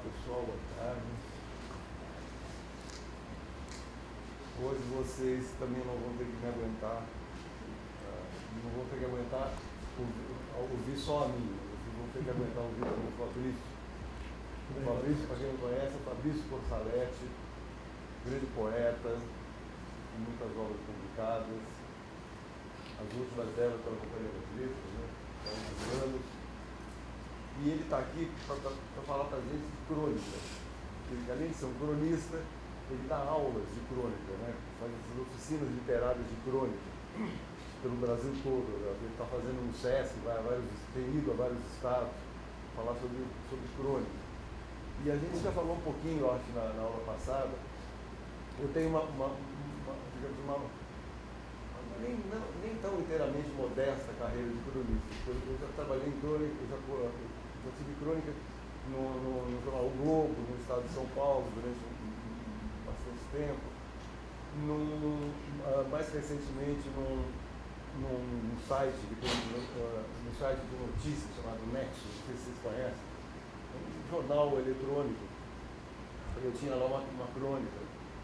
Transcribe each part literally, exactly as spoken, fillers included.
pessoal, boa tarde. Hoje vocês também não vão ter que me aguentar, não vão ter que aguentar ouvir só a mim, vocês vão ter que aguentar ouvir também o Fabrício. O Fabrício, para quem não conhece, é o Fabrício Corsaletti, grande poeta, com muitas obras publicadas, as últimas delas pela Companhia das Letras, né, há alguns anos. E ele está aqui para falar para a gente de crônica. Ele, além de ser um cronista, ele dá aulas de crônica, né? Faz as oficinas literárias de crônica pelo Brasil todo. Ele está fazendo um SESC, vai a vários, tem ido a vários estados falar sobre, sobre crônica. E a gente já falou um pouquinho, eu acho, na, na aula passada. Eu tenho uma, uma, uma digamos, uma, uma nem, não, nem tão inteiramente modesta carreira de cronista. Eu, eu já trabalhei em crônica, eu já, eu já tive crônica no, no, no jornal O Globo, no estado de São Paulo, durante um bastante tempo, num, uh, mais recentemente num, num site de, uh, num site de notícias chamado Nexo, não sei se vocês conhecem, um jornal eletrônico. Eu tinha lá uma, uma crônica.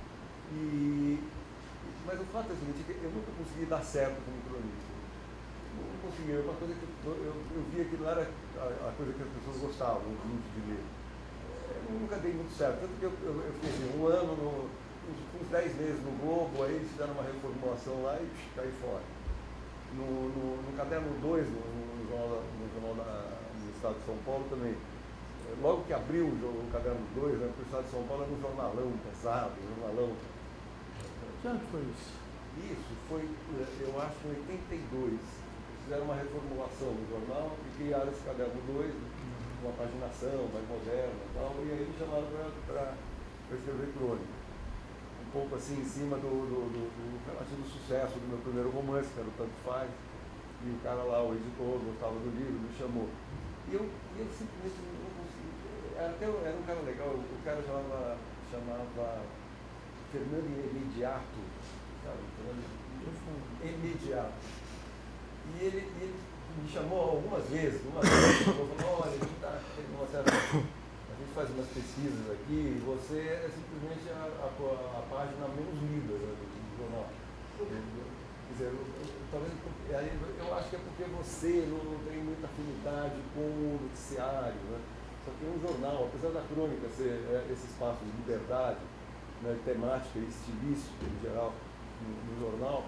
E, mas o fato é o seguinte, eu nunca consegui dar certo como cronista. Não consegui, é uma coisa que eu, eu, eu via que não era a, a coisa que as pessoas gostavam muito de ler. Eu nunca dei muito certo, tanto que eu, eu, eu fiquei assim, um ano, no, uns, uns dez meses no Globo, aí eles fizeram uma reformulação lá e psh, caí fora. No, no, no Caderno dois, no, no, jornal, no jornal da, do Estado de São Paulo também, logo que abriu o, o Caderno dois, né, porque o Estado de São Paulo era um jornalão pesado, um jornalão. Que ano foi isso? Isso foi, eu acho, em oitenta e dois. Fizeram uma reformulação no jornal e criaram esse Caderno dois, uma paginação mais moderna e tal, e aí me chamaram para escrever crônica. Um pouco assim em cima do, do, do, do relativo sucesso do meu primeiro romance, que era o Tanto Faz, e o cara lá, o editor, gostava do livro, me chamou. E eu, eu simplesmente não consegui. Era, até, era um cara legal, o cara chamava, chamava Fernando Emediato, sabe? Fernando Emediato. E ele, ele me chamou algumas vezes, uma vez, falou, olha, a gente, tá, uma certa, a gente faz umas pesquisas aqui e você é simplesmente a, a, a página menos lida, né, do, do jornal. Quer dizer, eu, eu, talvez, eu acho que é porque você não, não tem muita afinidade com o noticiário, né? Só que um jornal, apesar da crônica ser é, esse espaço de liberdade, né, temática e estilística em geral no, no jornal,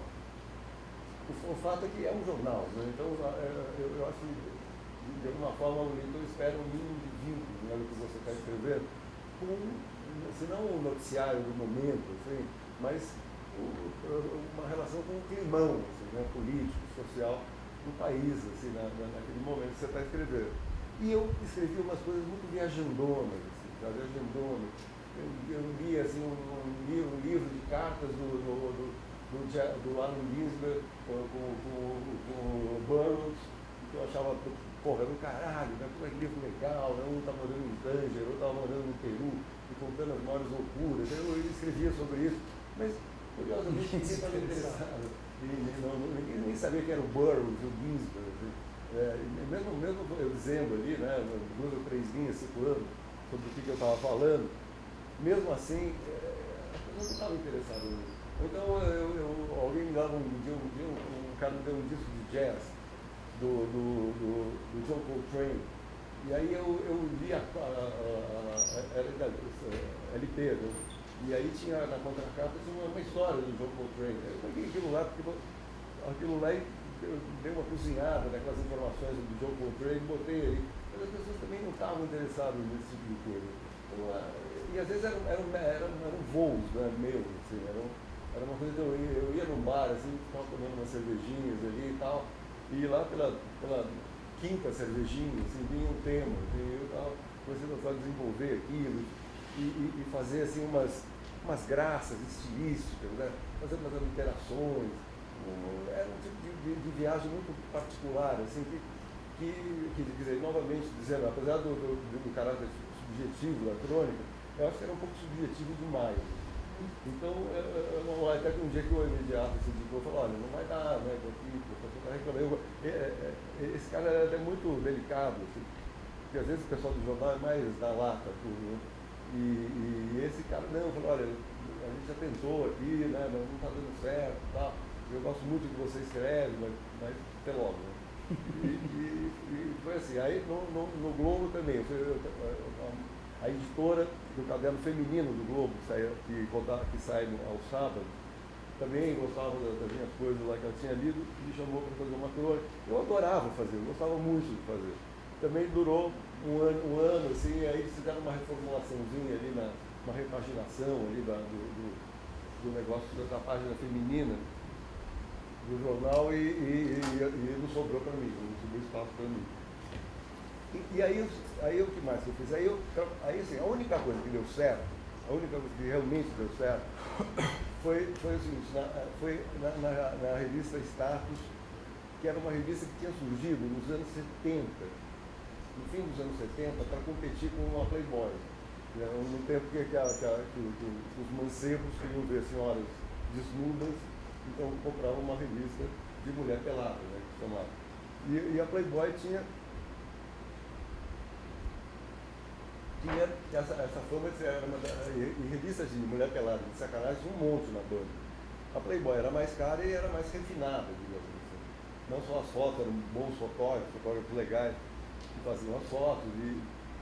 o fato é que é um jornal, né? Então eu, eu acho que de alguma forma o leitor espera um mínimo de vínculo, né, do que você está escrevendo, com, se não o noticiário do momento, assim, mas o, uma relação com o climão, assim, né, político, social do país, assim, na, naquele momento que você está escrevendo. E eu escrevi umas coisas muito viajandonas, assim, viajandonas. Eu, eu li assim, um, um, livro, um livro de cartas do, do, do Do, do Allen Ginsberg com, com, com, com o Burroughs, que eu achava, porra, do caralho, né? Pô, que livro legal, né? Um estava morando em Tanger, outro estava morando no Peru, e contando as maiores loucuras. Eu, eu escrevia sobre isso, mas curiosamente ninguém estava interessado. Não, ninguém nem sabia que era o Burroughs e o Ginsberg. Assim. É, mesmo, mesmo eu dizendo ali, né, duas ou três linhas circulando sobre o que, que eu estava falando, mesmo assim, é, as pessoas não estavam interessadas nisso. Então, eu, eu, alguém me dava um dia, um, dia, um, um cara me deu um disco de jazz do, do, do, do John Coltrane. E aí eu, eu li a, a, a, a, a L P, né? E aí tinha na contracapa uma, uma história do John Coltrane. Eu peguei aquilo lá, porque aquilo lá eu dei uma cozinhada naquelas informações do John Coltrane, botei aí. Mas as pessoas também não estavam interessadas nesse tipo de coisa. Então, e às vezes eram, eram, eram, eram voos, né, meus, assim, eram. Era uma coisa que eu ia, eu ia num bar, assim, ficava tomando umas cervejinhas ali e tal, e lá pela, pela quinta cervejinha, assim, vinha um tema, e eu estava começando a desenvolver aquilo, e, e, e fazer, assim, umas, umas graças estilísticas, né? Fazer umas alterações. Era um tipo de, de, de viagem muito particular, assim, que, que, que, quer dizer, novamente dizendo, apesar do, do, do caráter subjetivo da crônica, eu acho que era um pouco subjetivo demais. Então, eu, eu, até que um dia que o imediato se indicou, falou, olha, não vai dar, né, aqui, eu, esse cara é até muito delicado, assim, porque às vezes o pessoal do jornal é mais da lata, tudo, né? E, e esse cara não, falou, olha, a gente já tentou aqui, né, mas não está dando certo e tal. Eu gosto muito do que você escreve, mas, mas até logo, né? E, e, e foi assim, aí no, no, no Globo também, foi, eu, a, a editora do caderno feminino do Globo, que, sai, que, que sai aos sábados, também gostava das minhas coisas lá que eu tinha lido, me chamou para fazer uma crônica. Eu adorava fazer, eu gostava muito de fazer. Também durou um ano, um ano assim, aí eles fizeram uma reformulaçãozinha ali, na, uma repaginação ali da, do, do, do negócio da, da página feminina do jornal e, e, e, e não sobrou para mim, não sobrou espaço para mim. E, e aí, aí o que mais eu fiz? Aí, eu, aí assim, a única coisa que deu certo, a única coisa que realmente deu certo, foi, foi o seguinte, na, foi na, na, na revista Status, que era uma revista que tinha surgido nos anos setenta, no fim dos anos setenta, para competir com a Playboy. No tempo que, que, a, que, a, que, que os mancebos queriam ver senhoras desnudas, então compravam uma revista de mulher pelada, né, que chamava. E, e a Playboy tinha, tinha essa, essa fama de ser uma da, e, e revistas de mulher pelada, de sacanagem, um monte na banda. A Playboy era mais cara e era mais refinada, digamos assim. Não só as fotos, eram bons fotógrafos, fotógrafos legais, que faziam as fotos, e,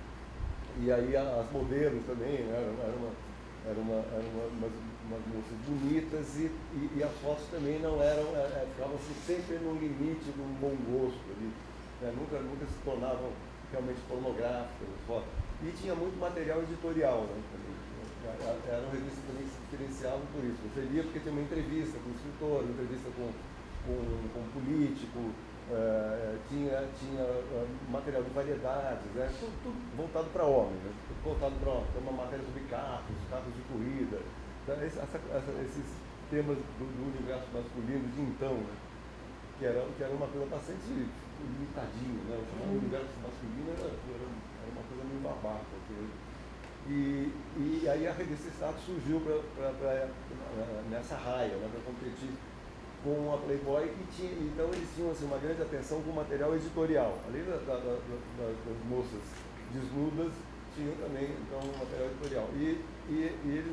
e aí as modelos também, né, era, era uma, era uma, era uma, umas, umas moças bonitas, e, e, e as fotos também não eram, é, ficavam assim, sempre no limite de um bom gosto ali, né, nunca, nunca se tornavam realmente pornográficas as fotos. E tinha muito material editorial, né, também. Era uma revista também que se diferenciava por isso. Você lia porque tinha uma entrevista com o escritor, uma entrevista com, com, com um político, uh, tinha, tinha uh, material de variedades, né? tudo, tudo voltado para homem, né? Tudo voltado para homem. Tem uma matéria sobre carros, carros de corrida, então, esse, essa, essa, esses temas do, do universo masculino de então, né? que, era, que era uma coisa bastante limitadinha, né? O universo masculino era, era, era uma coisa meio babaca. Assim. E, e aí a revista Status surgiu pra, pra, pra, nessa raia, né, para competir com a Playboy, e tinha, então eles tinham assim, uma grande atenção com o material editorial. Além da, da, da, da, das moças desnudas, tinham também então, um material editorial. E, e, e eles,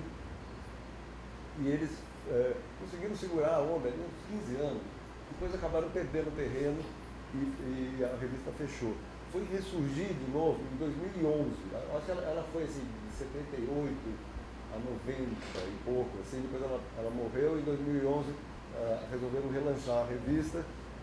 e eles é, conseguiram segurar a onda ali uns quinze anos, depois acabaram perdendo terreno e, e a revista fechou. Foi ressurgir de novo em dois mil e onze. Acho que ela, ela foi assim, de setenta e oito a noventa e pouco, assim, depois ela, ela morreu e em dois mil e onze uh, resolveram relançar a revista.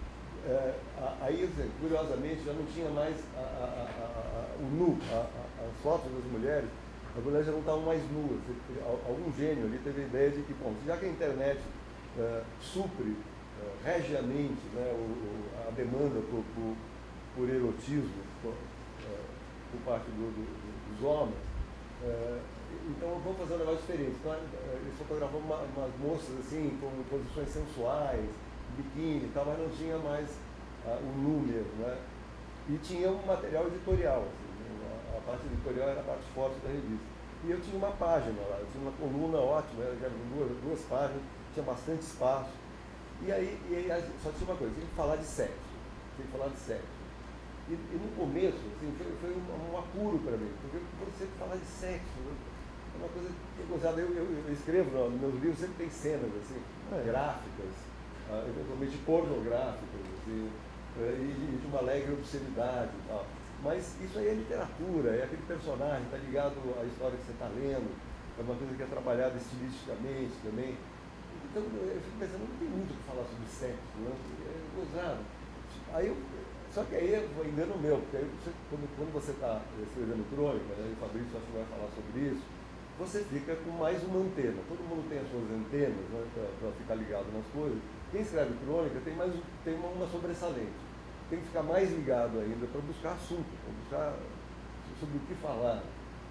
Uh, aí, assim, curiosamente, já não tinha mais a, a, a, a, o nu, a, a, as fotos das mulheres, as mulheres já não estavam mais nuas. Algum gênio ali teve a ideia de que, bom, já que a internet uh, supre uh, regiamente, né, o, o, a demanda por, por por erotismo por, uh, por parte do, do, dos homens, uh, então vamos fazer um negócio diferente. Então, uh, eles fotografavam uma, umas moças assim, com posições sensuais, biquíni e tal, mas não tinha mais uh, o nu mesmo, né? E tinha um material editorial, assim, a, a parte editorial era a parte forte da revista. E eu tinha uma página lá, eu tinha uma coluna ótima, eram duas, duas páginas, tinha bastante espaço. E aí, e aí só tinha uma coisa, tinha que falar de sexo, tinha que falar de sexo. E, e no começo, assim, foi, foi um, um apuro para mim, porque você falar de sexo é uma coisa que é gozada. Eu, eu, eu escrevo, nos meus livros sempre tem cenas assim, é. gráficas, uh, eventualmente pornográficas, assim, uh, e, e de uma alegre obscenidade e tal. Mas isso aí é literatura, é aquele personagem, está ligado à história que você está lendo, é uma coisa que é trabalhada estilisticamente também. Então eu fico pensando, não tem muito o que falar sobre sexo, né? É gozado. Aí eu, Só que aí é um engano meu, porque aí você, quando, quando você está escrevendo crônica, né, e o Fabrício acho que vai falar sobre isso, você fica com mais uma antena. Todo mundo tem as suas antenas, né, para ficar ligado nas coisas. Quem escreve crônica tem, mais, tem uma, uma sobressalente. Tem que ficar mais ligado ainda para buscar assunto, para buscar sobre o que falar.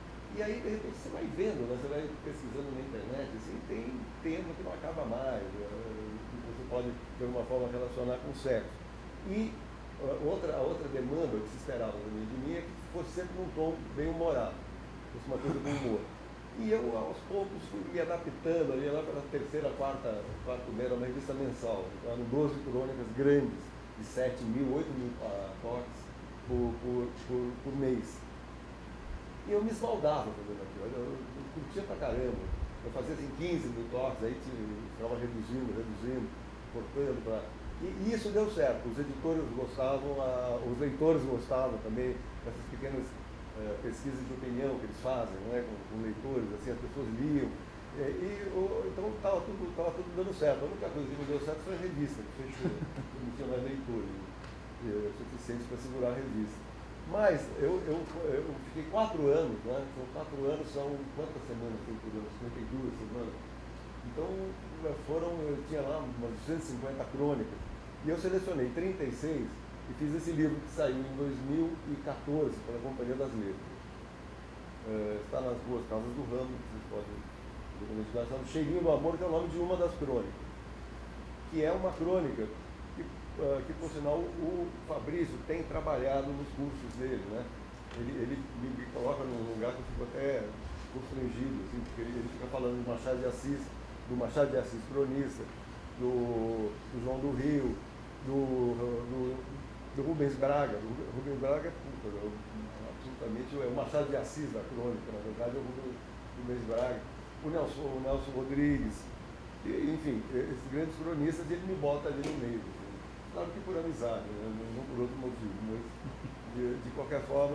E aí, de repente, você vai vendo, né, você vai pesquisando na internet, assim, tem tema que não acaba mais, que você pode, de alguma forma, relacionar com o sexo. E Outra, a outra demanda que se esperava também de mim é que fosse sempre num tom bem humorado, fosse uma coisa com humor. E eu, aos poucos, fui me adaptando ali lá para a terceira, quarta, quarto mês, uma revista mensal. Eram doze crônicas grandes, de sete mil, oito mil uh, toques, por, por, por, por mês. E eu me esbaldava fazendo aquilo, eu, eu, eu curtia pra caramba. Eu fazia assim quinze mil toques, aí ficava reduzindo, reduzindo, cortando para... E, e isso deu certo, os editores gostavam, a, os leitores gostavam também, dessas pequenas uh, pesquisas de opinião que eles fazem, né, com, com leitores, assim, as pessoas liam. E, e o, então estava tudo, tava tudo dando certo. A única coisa que não deu certo foi a revista, que fechou, não tinha mais leitores, é suficiente para segurar a revista. Mas eu, eu, eu fiquei quatro anos, né? São quatro anos, são quantas semanas tem por ano? cinquenta e duas semanas. Então foram, eu tinha lá umas duzentas e cinquenta crônicas. E eu selecionei trinta e seis e fiz esse livro que saiu em dois mil e quatorze pela Companhia das Letras. É, está nas Boas Casas do Ramo, vocês podem ver, chama Cheirinho do Amor, que é o nome de uma das crônicas. Que é uma crônica que, uh, que por sinal, o Fabrício tem trabalhado nos cursos dele, né? Ele, ele me coloca num lugar que eu fico até constrangido, assim, porque ele, ele fica falando do Machado de Assis, do Machado de Assis cronista, do, do João do Rio, do, do, do Rubens Braga. O Rubens Braga é puta, absolutamente, é o Machado de Assis da crônica, na verdade é o Rubens, Rubens Braga, o Nelson, o Nelson Rodrigues, e, enfim, esses grandes cronistas, ele me bota ali no meio. Assim. Claro que por amizade, né? Não por outro motivo, mas de, de qualquer forma.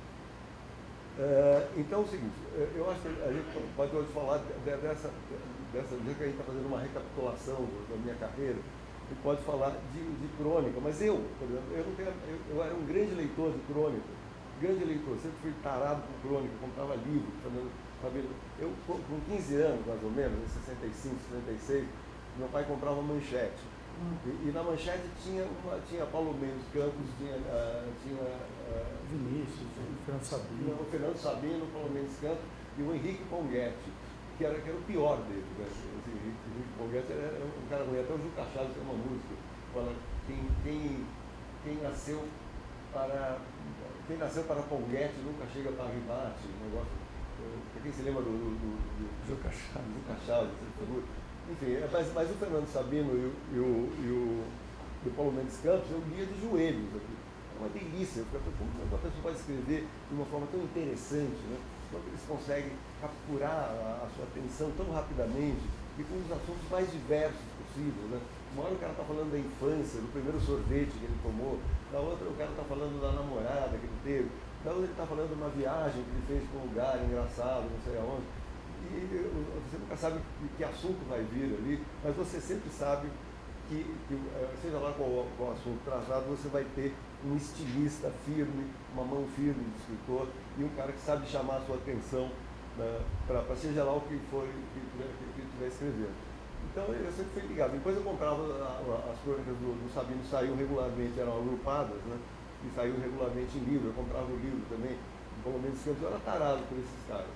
Uh, então é o seguinte, eu acho que a gente pode hoje falar de, dessa, dessa vez que a gente está fazendo uma recapitulação da minha carreira, e pode falar de, de crônica, mas eu, por exemplo, eu, não tenho, eu, eu era um grande leitor de crônica, grande leitor, sempre fui tarado por crônica, comprava livro, sabendo, eu com quinze anos mais ou menos, em sessenta e cinco, sessenta e seis, meu pai comprava uma Manchete. E, e na Manchete tinha, uma, tinha Paulo Mendes Campos, tinha, uh, tinha uh, Vinícius, o Fernando Sabino. O Fernando Sabino, o Paulo Mendes Campos e o Henrique Ponghetti, que era, que era o pior dele. Né? Esse Henrique, Henrique Ponghetti era um cara ruim, até o Juca Chaves tem uma música, fala, quem, quem, quem nasceu para quem nasceu para Ponghetti nunca chega para Ribate, um negócio. Para quem se lembra do, do, do, do Juca Chaves, Juca Chaves, enfim, mas, mas o Fernando Sabino e o, e o, e o, e o Paulo Mendes Campos eu lia de joelhos aqui. É uma delícia, porque como uma pessoa pode escrever de uma forma tão interessante, né? Como eles conseguem capturar a, a sua atenção tão rapidamente e com os assuntos mais diversos possíveis, né? Uma hora o cara está falando da infância, do primeiro sorvete que ele tomou, na outra o cara está falando da namorada que ele teve, na outra ele está falando de uma viagem que ele fez para um lugar engraçado, não sei aonde. E você nunca sabe que assunto vai vir ali, mas você sempre sabe que, que seja lá qual, qual assunto tratado, você vai ter um estilista firme, uma mão firme de escritor e um cara que sabe chamar a sua atenção, né, para seja lá o que for que estiver escrevendo. Então eu sempre fui ligado. Depois eu comprava a, a, as crônicas do, do Sabino, saíam regularmente, eram agrupadas, né, e saíam regularmente em livro, eu comprava o livro também, pelo menos eu era tarado por esses caras.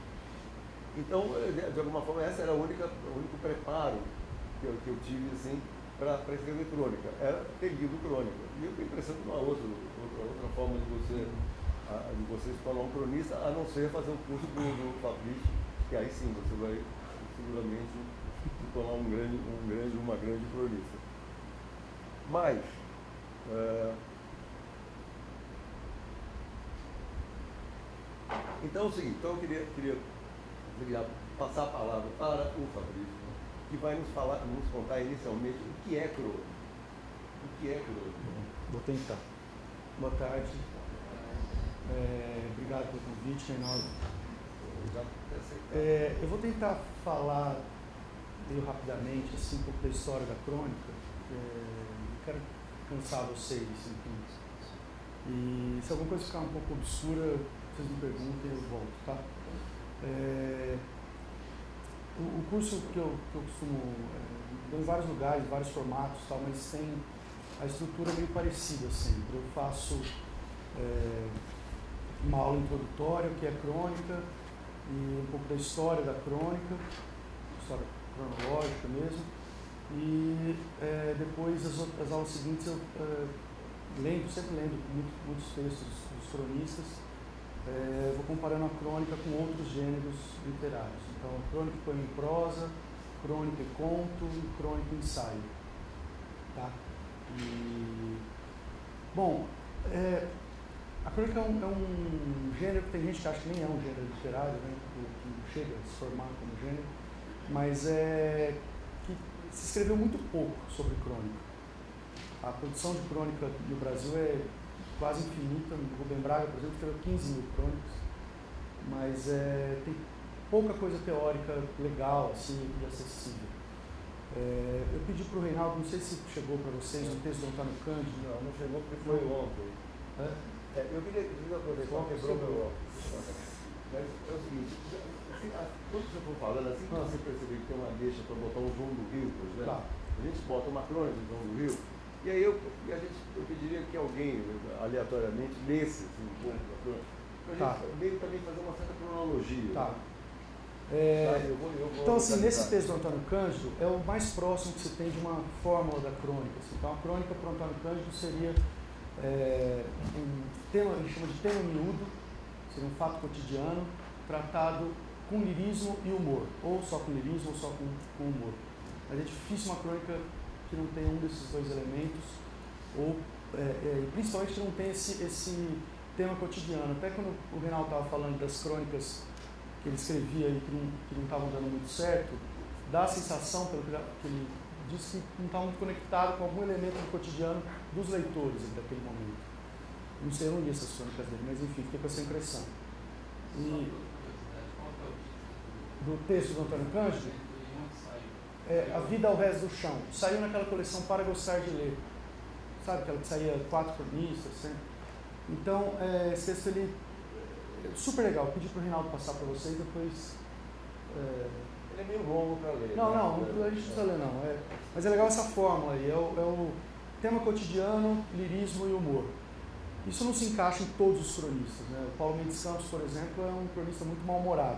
Então, de alguma forma, essa era a única, o único preparo que eu, que eu tive, assim, para escrever crônica. Era ter lido crônica. E eu fiquei pensando numa outra, outra, outra forma de você, a, de você se tornar um cronista, a não ser fazer um curso do, do Fabrício, que aí sim você vai seguramente se tornar um grande, um grande, uma grande cronista. Mas, é, então é o seguinte, então eu queria, queria Queria passar a palavra para o Fabrício, que vai nos, falar, nos contar inicialmente o que é crônica. O que é crônica? Vou tentar. Boa tarde. É, obrigado pelo convite, Reinaldo. É, eu vou tentar falar meio rapidamente assim, um pouco da história da crônica. É, não quero cansar vocês, enfim. E se alguma coisa ficar um pouco obscura, vocês me perguntem e eu volto, tá? É, o, o curso que eu, que eu costumo, é, dou em vários lugares, em vários formatos, tal, mas tem a estrutura meio parecida sempre. Eu faço é, uma aula introdutória, que é crônica, e um pouco da história da crônica, história cronológica mesmo, e é, depois as, as aulas seguintes eu é, lendo, sempre lendo muito, muitos textos dos cronistas. É, vou comparando a crônica com outros gêneros literários. Então, crônica e poema em prosa, crônica e conto e crônica e ensaio. Tá? E, bom, é, a crônica é um, é um gênero que tem gente que acha que nem é um gênero literário, né, que não chega a se formar como gênero, mas é que se escreveu muito pouco sobre crônica. A produção de crônica no Brasil é quase infinita. O Rubem Braga, por exemplo, escreveu quinze mil crônicas, mas é, tem pouca coisa teórica legal assim, e acessível. É, eu pedi para o Reinaldo, não sei se chegou para vocês, o texto do Antônio Cândido. Não, não chegou porque foi ontem. É? É, eu queria, queria aproveitar, quebrou meu óculos. Mas é o seguinte, assim, quando você for falando, assim que você perceber que tem uma deixa para botar um João do Rio, por exemplo, Tá. a gente bota uma crônica do João do Rio, e aí eu, e a gente, eu pediria que alguém, aleatoriamente, lesse assim, um pouco da crônica, para a Tá. gente meio também fazer uma certa cronologia. Tá. Né? É, Tá, eu vou, eu vou então, assim, nesse localizar. texto do Antônio Cândido, é o mais próximo que se tem de uma fórmula da crônica. Assim. Então, a crônica para o Antônio Cândido seria é, um tema, a gente chama de tema miúdo, seria um fato cotidiano, tratado com lirismo e humor, ou só com lirismo ou só com, com humor. Mas é difícil uma crônica que não tenha um desses dois elementos, ou é, é, principalmente que não tenha esse, esse tema cotidiano. Até quando o Reinaldo estava falando das crônicas que ele escrevia e que não estavam dando muito certo, dá a sensação, pelo que ele disse, que não estava muito conectado com algum elemento do cotidiano dos leitores daquele momento. Não sei, eu não li essas crônicas dele, mas enfim, fiquei com essa impressão. E do texto do Antônio Cândido, é A Vida ao Rés do Chão. Saiu naquela coleção Para Gostar de Ler. Sabe, aquela que saía quatro cronistas, sempre. Então, é, esse texto ele super legal, pedi para o Reinaldo passar para vocês, depois... É... Ele é meio longo para ler. Não, né? não, não, a gente não precisa ler não. É... Mas é legal essa fórmula aí, é o, é o tema cotidiano, lirismo e humor. Isso não se encaixa em todos os cronistas, né? O Paulo Mendes Campos, por exemplo, é um cronista muito mal-humorado.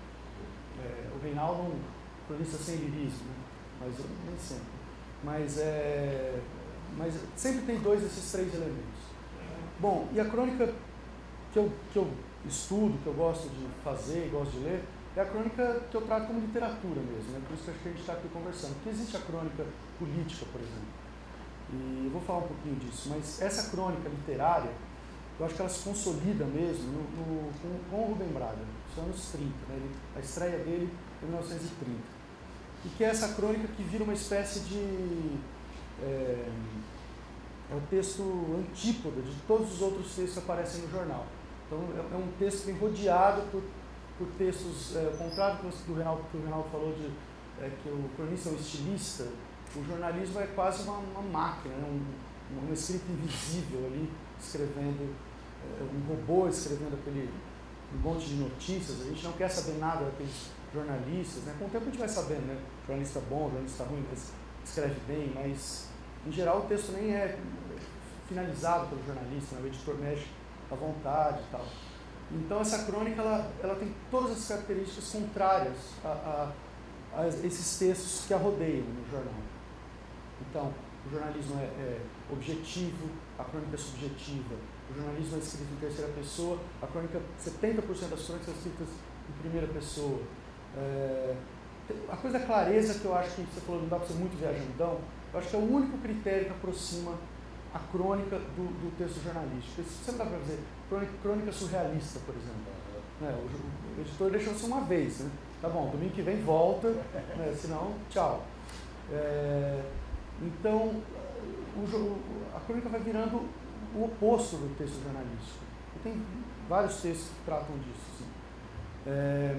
É, o Reinaldo é um cronista sem lirismo, né? Mas nem sempre. Mas, é... Mas sempre tem dois desses três elementos. Bom, e a crônica que eu, que eu estudo, que eu gosto de fazer, gosto de ler, é a crônica que eu trato como literatura mesmo, né? Por isso que acho que a gente está aqui conversando. Porque existe a crônica política, por exemplo, e eu vou falar um pouquinho disso, mas essa crônica literária, eu acho que ela se consolida mesmo no, no, com, com o Rubem Braga, nos anos trinta, né? Ele, a estreia dele em mil novecentos e trinta. E que é essa crônica que vira uma espécie de... É, é o texto antípoda de todos os outros textos que aparecem no jornal. Então, é um texto que vem rodeado por, por textos, é, ao contrário do que o Reinaldo, que o Reinaldo falou, de, é, que o cronista é um estilista, o jornalismo é quase uma, uma máquina, né? um, uma escrita invisível ali, escrevendo, é, um robô escrevendo aquele um monte de notícias. A gente não quer saber nada daqueles jornalistas, né? Com o tempo a gente vai sabendo, né? Jornalista bom, jornalista ruim, escreve bem, mas em geral o texto nem é finalizado pelo jornalista, né? O editor mexe à vontade e tal. Então essa crônica ela, ela tem todas as características contrárias a, a, a esses textos que a rodeiam no jornal. Então, o jornalismo é, é objetivo, a crônica é subjetiva, o jornalismo é escrito em terceira pessoa, a crônica, setenta por cento das crônicas são escritas em primeira pessoa. É, a coisa da clareza que eu acho que você falou, não dá para ser muito viajandão, eu acho que é o único critério que aproxima a crônica do, do texto jornalístico. Você não dá para dizer crônica, crônica surrealista, por exemplo. É, o, o editor deixou isso uma vez, né? Tá bom, domingo que vem volta, né? Senão, tchau. É, então, o, a crônica vai virando o oposto do texto jornalístico. E tem vários textos que tratam disso. Assim. É,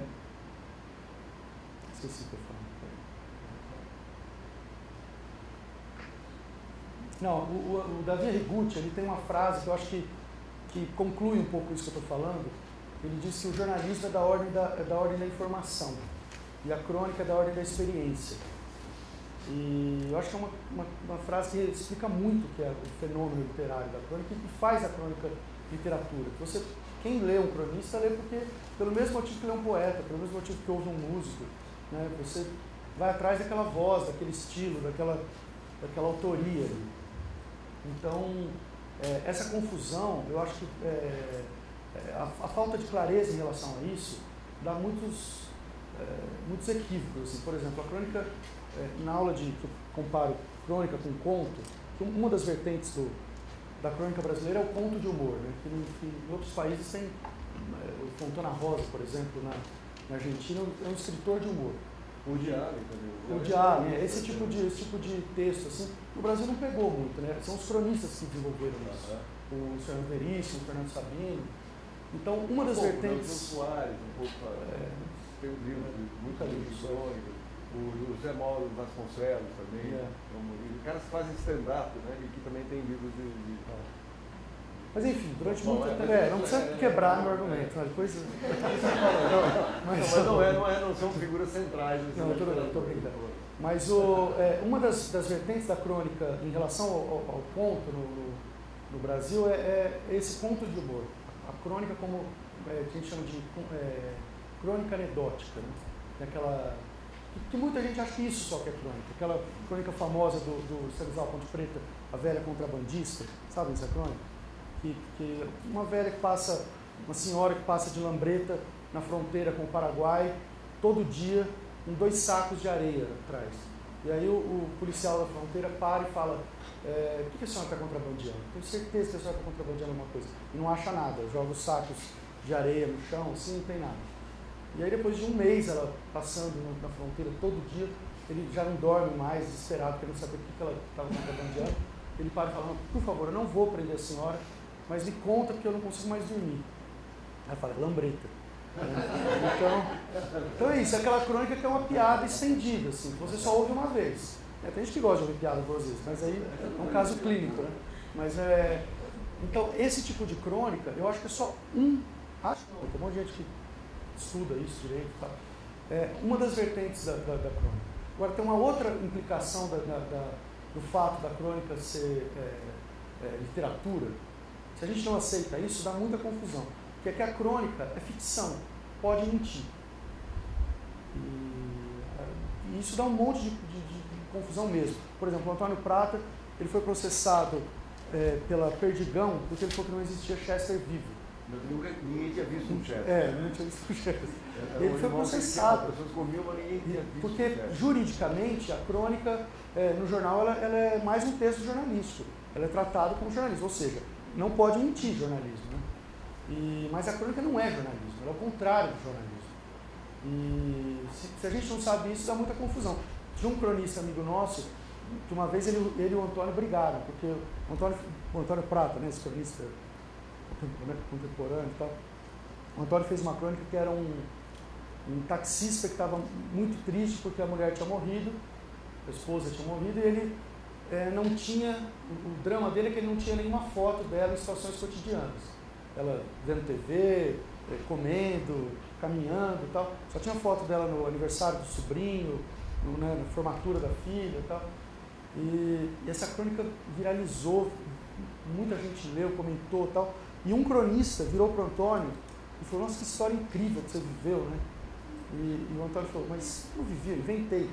esqueci o que eu falo. Não, o, o, o Davi Arrigucci, ele tem uma frase que eu acho que, que conclui um pouco isso que eu estou falando. Ele diz que o jornalismo é da ordem da, é da ordem da informação e a crônica é da ordem da experiência. E eu acho que é uma, uma, uma frase que explica muito o que é o fenômeno literário da crônica e que faz a crônica literatura. Você, quem lê um cronista, lê porque, pelo mesmo motivo que lê um poeta, pelo mesmo motivo que ouve um músico, né? Você vai atrás daquela voz, daquele estilo, daquela, daquela autoria ali. Então, é, essa confusão, eu acho que é, a, a falta de clareza em relação a isso dá muitos, é, muitos equívocos. Assim. Por exemplo, a crônica, é, na aula de que eu comparo crônica com conto, que uma das vertentes do, da crônica brasileira é o conto de humor, né? Que, que em outros países tem, o Fontana Rosa, por exemplo, na, na Argentina, é um escritor de humor. O de Allen também. O de Allen, é, esse tipo de, esse tipo de texto, assim, no Brasil não pegou muito, né? São os cronistas que desenvolveram isso. Uhum. O Fernando Veríssimo, o Fernando Sabino. Então, uma das um pouco, vertentes... O Soares, um pouco... É, tem um livro de muita livro. O José Mauro Vasconcelos também. É. Os caras que fazem stand-up, né? E que também tem livros de... de... Mas enfim, durante Bom, muito tempo... É, não precisa é, quebrar é, meu argumento, é, né? Depois... não, mas, não, não, é, não, é, não são figuras centrais. Assim, não, estou brincando. Mas o, é, uma das, das vertentes da crônica em relação ao, ao, ao conto no, no, no Brasil é, é esse conto de humor. A crônica como, é, que a gente chama de é, crônica anedótica, né? Aquela... que muita gente acha que isso só que é crônica. Aquela crônica famosa do, do Stanislau Ponte Preta, A Velha Contrabandista, sabe essa crônica? Que, que uma velha que passa, uma senhora que passa de lambreta na fronteira com o Paraguai, todo dia, com dois sacos de areia atrás. E aí o, o policial da fronteira para e fala, é, o que, que a senhora está contrabandeando? Tenho certeza que a senhora está contrabandeando alguma coisa. E não acha nada, joga os sacos de areia no chão, assim, não tem nada. E aí depois de um mês ela passando na fronteira todo dia, ele já não dorme mais, desesperado, querendo saber o que ela estava contrabandeando. Ele para e fala, por favor, eu não vou prender a senhora, mas me conta porque eu não consigo mais dormir. Aí ela fala, lambreta. Então, então é isso, é aquela crônica que é uma piada estendida, assim, que você só ouve uma vez. É, tem gente que gosta de ouvir piada duas vezes, mas aí é um caso clínico, né? Mas é... Então, esse tipo de crônica, eu acho que é só um... Acho que não, tem um monte de gente que estuda isso direito e tal. É uma das vertentes da, da, da crônica. Agora, tem uma outra implicação da, da, da, do fato da crônica ser é, é, literatura. Se a gente não aceita isso, dá muita confusão. Porque é que a crônica é ficção, pode mentir. E, e isso dá um monte de, de, de confusão mesmo. Por exemplo, o Antônio Prata, ele foi processado é, pela Perdigão, porque ele falou que não existia Chester vivo. Nunca, ninguém tinha visto um Chester. É, não tinha visto um Chester. Ele foi processado. As pessoas comiam, mas ninguém tinha visto. Porque, juridicamente, a crônica, é, no jornal, ela, ela é mais um texto jornalístico. Ela é tratada como jornalismo, ou seja, não pode mentir jornalismo. Né? E, mas a crônica não é jornalismo, ela é o contrário do jornalismo. E se, se a gente não sabe isso, dá muita confusão. Tinha um cronista amigo nosso, que uma vez ele, ele e o Antônio brigaram, porque o Antônio, o Antônio Prata, né, esse cronista contemporâneo e tal, o Antônio fez uma crônica que era um, um taxista que estava muito triste porque a mulher tinha morrido, a esposa tinha morrido, e ele é, não tinha, o, o drama dele é que ele não tinha nenhuma foto dela em situações cotidianas. Ela vendo T V, é, comendo, caminhando e tal. Só tinha foto dela no aniversário do sobrinho, no, né, na formatura da filha e tal. E, e essa crônica viralizou, muita gente leu, comentou e tal. E um cronista virou para o Antônio e falou, nossa, que história incrível que você viveu, né? E, e o Antônio falou, mas eu não vivi, eu inventei.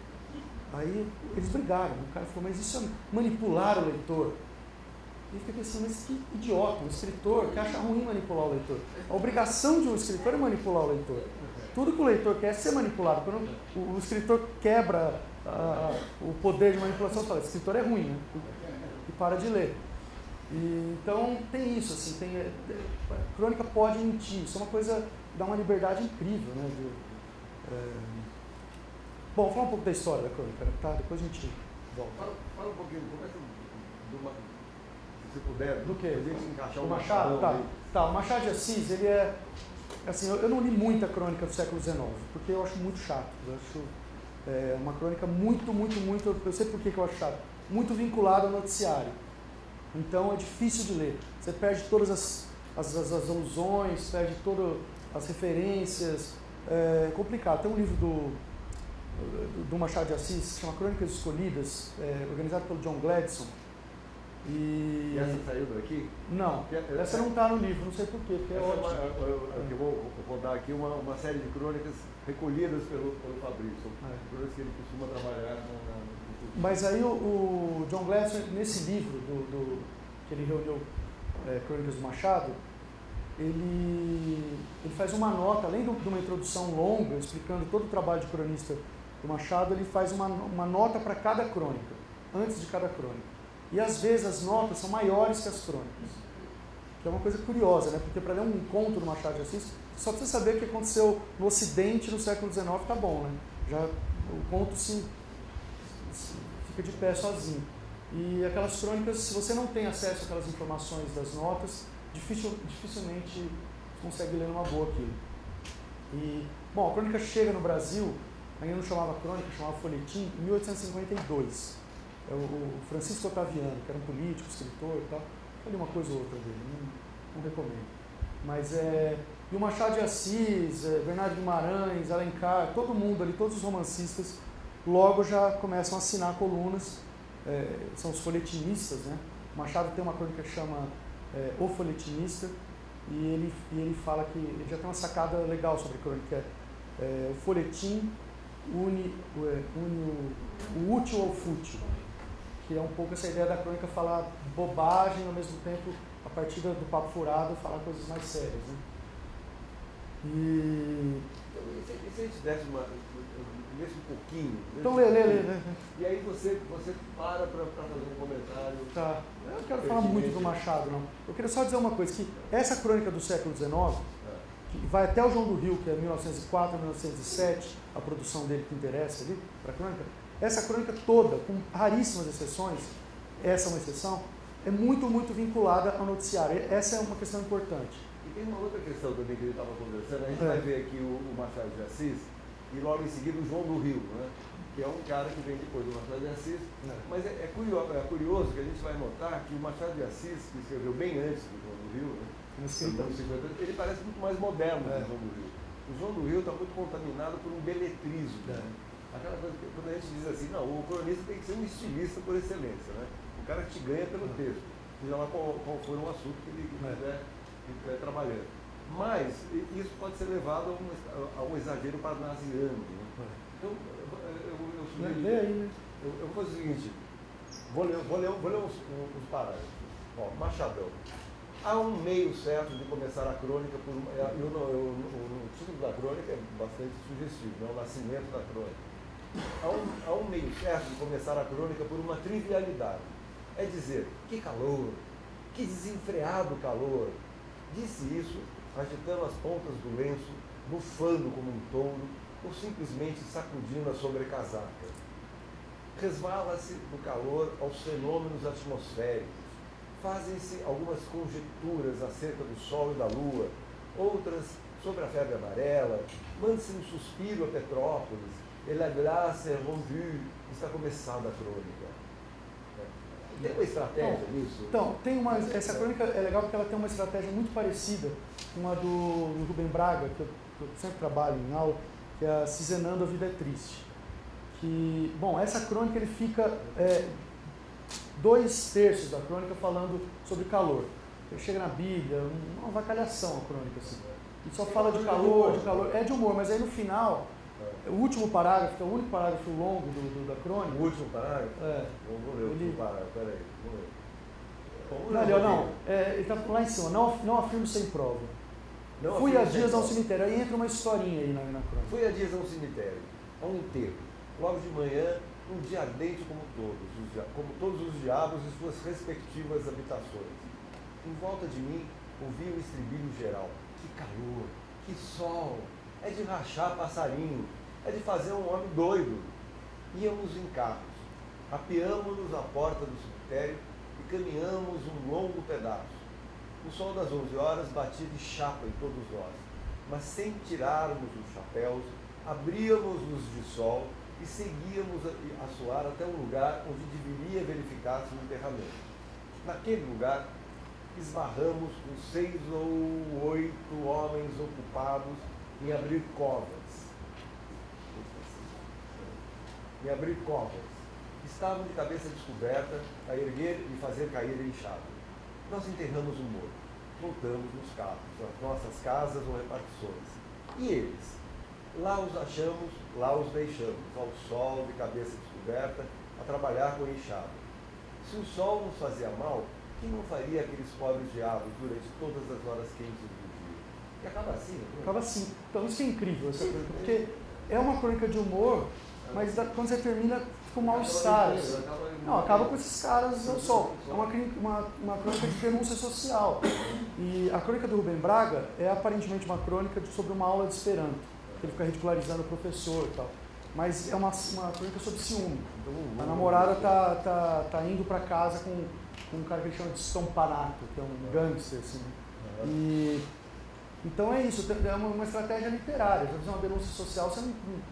Aí eles brigaram, o cara falou, mas isso é manipular o leitor. E fica pensando, mas que idiota, um escritor que acha ruim manipular o leitor. A obrigação de um escritor é manipular o leitor. Tudo que o leitor quer é ser manipulado. Quando o, o escritor quebra a, o poder de manipulação, fala, esse escritor é ruim, né? E para de ler. E, então tem isso, assim, tem, é, a crônica pode mentir, isso é uma coisa que dá uma liberdade incrível, né? De, é... Bom, vou falar um pouco da história da crônica, tá? Depois a gente volta. Fala, fala um pouquinho, começa do, do, se puder, do que? Encaixar o Machado? Machado tá. tá, o Machado de Assis, ele é, assim, eu, eu não li muita crônica do século dezenove, porque eu acho muito chato, eu acho é, uma crônica muito, muito, muito, eu sei por que eu acho chato, muito vinculada ao noticiário. Então é difícil de ler. Você perde todas as, as, as, as alusões, perde todas as referências. É complicado. Tem um livro do, do Machado de Assis, que se chama Crônicas Escolhidas, é, organizado pelo John Gladson. E, e essa saiu daqui? Não, essa não está no livro, não sei porquê. Porque é ótimo. É uma, eu, eu vou, vou dar aqui uma, uma série de crônicas recolhidas pelo, pelo Fabrício. É. Crônicas que ele costuma trabalhar na, na Mas aí o, o John Gladson, nesse livro do, do, que ele reuniu é, Crônicas do Machado, ele, ele faz uma nota, além do, de uma introdução longa, explicando todo o trabalho de cronista do Machado, ele faz uma, uma nota para cada crônica, antes de cada crônica. E às vezes as notas são maiores que as crônicas, que é uma coisa curiosa, né? Porque para ler um conto do Machado de Assis, só precisa saber o que aconteceu no Ocidente no século dezenove, tá bom, né? Já o conto se, se fica de pé sozinho. E aquelas crônicas, se você não tem acesso àquelas informações das notas, dificil, dificilmente você consegue ler numa boa aquilo. E, bom, a crônica chega no Brasil, ainda não chamava crônica, chamava folhetim, em mil oitocentos e cinquenta e dois. É o, o Francisco Otaviano, que era um político, escritor e tal. Eu li uma coisa ou outra dele, não, não recomendo. Mas é... E o Machado de Assis, é, Bernardo Guimarães, Alencar, todo mundo ali, todos os romancistas, logo já começam a assinar colunas, é, são os folhetinistas, né? O Machado tem uma crônica que chama é, O Folhetinista, e ele, e ele fala que ele já tem uma sacada legal sobre a crônica. É, o folhetim une, une o, o útil ao fútil, que é um pouco essa ideia da crônica falar bobagem, ao mesmo tempo, a partir do papo furado, falar coisas mais sérias, né? E... Então, e se, e se a gente desse uma, desse um pouquinho... Então, lê, lê, lê, lê. E aí você, você para para fazer um comentário... Tá. Eu não quero falar muito do Machado, não. Eu queria só dizer uma coisa, que essa crônica do século dezenove, é. que vai até o João do Rio, que é mil novecentos e quatro, mil novecentos e sete, a produção dele que interessa ali, para a crônica, essa crônica toda, com raríssimas exceções, essa é uma exceção, é muito, muito vinculada ao noticiário. Essa é uma questão importante. E tem uma outra questão também que ele estava conversando, a gente é. vai ver aqui o, o Machado de Assis e logo em seguida o João do Rio, né? Que é um cara que vem depois do Machado de Assis, é. mas é, é, curioso, é curioso que a gente vai notar que o Machado de Assis, que escreveu bem antes do João do Rio, né? ele parece muito mais moderno é. do João do Rio. O João do Rio está muito contaminado por um beletrismo. É. Né? Aquela coisa que quando a gente diz assim, não, o cronista tem que ser um estilista por excelência, né? O cara que te ganha pelo é. texto, seja lá qual, qual for um assunto que ele quiser. É. É, trabalhando. Mas isso pode ser levado a um, a um exagero parnasiano. Né? Então, eu, eu, eu, sugiro, eu, eu, eu vou fazer o seguinte, vou ler, vou ler, vou ler uns, uns parágrafos. Ó, Machadão. Há um meio certo de começar a crônica por uma, eu, eu, eu, o título da crônica é bastante sugestivo, né? O nascimento da crônica. Há um, há um meio certo de começar a crônica por uma trivialidade. É dizer, que calor, que desenfreado calor. Disse isso, agitando as pontas do lenço, bufando como um touro, ou simplesmente sacudindo a sobrecasaca. Resvala-se do calor aos fenômenos atmosféricos. Fazem-se algumas conjecturas acerca do Sol e da Lua, outras sobre a febre amarela. Manda-se um suspiro a Petrópolis. Et la glace est rendue. Está começada a crônica. Tem uma estratégia então, nisso? Então, tem uma, essa crônica é legal porque ela tem uma estratégia muito parecida com a do, do Rubem Braga, que eu, que eu sempre trabalho em aula, que é a Cizenando a Vida é Triste. Que, bom, essa crônica ele fica é, dois terços da crônica falando sobre calor. Ele chega na Bíblia, uma vacalhação a crônica, assim. Ele só fala de calor, de calor, é de humor, mas aí no final... O último parágrafo, que é o único parágrafo longo do, do, da crônica. O último parágrafo? É. Vamos ler o último ele... parágrafo, peraí. Vamos ler. Não, não, é, ele está lá em cima, não, não afirmo sem prova. Não Fui há dias a um cemitério, aí entra uma historinha aí na, na crônica. Fui há dias a um cemitério, a um enterro, logo de manhã, um dia ardente como todos, os, como todos os diabos e suas respectivas habitações. Em volta de mim, ouvi o estribilho geral. Que calor, que sol, é de rachar passarinho. É de fazer um homem doido. Íamos em carros, apeamos-nos à porta do cemitério e caminhamos um longo pedaço. O sol das onze horas batia de chapa em todos nós, mas sem tirarmos os chapéus, abríamos-nos de sol e seguíamos a, a suar até um lugar onde deveria verificar-se um enterramento. Naquele lugar, esbarramos com seis ou oito homens ocupados em abrir covas. Em abrir covas. Estavam de cabeça descoberta a erguer e fazer cair a enxada. Nós enterramos o morto. Voltamos nos carros, nas nossas casas ou repartições. E eles? Lá os achamos, lá os deixamos, ao sol de cabeça descoberta, a trabalhar com a enxada. Se o sol nos fazia mal, que não faria aqueles pobres diabos durante todas as horas quentes do dia? E acaba assim, né? Acaba assim. Então isso é incrível, essa crônica, porque é uma crônica de humor, mas quando você termina, fica um mal-estar. Assim. Não, acaba com esses caras ao sol. É uma, uma, uma crônica de denúncia social. E a crônica do Rubem Braga é aparentemente uma crônica de, sobre uma aula de Esperanto. Ele fica ridicularizando o professor e tal. Mas é uma, uma crônica sobre ciúme. A namorada tá, tá, tá indo para casa com, com um cara que ele chama de Stompanato, que é um gangster, assim. E, então é isso, é uma, uma estratégia literária. Para fazer uma denúncia social, você não,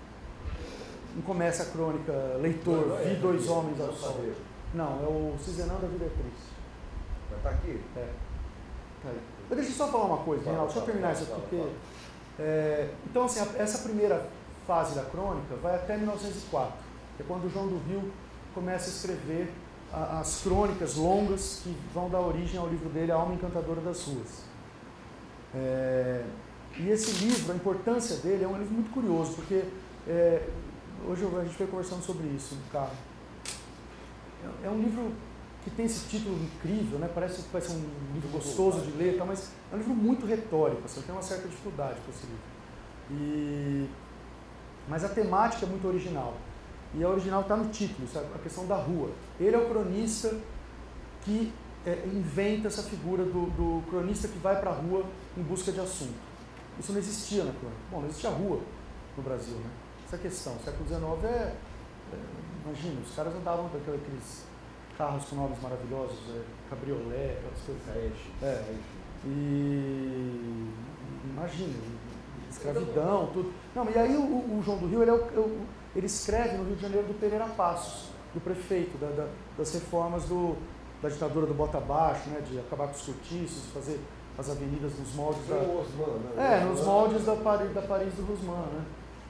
não começa a crônica leitor, não, não é, vi dois é, homens não ao sol. saber. Não, é o Cizenão da Vida é Triste. Mas tá aqui? É. Tá aí. Mas deixa eu só falar uma coisa, Reinaldo, deixa eu terminar isso aqui, porque... É, então, assim, a, essa primeira fase da crônica vai até mil novecentos e quatro, que é quando o João do Rio começa a escrever a, as crônicas longas que vão dar origem ao livro dele, A Alma Encantadora das Ruas. É, e esse livro, a importância dele é um livro muito curioso, porque é, hoje a gente foi conversando sobre isso no carro. É, é um livro que tem esse título incrível, né? Parece que vai ser um livro gostoso de ler, tá? Mas é um livro muito retórico, assim, eu tenho uma certa dificuldade com esse livro. E... Mas a temática é muito original. E a original está no título, sabe? A questão da rua. Ele é o cronista que é, inventa essa figura do, do cronista que vai para a rua em busca de assunto. Isso não existia na crônica. Bom, não existia rua no Brasil, né? Essa questão. O século dezenove é, é... Imagina, os caras andavam com aqueles carros com nomes maravilhosos, é, cabriolé, aquelas coisas. É, e... Imagina, escravidão, tudo. Não, e aí o, o João do Rio, ele, é o, ele escreve no Rio de Janeiro do Pereira Passos, do prefeito, da, da, das reformas do, da ditadura do bota abaixo, né, de acabar com os cortiços, fazer as avenidas nos moldes da... Osman, né? É, nos moldes da Paris, da Paris do Rusman, né?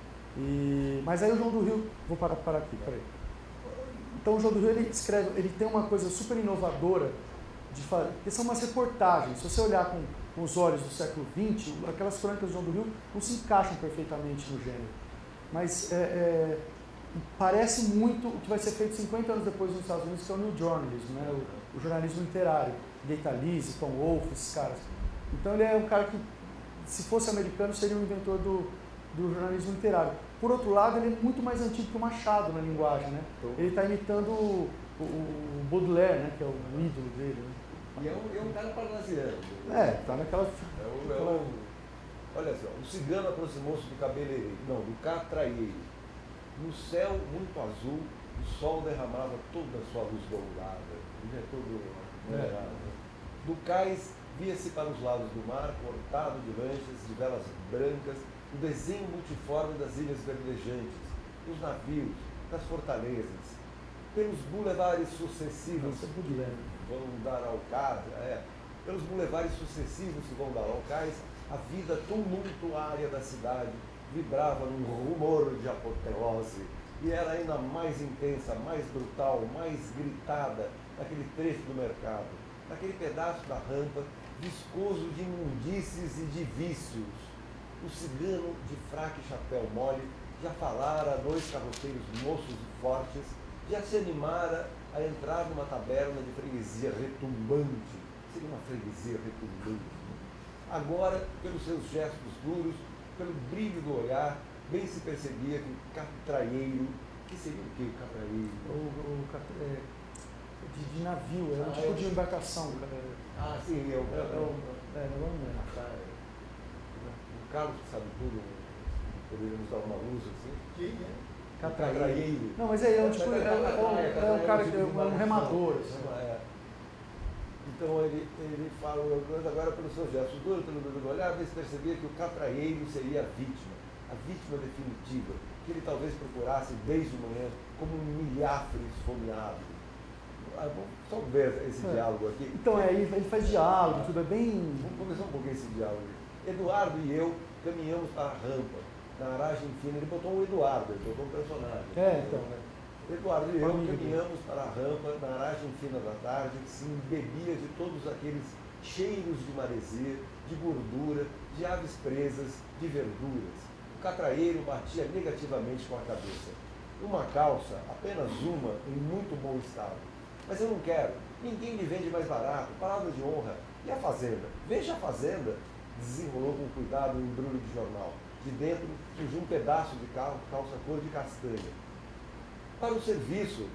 E, mas aí o João do Rio... Vou parar, parar aqui, peraí. Então o João do Rio, ele escreve, ele tem uma coisa super inovadora, de fazer, que são umas reportagens. Se você olhar com, com os olhos do século vinte, aquelas crônicas do João do Rio não se encaixam perfeitamente no gênero. Mas é, é, parece muito o que vai ser feito cinquenta anos depois nos Estados Unidos, que é o New Journalism, né? o, o jornalismo literário. Gaita Lise, Tom Wolfe, esses caras. Então ele é um cara que, se fosse americano, seria o inventor do, do jornalismo literário. Por outro lado, ele é muito mais antigo que o Machado na linguagem, né? Ele está imitando o, o, o Baudelaire, né? Que é o ídolo dele. Né? E é um, é um cara parnasiano. É, tá naquela... É um, é um, olha só, o cigano aproximou-se do cabeleireiro, não, do catraieiro. No céu muito azul, o sol derramava toda a sua luz dourada. Ele é todo moderado. É. Do cais, via-se para os lados do mar, cortado de lanchas, de velas brancas, o desenho multiforme das ilhas verdejantes, dos navios, das fortalezas. Pelos bulevares sucessivos que vão dar ao cais, é, pelos bulevares sucessivos que vão dar ao cais, a vida tumultuária da cidade vibrava num rumor de apoteose e era ainda mais intensa, mais brutal, mais gritada naquele trecho do mercado, naquele pedaço da rampa viscoso de imundícies e de vícios. O cigano de fraque e chapéu mole já falara a dois carroceiros moços e fortes, já se animara a entrar numa taberna de freguesia retumbante. Seria uma freguesia retumbante. Agora, pelos seus gestos duros, pelo brilho do olhar, bem se percebia que o catraieiro, que seria o que o catraieiro? O, o, é, de, de navio, é um ah, tipo é. de embarcação. Ah, sim, é o... É, é, o, é, não é. O Carlos que sabe tudo, poderíamos dar uma luz assim. Quem é? Catraieiro. Não, mas é, é, um, tipo, é, é, é, é um cara que é um remador. Assim. É. Então ele, ele fala agora pelos seus gestos duros, pelo do olhar, você percebia que o catraieiro seria a vítima, a vítima definitiva, que ele talvez procurasse desde manhã como um milhafre esfomeado. Ah, vamos só ver esse é. diálogo aqui. Então é, ele faz diálogo, tudo é bem... Vamos começar um pouquinho esse diálogo. Eduardo e eu caminhamos para a rampa, na aragem fina. Ele botou um Eduardo, ele botou um personagem. É, então, né? Eduardo e eu caminhamos para a rampa na aragem fina da tarde, que se embebia de todos aqueles cheiros de maresia, de gordura, de aves presas, de verduras. O catraieiro batia negativamente com a cabeça. Uma calça, apenas uma, em muito bom estado. Mas eu não quero, ninguém me vende mais barato, palavra de honra. E a fazenda? Veja a fazenda! Desenrolou com cuidado um embrulho de jornal. De dentro surgiu um pedaço de calça cor de castanha. para o serviço.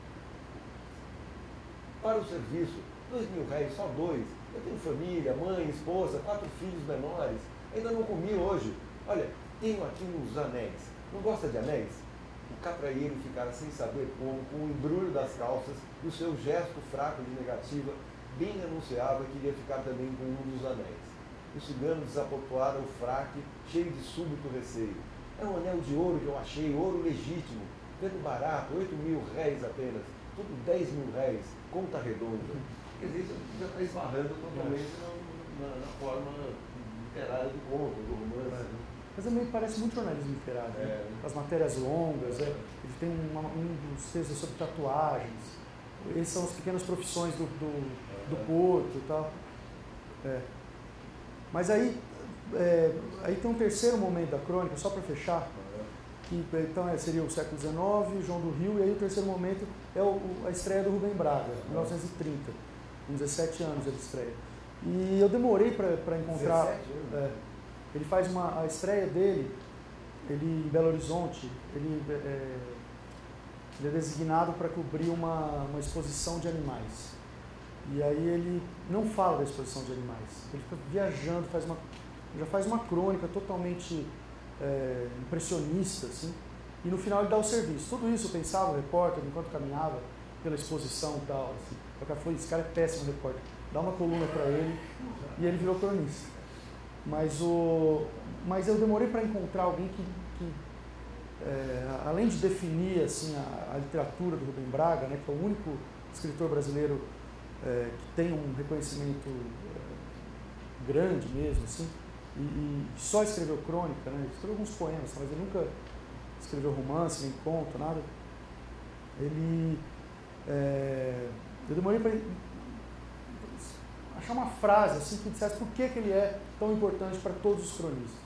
Para o serviço, dois mil réis, só dois. Eu tenho família, mãe, esposa, quatro filhos menores. Ainda não comi hoje. Olha, tenho aqui uns anéis. Não gosta de anéis? O capraieiro ficara sem saber como, com o embrulho das calças e o seu gesto fraco de negativa, bem anunciava que iria ficar também com um dos anéis. O cigano desapotoara o fraque, cheio de súbito receio. É um anel de ouro que eu achei, ouro legítimo, vendo barato, oito mil réis apenas, tudo dez mil réis, conta redonda. Quer dizer, isso já está esbarrando totalmente na, na, na forma literária do conto, do romance. Mas também parece muito jornalismo literário, é. Né? As matérias longas, é. Ele tem uma, um dos textos sobre tatuagens, esses são as pequenas profissões do, do, do Porto e tal. É. Mas aí, é, aí tem um terceiro momento da crônica, só para fechar, que então é, seria o século dezenove, João do Rio, e aí o terceiro momento é o, a estreia do Rubem Braga, em mil novecentos e trinta, com dezessete anos ele estreia. E eu demorei para encontrar... É, ele faz uma, a estreia dele, ele em Belo Horizonte, ele é, ele é designado para cobrir uma, uma exposição de animais. E aí ele não fala da exposição de animais, ele fica viajando, faz uma, já faz uma crônica totalmente é, impressionista, assim, e no final ele dá o serviço. Tudo isso eu pensava, o repórter, enquanto caminhava pela exposição e tal, assim, o cara falou, esse cara é péssimo repórter, dá uma coluna para ele, e ele virou cronista. Mas, o, mas eu demorei para encontrar alguém que, que é, além de definir assim, a, a literatura do Rubem Braga, né, que é o único escritor brasileiro é, que tem um reconhecimento é, grande mesmo, assim, e, e só escreveu crônica, né, escreveu alguns poemas, mas ele nunca escreveu romance, nem conto, nada. Ele, é, eu demorei para achar uma frase assim, que dissesse por que, que ele é tão importante para todos os cronistas.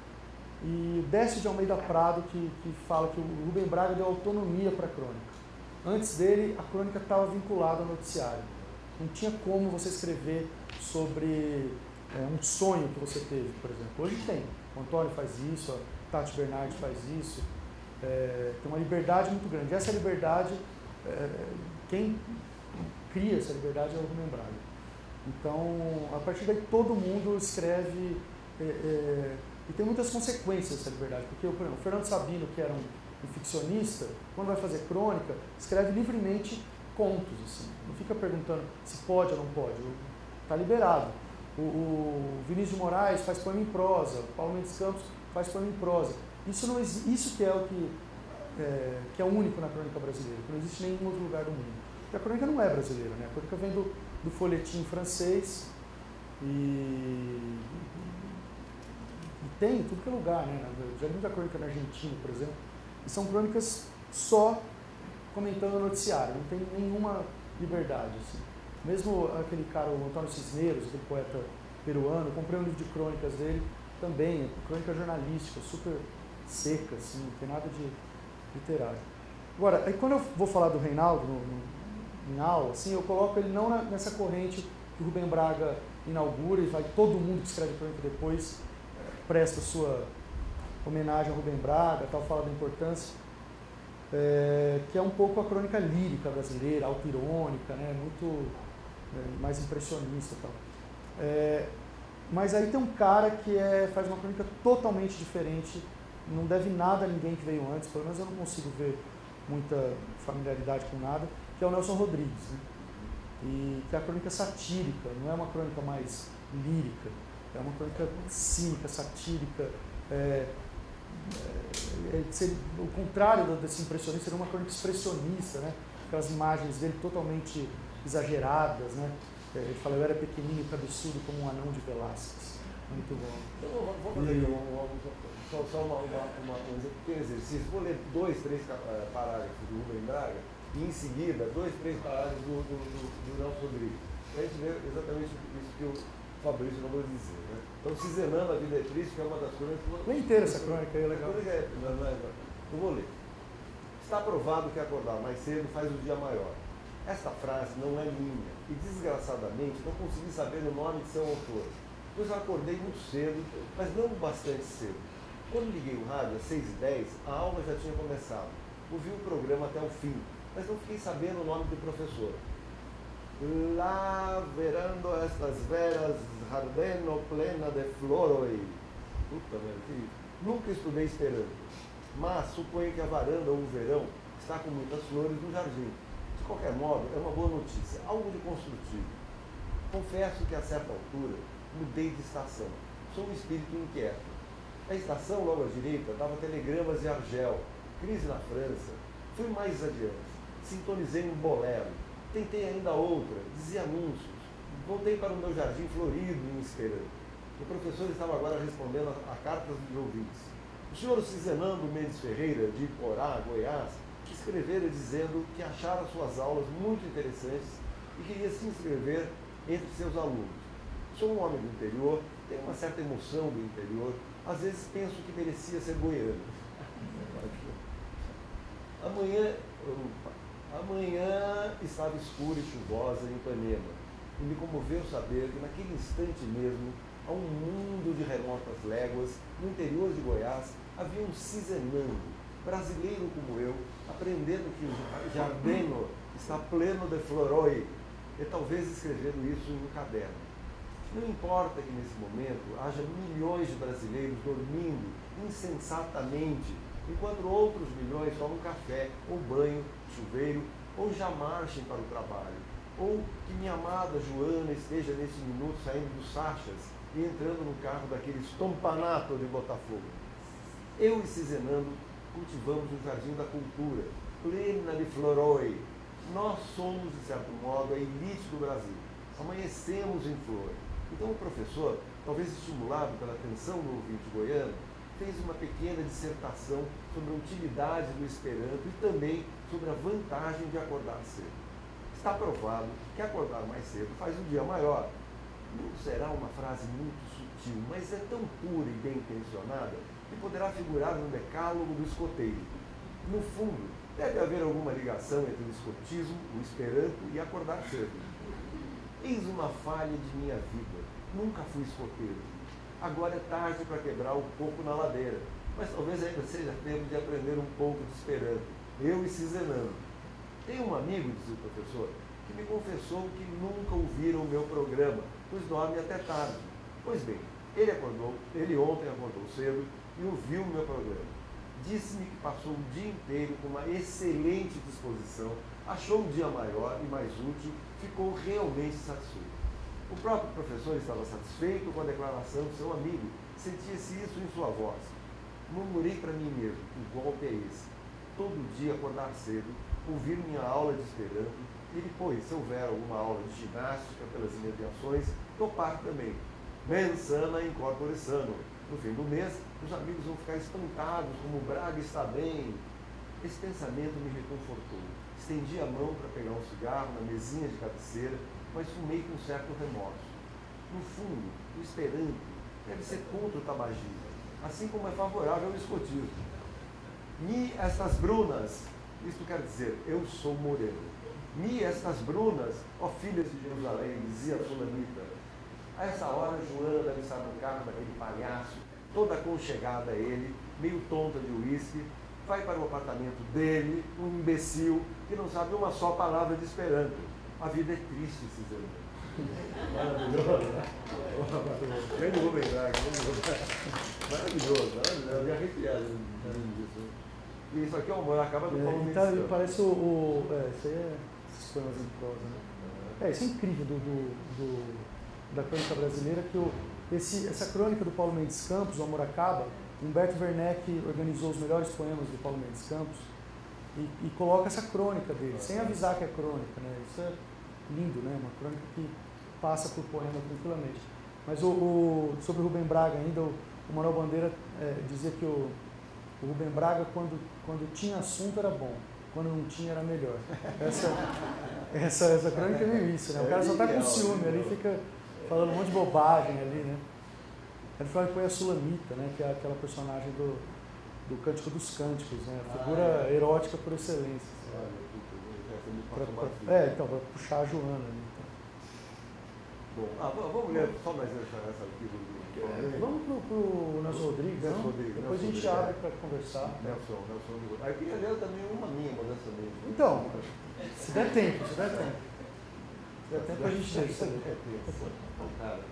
E Décio de Almeida Prado, que, que fala que o Rubem Braga deu autonomia para a crônica. Antes dele, a crônica estava vinculada ao noticiário. Não tinha como você escrever sobre é, um sonho que você teve, por exemplo. Hoje tem. O Antônio faz isso, a Tati Bernardi faz isso. É, tem uma liberdade muito grande. Essa liberdade, é, quem cria essa liberdade é o Rubem Braga. Então, a partir daí, todo mundo escreve, é, é, e tem muitas consequências essa liberdade, porque por exemplo, o Fernando Sabino, que era um, um ficcionista, quando vai fazer crônica, escreve livremente contos, assim, não fica perguntando se pode ou não pode, está liberado. O, o Vinícius de Moraes faz poema em prosa, o Paulo Mendes Campos faz poema em prosa. Isso, não, isso que é o que é, que é único na crônica brasileira, que não existe em nenhum outro lugar do mundo. Porque a crônica não é brasileira, né? A crônica vem do, do folhetim francês e, e tem em tudo que é lugar, né? Já li muita crônica na Argentina, por exemplo, e são crônicas só comentando o noticiário, não tem nenhuma liberdade, assim. Mesmo aquele cara, o Antônio Cisneros, aquele poeta peruano, eu comprei um livro de crônicas dele, também, crônica jornalística, super seca, assim, não tem nada de literário. Agora, aí quando eu vou falar do Reinaldo no, no, em aula, assim, eu coloco ele não na, nessa corrente que o Rubem Braga inaugura e vai todo mundo que escreve crônica depois presta sua homenagem ao Rubem Braga, tal, fala da importância, é, que é um pouco a crônica lírica brasileira, auto-irônica, né, muito é, mais impressionista e tal. É, mas aí tem um cara que é, faz uma crônica totalmente diferente, não deve nada a ninguém que veio antes, pelo menos eu não consigo ver muita familiaridade com nada, que é o Nelson Rodrigues, né? E que é a crônica satírica, não é uma crônica mais lírica, é uma crônica cínica, satírica, é, é, é, seria, o contrário desse impressionista, seria uma crônica expressionista, né? Aquelas imagens dele totalmente exageradas, né? Ele fala, eu era pequenino e cabeçudo como um anão de Velázquez. Muito bom. Então, vamos fazer e... um, um, só, só uma, uma, uma, um exercício. Vou ler dois, três parágrafos do Rubem Braga e em seguida dois, três parágrafos do, do, do, do Nelson Rodrigues. Para a gente ver exatamente isso que o Fabrício acabou de dizer. Né? Então, Cizenando, A Vida é Triste, que é uma das crônicas... Lê inteira essa crônica aí, é legal. A crônica é, não, não é, não vou ler. Está provado que acordar mais cedo faz o dia maior. Esta frase não é minha e, desgraçadamente, não consegui saber o nome de seu autor, pois eu acordei muito cedo, mas não bastante cedo. Quando liguei o rádio às seis e dez, a aula já tinha começado. ouvi o programa até o fim, mas não fiquei sabendo o nome do professor. Lá verando estas veras jardeno plena de floroi. Puta merda, que... Nunca estudei esperanto, mas suponho que a varanda ou o verão está com muitas flores no jardim. De qualquer modo, é uma boa notícia, algo de construtivo. Confesso que a certa altura mudei de estação. Sou um espírito inquieto. A estação, logo à direita, dava telegramas de Argel, crise na França. Fui mais adiante. Sintonizei um bolero. Tentei ainda outra, dizia anúncios. Voltei para o meu jardim florido em esperanto. O professor estava agora respondendo a, a cartas dos ouvintes. O senhor Cizenando Mendes Ferreira, de Iporá, Goiás, escrevera dizendo que achara suas aulas muito interessantes e queria se inscrever entre seus alunos. Sou um homem do interior, tenho uma certa emoção do interior, às vezes penso que merecia ser goiano. Amanhã, amanhã estava escura e chuvosa em Ipanema, e me comoveu saber que naquele instante mesmo, a um mundo de remotas léguas, no interior de Goiás, havia um cizenando, brasileiro como eu, aprendendo que o jardeno está pleno de floroi, e talvez escrevendo isso em um caderno. Não importa que nesse momento haja milhões de brasileiros dormindo insensatamente, enquanto outros milhões tomam café, ou banho, chuveiro, ou já marchem para o trabalho, ou que minha amada Joana esteja nesse minuto saindo dos Sachas e entrando no carro daquele estompanato de Botafogo. Eu e Cizenando cultivamos o jardim da cultura, plena de floroi. Nós somos, de certo modo, a elite do Brasil. Amanhecemos em flor. Então o professor, talvez estimulado pela atenção do ouvinte goiano, fez uma pequena dissertação sobre a utilidade do esperanto e também sobre a vantagem de acordar cedo. Está provado que acordar mais cedo faz um dia maior. Não será uma frase muito sutil, mas é tão pura e bem intencionada que poderá figurar no decálogo do escoteiro. No fundo, deve haver alguma ligação entre o escotismo, o esperanto e acordar cedo. Eis uma falha de minha vida. Nunca fui escoteiro. Agora é tarde para quebrar um pouco na ladeira, mas talvez ainda seja tempo de aprender um pouco de esperanto. Eu e Cizenando. Tenho um amigo, dizia o professor, que me confessou que nunca ouviram o meu programa, pois dorme até tarde. Pois bem, ele acordou, ele ontem acordou cedo e ouviu o meu programa. Disse-me que passou o dia inteiro com uma excelente disposição, achou um dia maior e mais útil, ficou realmente satisfeito. O próprio professor estava satisfeito com a declaração do seu amigo, sentia-se isso em sua voz. Murmurei para mim mesmo, o golpe é esse. Todo dia acordar cedo, ouvir minha aula de esperanto e depois, se houver alguma aula de ginástica pelas imediações, topar também. Mens sana in corpore sano. No fim do mês, os amigos vão ficar espantados como o Braga está bem. Esse pensamento me reconfortou. Estendi a mão para pegar um cigarro na mesinha de cabeceira, mas fumei com certo remorso. No fundo, o esperanto deve ser contra o tabagismo, assim como é favorável ao escotismo. Mi estas brunas, isto quer dizer, eu sou moreno. Mi estas brunas, ó filhas de Jerusalém, dizia a fulanita. A essa hora, Joana deve estar no carro daquele palhaço, toda aconchegada a ele, meio tonta de uísque, vai para o apartamento dele, um imbecil que não sabe uma só palavra de esperanto. A vida é triste, Cizenando. Maravilhoso, né? Grande Rubem Braga, maravilhoso, maravilhoso. Eu me arrepiado disso. E isso aqui é o amor, acaba do Paulo Mendes Campos. Então, parece o... o é, isso aí é esses poemas em prosa, né? É, isso é incrível do, do, do, da crônica brasileira, que o, esse, essa crônica do Paulo Mendes Campos, O Amor Acaba, Humberto Werneck organizou os melhores poemas do Paulo Mendes Campos e, e coloca essa crônica dele, sem avisar que é crônica, né? Isso é lindo, né? Uma crônica que passa por poema tranquilamente. Mas o, o, sobre o Rubem Braga ainda, o, o Manuel Bandeira é, dizia que o, o Rubem Braga, quando, quando tinha assunto, era bom. Quando não tinha, era melhor. Essa, essa, essa crônica é meio isso, né? O cara só está com ciúme ali, fica falando um monte de bobagem ali, né? Ele fala que foi a Sulamita, né? Que é aquela personagem do, do Cântico dos Cânticos, né? A figura ah, é. erótica por excelência. Pra, pra, é, então, para puxar a Joana ali. Então. Bom, ah, vamos ler só mais essa, essa aqui do... É, vamos para o Nelson Rodrigues, Nelson não? Rodrigues, Depois Nelson a gente Rodrigues, abre é. para conversar. Nelson, Nelson Rodrigues. Aí eu queria ler também uma minha, modestamente. Então, se der tempo, se der tempo. Se der tempo a gente lê isso aí. É tempo. Cara.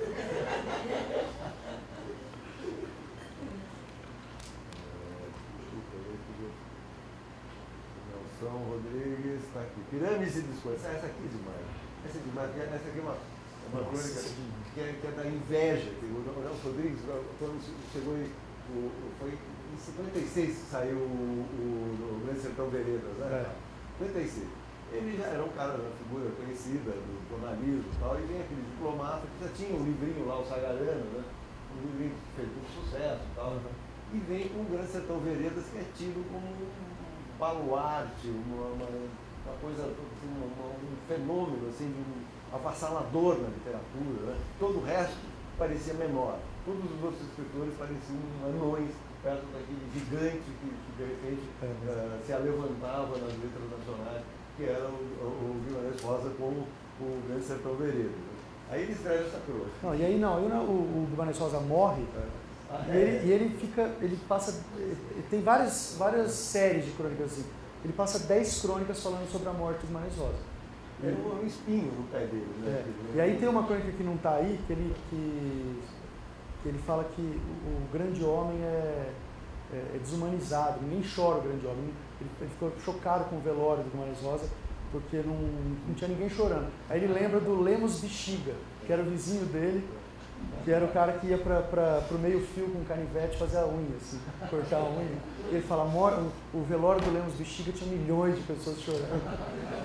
Nelson Rodrigues está aqui. Pirâmides e biscoitos. Essa aqui é demais. Essa é demais. Essa aqui é uma, é uma crônica que é, que é da inveja. Que o Nelson Rodrigues, quando chegou em, o, foi em cinquenta e seis que saiu o, o, o Grande Sertão Veredas, né? É. cinquenta e seis. Ele já era um cara, uma figura conhecida do jornalismo e tal, e vem aquele diplomata que já tinha um livrinho lá, o Sagarano, né? Um livrinho que fez muito sucesso e tal. Uhum. E vem com o Grande Sertão Veredas, que é tido como um baluarte, uma, uma, uma coisa, assim, uma, um fenômeno assim, de um avassalador na literatura. Né? Todo o resto parecia menor. Todos os outros escritores pareciam anões perto daquele gigante que, que de repente é. uh, se alevantava nas letras nacionais, que era o, o, o Guimarães Rosa com o Grande Sertão Veredas. Né? Aí ele escreve essa crônica. Não, e aí não, aí, o, o Guimarães Rosa morre. É. Ah, e, é. ele, e ele fica, ele passa, ele tem várias, várias séries de crônicas assim. Ele passa dez crônicas falando sobre a morte do Guimarães Rosa. É um espinho no pé dele, né? É. E aí tem uma crônica que não está aí, que ele, que, que ele fala que o, o grande homem é, é, é desumanizado, ninguém chora o grande homem. Ele, ele ficou chocado com o velório do Guimarães Rosa, porque não, não tinha ninguém chorando. Aí ele lembra do Lemos Bexiga, que era o vizinho dele, que era o cara que ia para o meio fio com um canivete fazer a unha, assim, cortar a unha. E ele fala, o, o velório do Lemos Bexiga tinha milhões de pessoas chorando.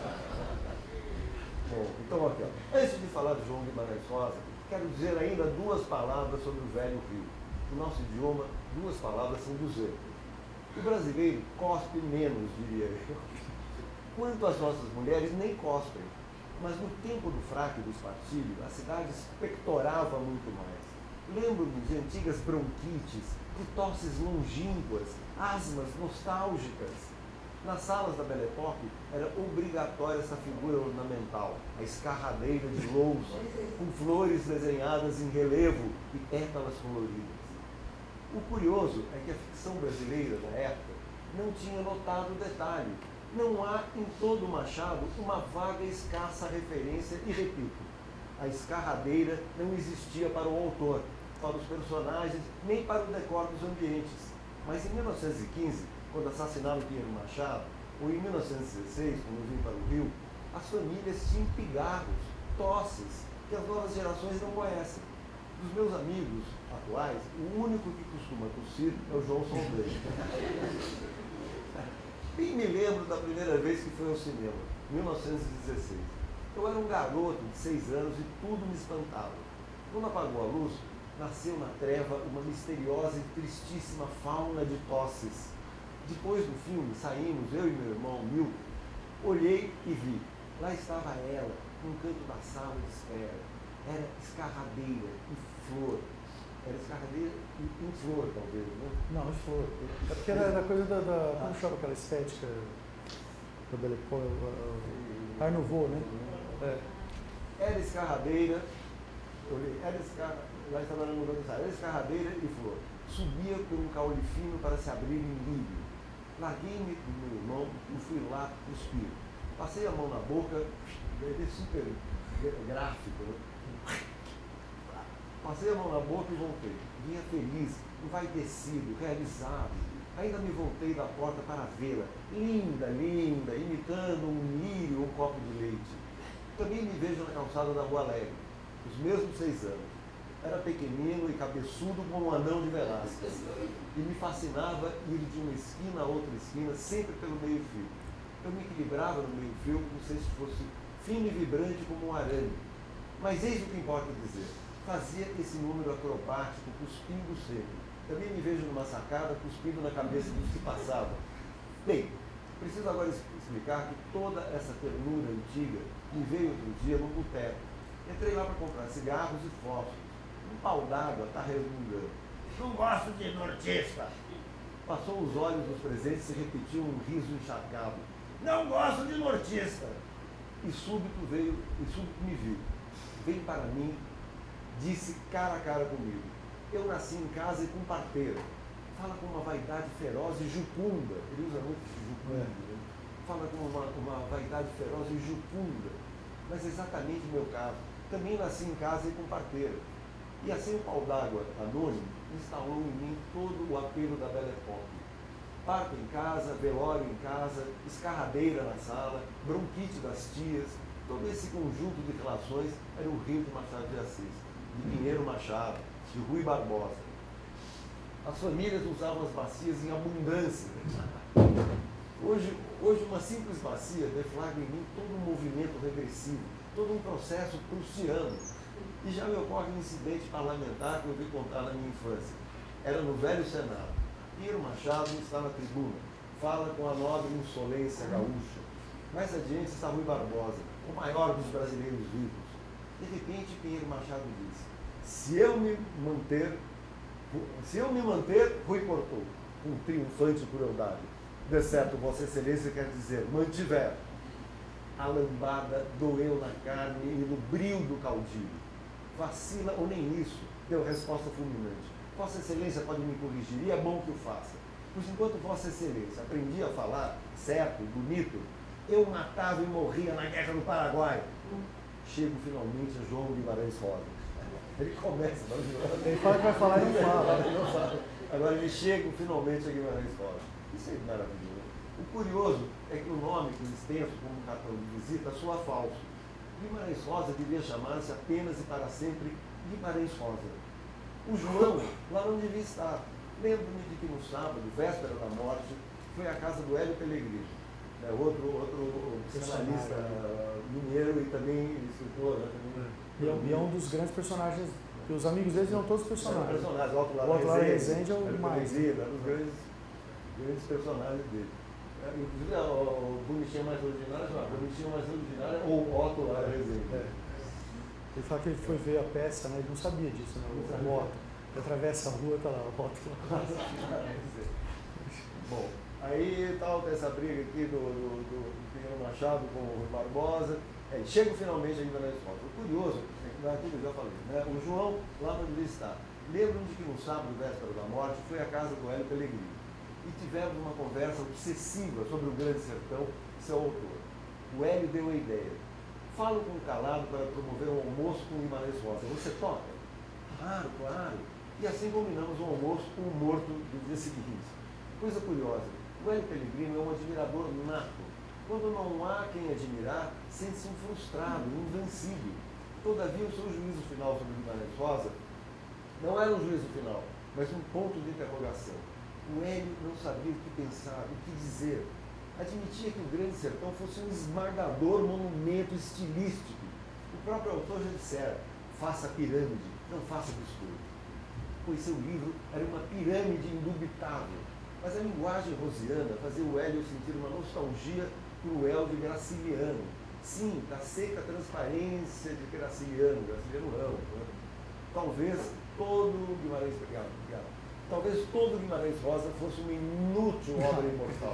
Bom, então aqui, ó. Antes de falar de João Guimarães Rosa, quero dizer ainda duas palavras sobre o velho rio. No nosso idioma, duas palavras são duzentas. O brasileiro cospe menos, diria eu. Quanto às nossas mulheres, nem cospem. Mas no tempo do fraco e do espartilho, a cidade expectorava muito mais. Lembro-me de antigas bronquites, de tosses longínquas, asmas nostálgicas. Nas salas da Belle Époque era obrigatória essa figura ornamental, a escarradeira de louça, com flores desenhadas em relevo e pétalas coloridas. O curioso é que a ficção brasileira da época não tinha notado o detalhe. Não há em todo o Machado uma vaga e escassa referência, e repito, a escarradeira não existia para o autor, para os personagens, nem para o decor dos ambientes. Mas em mil novecentos e quinze, quando assassinaram Pinheiro Machado, ou em mil novecentos e dezesseis, quando vim para o Rio, as famílias tinham pigarros, tosses, que as novas gerações não conhecem. Dos meus amigos atuais, o único que costuma tossir é o João Saldanha. Bem me lembro da primeira vez que fui ao cinema, mil novecentos e dezesseis. Eu era um garoto de seis anos e tudo me espantava. Quando apagou a luz, nasceu na treva uma misteriosa e tristíssima fauna de tosses. Depois do filme, saímos, eu e meu irmão, Milton. Olhei e vi. Lá estava ela, num canto da sala de espera. Era escarradeira e flor. Era escarradeira e em flor, talvez, né? Não, em flor. É porque era da coisa da, da como chama aquela estética da Belle Époque, Art Nouveau, né? É. Era escarradeira, olhei, era escarradeira, lá estava na mudança de sala, era escarradeira e flor. Subia por um caule fino para se abrir em lírio. Larguei-me do meu irmão e fui lá cuspir. Passei a mão na boca, é super gráfico, né? Passei a mão na boca e voltei. Vinha feliz, envaidecido, realizado. Ainda me voltei da porta para vê-la, linda, linda, imitando um lírio ou um copo de leite. Também me vejo na calçada da Rua Alegre, os mesmos seis anos. Era pequenino e cabeçudo como um anão de Velázquez. E me fascinava ir de uma esquina a outra esquina, sempre pelo meio-fio. Eu me equilibrava no meio-fio como se fosse fino e vibrante como um arame. Mas eis o que importa dizer. Fazia esse número acrobático, cuspindo seco. Também me vejo numa sacada, cuspindo na cabeça dos que passavam. Bem, preciso agora explicar que toda essa ternura antiga me veio outro dia num boteco. Entrei lá para comprar cigarros e fósforos. Um pau d'água está resmungando. Não gosto de nortista. Passou os olhos dos presentes e repetiu um riso encharcado. Não gosto de nortista. E súbito veio, e súbito me viu. vem para mim, disse cara a cara comigo, eu nasci em casa e com parteira. Fala com uma vaidade feroz e jucunda, ele usa muito jucunda, né? Fala com uma, uma vaidade feroz e jucunda, mas exatamente o meu caso. Também nasci em casa e com parteira. E assim o pau d'água anônimo instalou em mim todo o apelo da Belle Époque. Parto em casa, velório em casa, escarradeira na sala, bronquite das tias, todo esse conjunto de relações era o Rio de Machado de Assis, de Pinheiro Machado, de Rui Barbosa. As famílias usavam as bacias em abundância. Hoje, hoje uma simples bacia deflagra em mim todo um movimento regressivo, todo um processo prussiano. E já me ocorre um incidente parlamentar que eu vi contar na minha infância. Era no velho Senado. Pinheiro Machado está na tribuna, fala com a nobre insolência gaúcha. Mais adiante está Rui Barbosa, o maior dos brasileiros vivos. De repente, Pinheiro Machado disse, se eu me manter, se eu me manter, Rui cortou, com triunfante crueldade. De certo, Vossa Excelência quer dizer, mantiver. A lambada doeu na carne e no brio do caudilho. Vacila ou nem isso, deu resposta fulminante. Vossa Excelência pode me corrigir, e é bom que o faça. Pois enquanto Vossa Excelência aprendia a falar certo, bonito, eu matava e morria na guerra do Paraguai. Chego finalmente a João Guimarães Rosa. Ele começa, não, ele fala que vai falar e não fala. não fala. Agora ele chega finalmente a Guimarães Rosa. Isso é maravilhoso. O curioso é que o nome que extenso como cartão de visita soa falso. Guimarães Rosa devia chamar-se apenas e para sempre Guimarães Rosa. O João lá não devia estar. Lembro-me de que no sábado, véspera da morte, foi à casa do Hélio Pellegrini, né, outro, outro psicanalista mineiro e também escritor. Né, também, e, é, e é um dos grandes personagens, que os amigos deles eram todos personagens. São personagens, o Alto Lara Rezende é o mais. É um dos grandes, grandes personagens dele. É, inclusive, o bonitinho mais ordinário, o bonitinho mais ordinário é o Otto Lara Rezende. É. Ele fala que ele foi ver a peça, né? Ele não sabia disso, né? O moto. Ele atravessa a rua, tá lá, o moto lá. Bom, aí tal, tem essa briga aqui do, do, do Pinheiro Machado com o Rui Barbosa. É, chego finalmente ainda na escola. O curioso, aquilo que eu já falei, né? O João lá não devia estar. Lembro-me de que no sábado, véspera da morte, fui à casa do Hélio Pellegrini e tivemos uma conversa obsessiva sobre o Grande Sertão e seu autor. O Hélio deu a ideia. Falo com o Calado para promover um almoço com o Guimarães Rosa. Você toca? Claro, claro. E assim combinamos um almoço com o morto do dia seguinte. Coisa curiosa, o Hélio Pellegrini é um admirador nato. Quando não há quem admirar, sente-se um frustrado, um invencível. Todavia, o seu juízo final sobre o Guimarães Rosa não era um juízo final, mas um ponto de interrogação. O Hélio não sabia o que pensar, o que dizer. Admitia que o Grande Sertão fosse um esmagador monumento estilístico. O próprio autor já dissera, faça pirâmide, não faça biscoito. Pois seu livro era uma pirâmide indubitável. Mas a linguagem rosiana fazia o Hélio sentir uma nostalgia cruel de Graciliano. Sim, da seca transparência de Graciliano, Graciliano Ramos. Né? Talvez todo Guimarães, obrigado, obrigado. Talvez todo Guimarães Rosa fosse uma inútil obra imortal.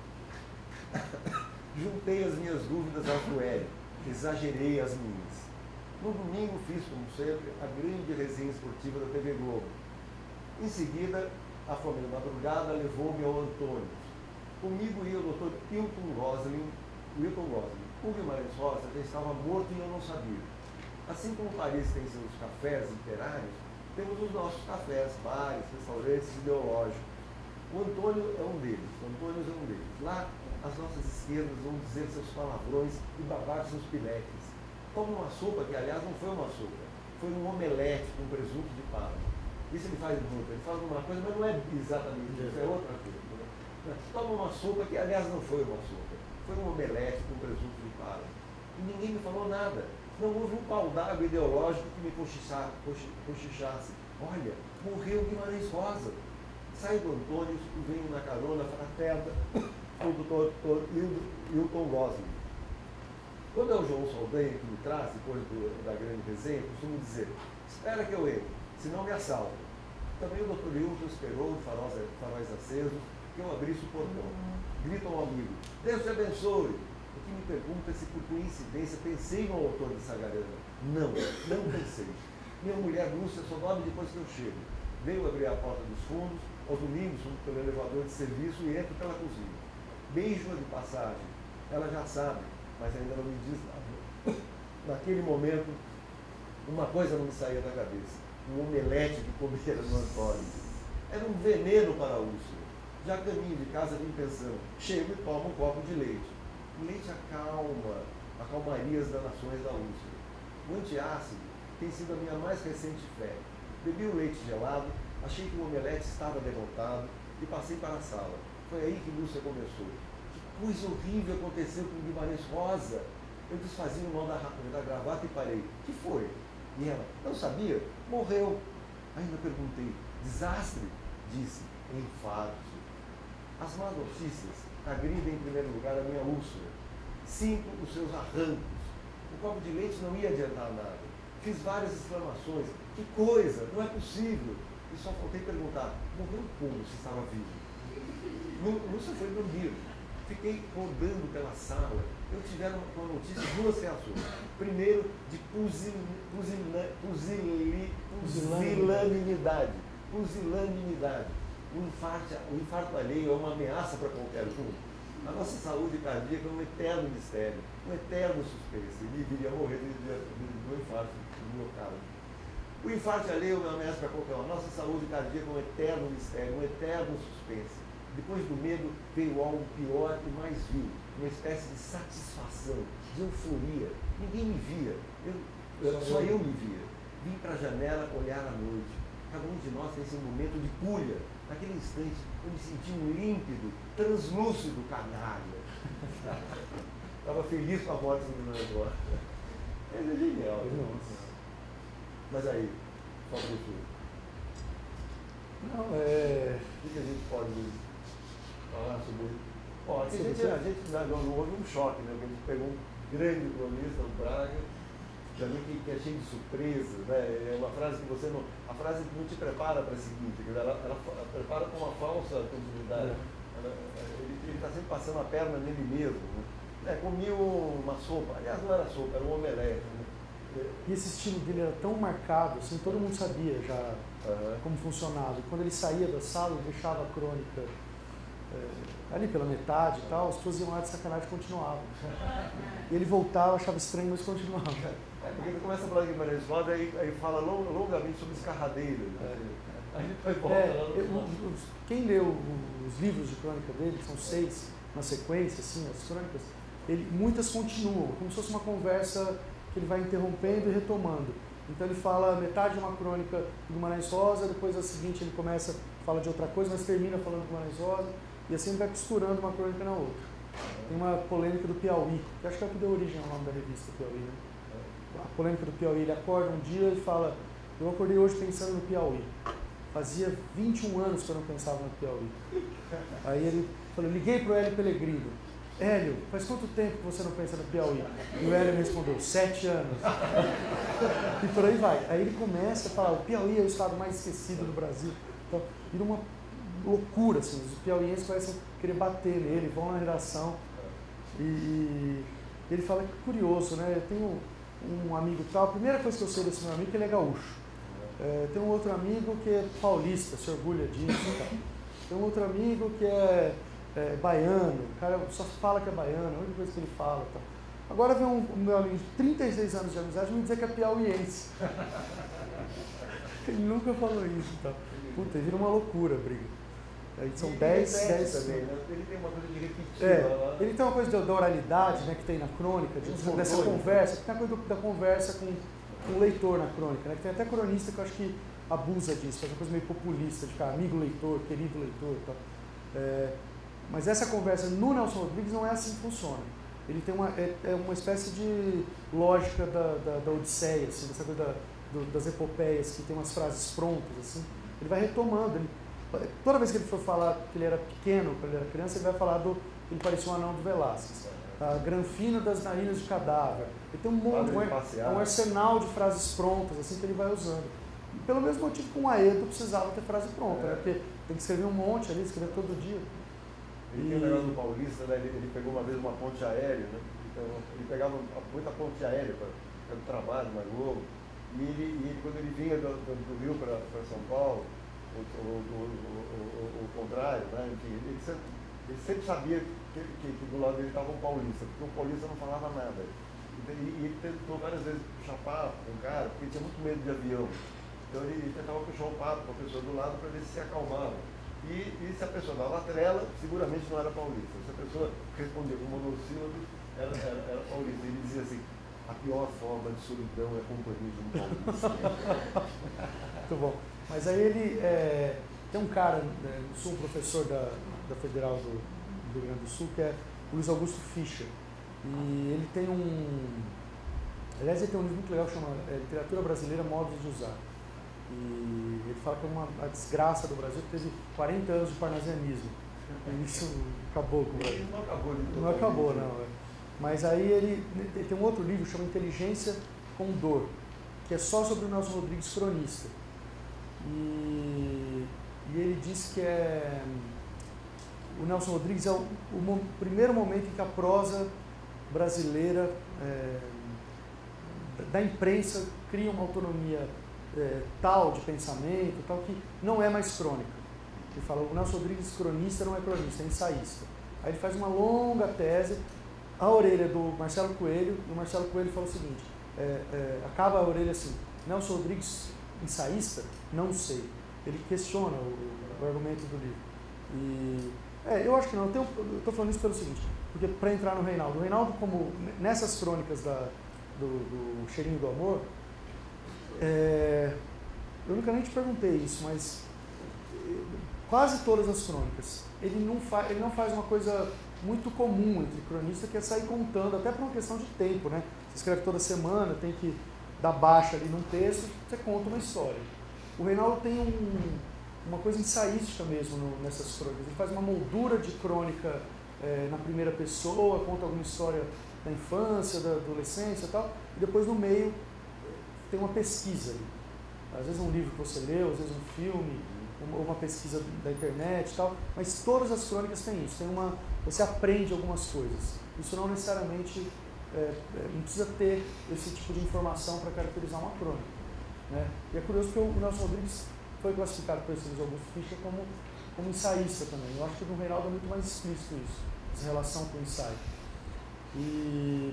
Juntei as minhas dúvidas às do Hélio, exagerei as minhas. No domingo fiz, como sempre, a grande resenha esportiva da T V Globo. Em seguida, a fome da madrugada levou-me ao Antônio. Comigo ia o doutor Hilton Gosling, Hilton Gosling. O Guimarães Rosa já estava morto e eu não sabia. Assim como Paris tem seus cafés literários, temos os nossos cafés, bares, restaurantes ideológicos. O Antônio é um deles, o Antônio é um deles. Lá, as nossas esquerdas vão dizer seus palavrões e babar seus pileques. Toma uma sopa, que aliás não foi uma sopa, foi um omelete com presunto de parma. Isso ele faz muito, ele faz uma coisa, mas não é exatamente isso, é outra coisa. Né? Toma uma sopa, que aliás não foi uma sopa, foi um omelete com presunto de parma. E ninguém me falou nada. Não houve um pau d'água ideológico que me cochichasse. cochichasse. Olha, morreu Guimarães Rosa. Saio do Antônio e venho na carona fraterna com o doutor Hilton Gosling. Quando é o João Saldanha que me traz, depois do, da grande resenha, eu costumo dizer, espera que eu entre, senão me assalto. Também o doutor Hilton esperou, faróis, faróis acesos, que eu abrisse o portão. Grita ao amigo, Deus te abençoe. o que me pergunta é se por coincidência pensei no autor dessa garanta. Não, não pensei. Minha mulher Lúcia só dorme depois que eu chego. Veio abrir a porta dos fundos, aos domingos subo pelo elevador de serviço e entro pela cozinha. Beijo-a de passagem. Ela já sabe, mas ainda não me diz nada. Naquele momento, uma coisa não me saía da cabeça. Um omelete que comera no Antônio. Era um veneno para a úlcera. Já a caminho de casa vim pensando, chego e tomo um copo de leite. O leite acalma, acalmaria as danações da úlcera. O antiácido tem sido a minha mais recente fé. Bebi o leite gelado, achei que o omelete estava derrotado e passei para a sala. Foi aí que Lúcia começou. Que coisa horrível aconteceu com Guimarães Rosa. Eu desfazia o nó da, da gravata e parei. Que foi? E ela, não sabia? Morreu. Ainda perguntei, desastre? Disse, infarto. As más notícias agridem em primeiro lugar a minha úlcera. Sinto os seus arrancos. O copo de leite não ia adiantar nada. Fiz várias exclamações. Que coisa, não é possível. E só faltei perguntar, morreu como se estava vivo? Lúcia foi dormir. Fiquei rodando pela sala. Eu tive com a notícia duas reações. Primeiro, de pusil, pusila, pusili, pusilanimidade. Pusilanimidade. O infarto, o infarto alheio é uma ameaça para qualquer um. A nossa saúde cardíaca é um eterno mistério, um eterno suspense. Ele viria morrer de, de, de, do infarto do miocárdio. O infarto alheio é uma ameaça para qualquer um. A nossa saúde cardíaca é um eterno mistério, um eterno suspense. Depois do medo veio algo pior e mais vil, uma espécie de satisfação, de euforia. Ninguém me via, eu, eu, só eu me via. Vim para a janela olhar à noite. Cada um de nós tem esse momento de pulha. Naquele instante, eu me senti um límpido, translúcido canalha. Estava feliz com a morte do meu avô. Ele é genial. Nossa. Mas aí, só para o Não, é... O que a gente pode falar sobre isso? Ó, a gente, a gente não, não houve um choque, né? Porque a gente pegou um grande cronista, o Braga, também que, que é cheio de surpresas, né? É uma frase que você não... A frase que não te prepara para a seguinte, ela, ela, ela prepara com uma falsa continuidade. Ela, ele está sempre passando a perna nele mesmo. Né? É, comi uma sopa, aliás não era sopa, era um omelete. Né? E esse estilo dele era tão marcado, assim, todo mundo sabia já uhum. como funcionava. E quando ele saía da sala, ele deixava a crônica é, ali pela metade e tal, as pessoas iam lá de sacanagem e continuavam. E ele voltava, achava estranho, mas continuava. É, porque ele começa a falar de Guimarães Rosa, aí, aí fala longamente sobre escarradeiros. Né? É. Aí depois volta é, lá no eu, quem leu os livros de crônica dele, são seis na sequência, assim, as crônicas, ele, muitas continuam, como se fosse uma conversa que ele vai interrompendo e retomando. Então ele fala metade de uma crônica do Guimarães Rosa, depois a seguinte ele começa, fala de outra coisa, mas termina falando do Guimarães Rosa, e assim ele vai costurando uma crônica na outra. Tem uma polêmica do Piauí, que acho que é o que deu origem ao nome da revista Piauí, né? A polêmica do Piauí, ele acorda um dia e fala, eu acordei hoje pensando no Piauí. Fazia vinte e um anos que eu não pensava no Piauí. Aí ele falou, liguei para o Hélio Pellegrino. Hélio, faz quanto tempo que você não pensa no Piauí? E o Hélio me respondeu, sete anos. E por aí vai. Aí ele começa a falar, o Piauí é o estado mais esquecido do Brasil. Então, vira uma loucura, assim. Os piauienses começam a querer bater nele, vão na redação. E, e ele fala que curioso, né? Eu tenho um amigo tal, a primeira coisa que eu sei desse meu amigo é que ele é gaúcho. É, tem um outro amigo que é paulista, se orgulha disso e tal. Tem um outro amigo que é, é baiano, o cara só fala que é baiano, a única coisa que ele fala e tal. Agora vem um, um meu amigo de trinta e seis anos de amizade me dizer que é piauiense. Ele nunca falou isso e tal. Puta, vira uma loucura a briga. Aí são dez, dez também, né? Ele tem uma coisa de repetir. É, ele tem uma coisa da oralidade, né, que tem na crônica, de, dessa conversa, que tem a coisa do, da conversa com, com o leitor na crônica, né, que tem até cronista que eu acho que abusa disso, faz uma coisa meio populista, de ficar amigo leitor, querido leitor e tal. É, mas essa conversa no Nelson Rodrigues não é assim que funciona. Ele tem uma, é, é uma espécie de lógica da, da, da Odisseia, assim, dessa coisa da, do, das epopeias, que tem umas frases prontas, assim. Ele vai retomando, ele, toda vez que ele for falar que ele era pequeno, quando ele era criança, ele vai falar do que ele parecia um anão do Velázquez. A granfina das narinas de cadáver. Ele tem um monte, um, um arsenal de frases prontas, assim, que ele vai usando. E pelo mesmo motivo que um Aedo precisava ter frase pronta, é. né? Porque tem que escrever um monte ali, escrever todo dia. Ele tem um negócio do Paulista, né? ele, ele pegou uma vez uma ponte aérea, né? Então, ele pegava muita ponte aérea para o trabalho na Globo, e, ele, e ele, quando ele vinha do, do, do Rio para São Paulo, o, o, o, o, o contrário, né? Enfim, ele, sempre, ele sempre sabia que, que, que do lado dele estava um paulista, porque o paulista não falava nada. E, e ele tentou várias vezes puxar papo com o cara, porque ele tinha muito medo de avião. Então ele, ele tentava puxar o papo com a pessoa do lado para ver se se acalmava. E, e se a pessoa dava trela, seguramente não era paulista. Se a pessoa respondia com monossílabo, era, era, era paulista. Ele dizia assim, a pior forma de solidão é a companhia de um paulista. Muito bom. Mas aí ele, é, tem um cara, né, sou um professor da, da Federal do, do Rio Grande do Sul, que é o Luiz Augusto Fischer. E ele tem um, aliás ele tem um livro muito legal chamado é, Literatura Brasileira, Modos de Usar. E ele fala que é uma a desgraça do Brasil que teve quarenta anos de parnasianismo. E isso acabou com o Brasil. Não acabou, de não acabou, não. É. Mas aí ele, ele tem um outro livro chamado Inteligência com Dor, que é só sobre o Nelson Rodrigues, cronista. E, e ele diz que é, o Nelson Rodrigues é o, o primeiro momento em que a prosa brasileira é, da imprensa cria uma autonomia é, tal de pensamento, tal que não é mais crônica. Ele fala, o Nelson Rodrigues cronista não é cronista, é ensaísta. Aí ele faz uma longa tese, a orelha do Marcelo Coelho, e o Marcelo Coelho fala o seguinte, é, é, acaba a orelha assim, Nelson Rodrigues ensaísta? Não sei. Ele questiona o, o argumento do livro. E, é, eu acho que não, eu estou falando isso pelo seguinte, porque para entrar no Reinaldo, o Reinaldo, como nessas crônicas da, do, do Cheirinho do Amor, é, eu nunca nem te perguntei isso, mas quase todas as crônicas, ele não, fa, ele não faz uma coisa muito comum entre cronistas, que é sair contando, até por uma questão de tempo, né? Você escreve toda semana, tem que dar baixa ali num texto, você conta uma história. O Reinaldo tem um, uma coisa ensaística mesmo no, nessas crônicas, ele faz uma moldura de crônica é, na primeira pessoa, conta alguma história da infância, da adolescência e tal, e depois no meio tem uma pesquisa ali. Às vezes um livro que você leu, às vezes um filme, uma, uma pesquisa da internet e tal, mas todas as crônicas têm isso, tem uma, você aprende algumas coisas. Isso não necessariamente, é, não precisa ter esse tipo de informação para caracterizar uma crônica. Né? E é curioso que o Nelson Rodrigues foi classificado por esse Luiz Augusto Fischer como, como ensaísta também. Eu acho que no Reinaldo é muito mais explícito isso, essa relação com o ensaio. E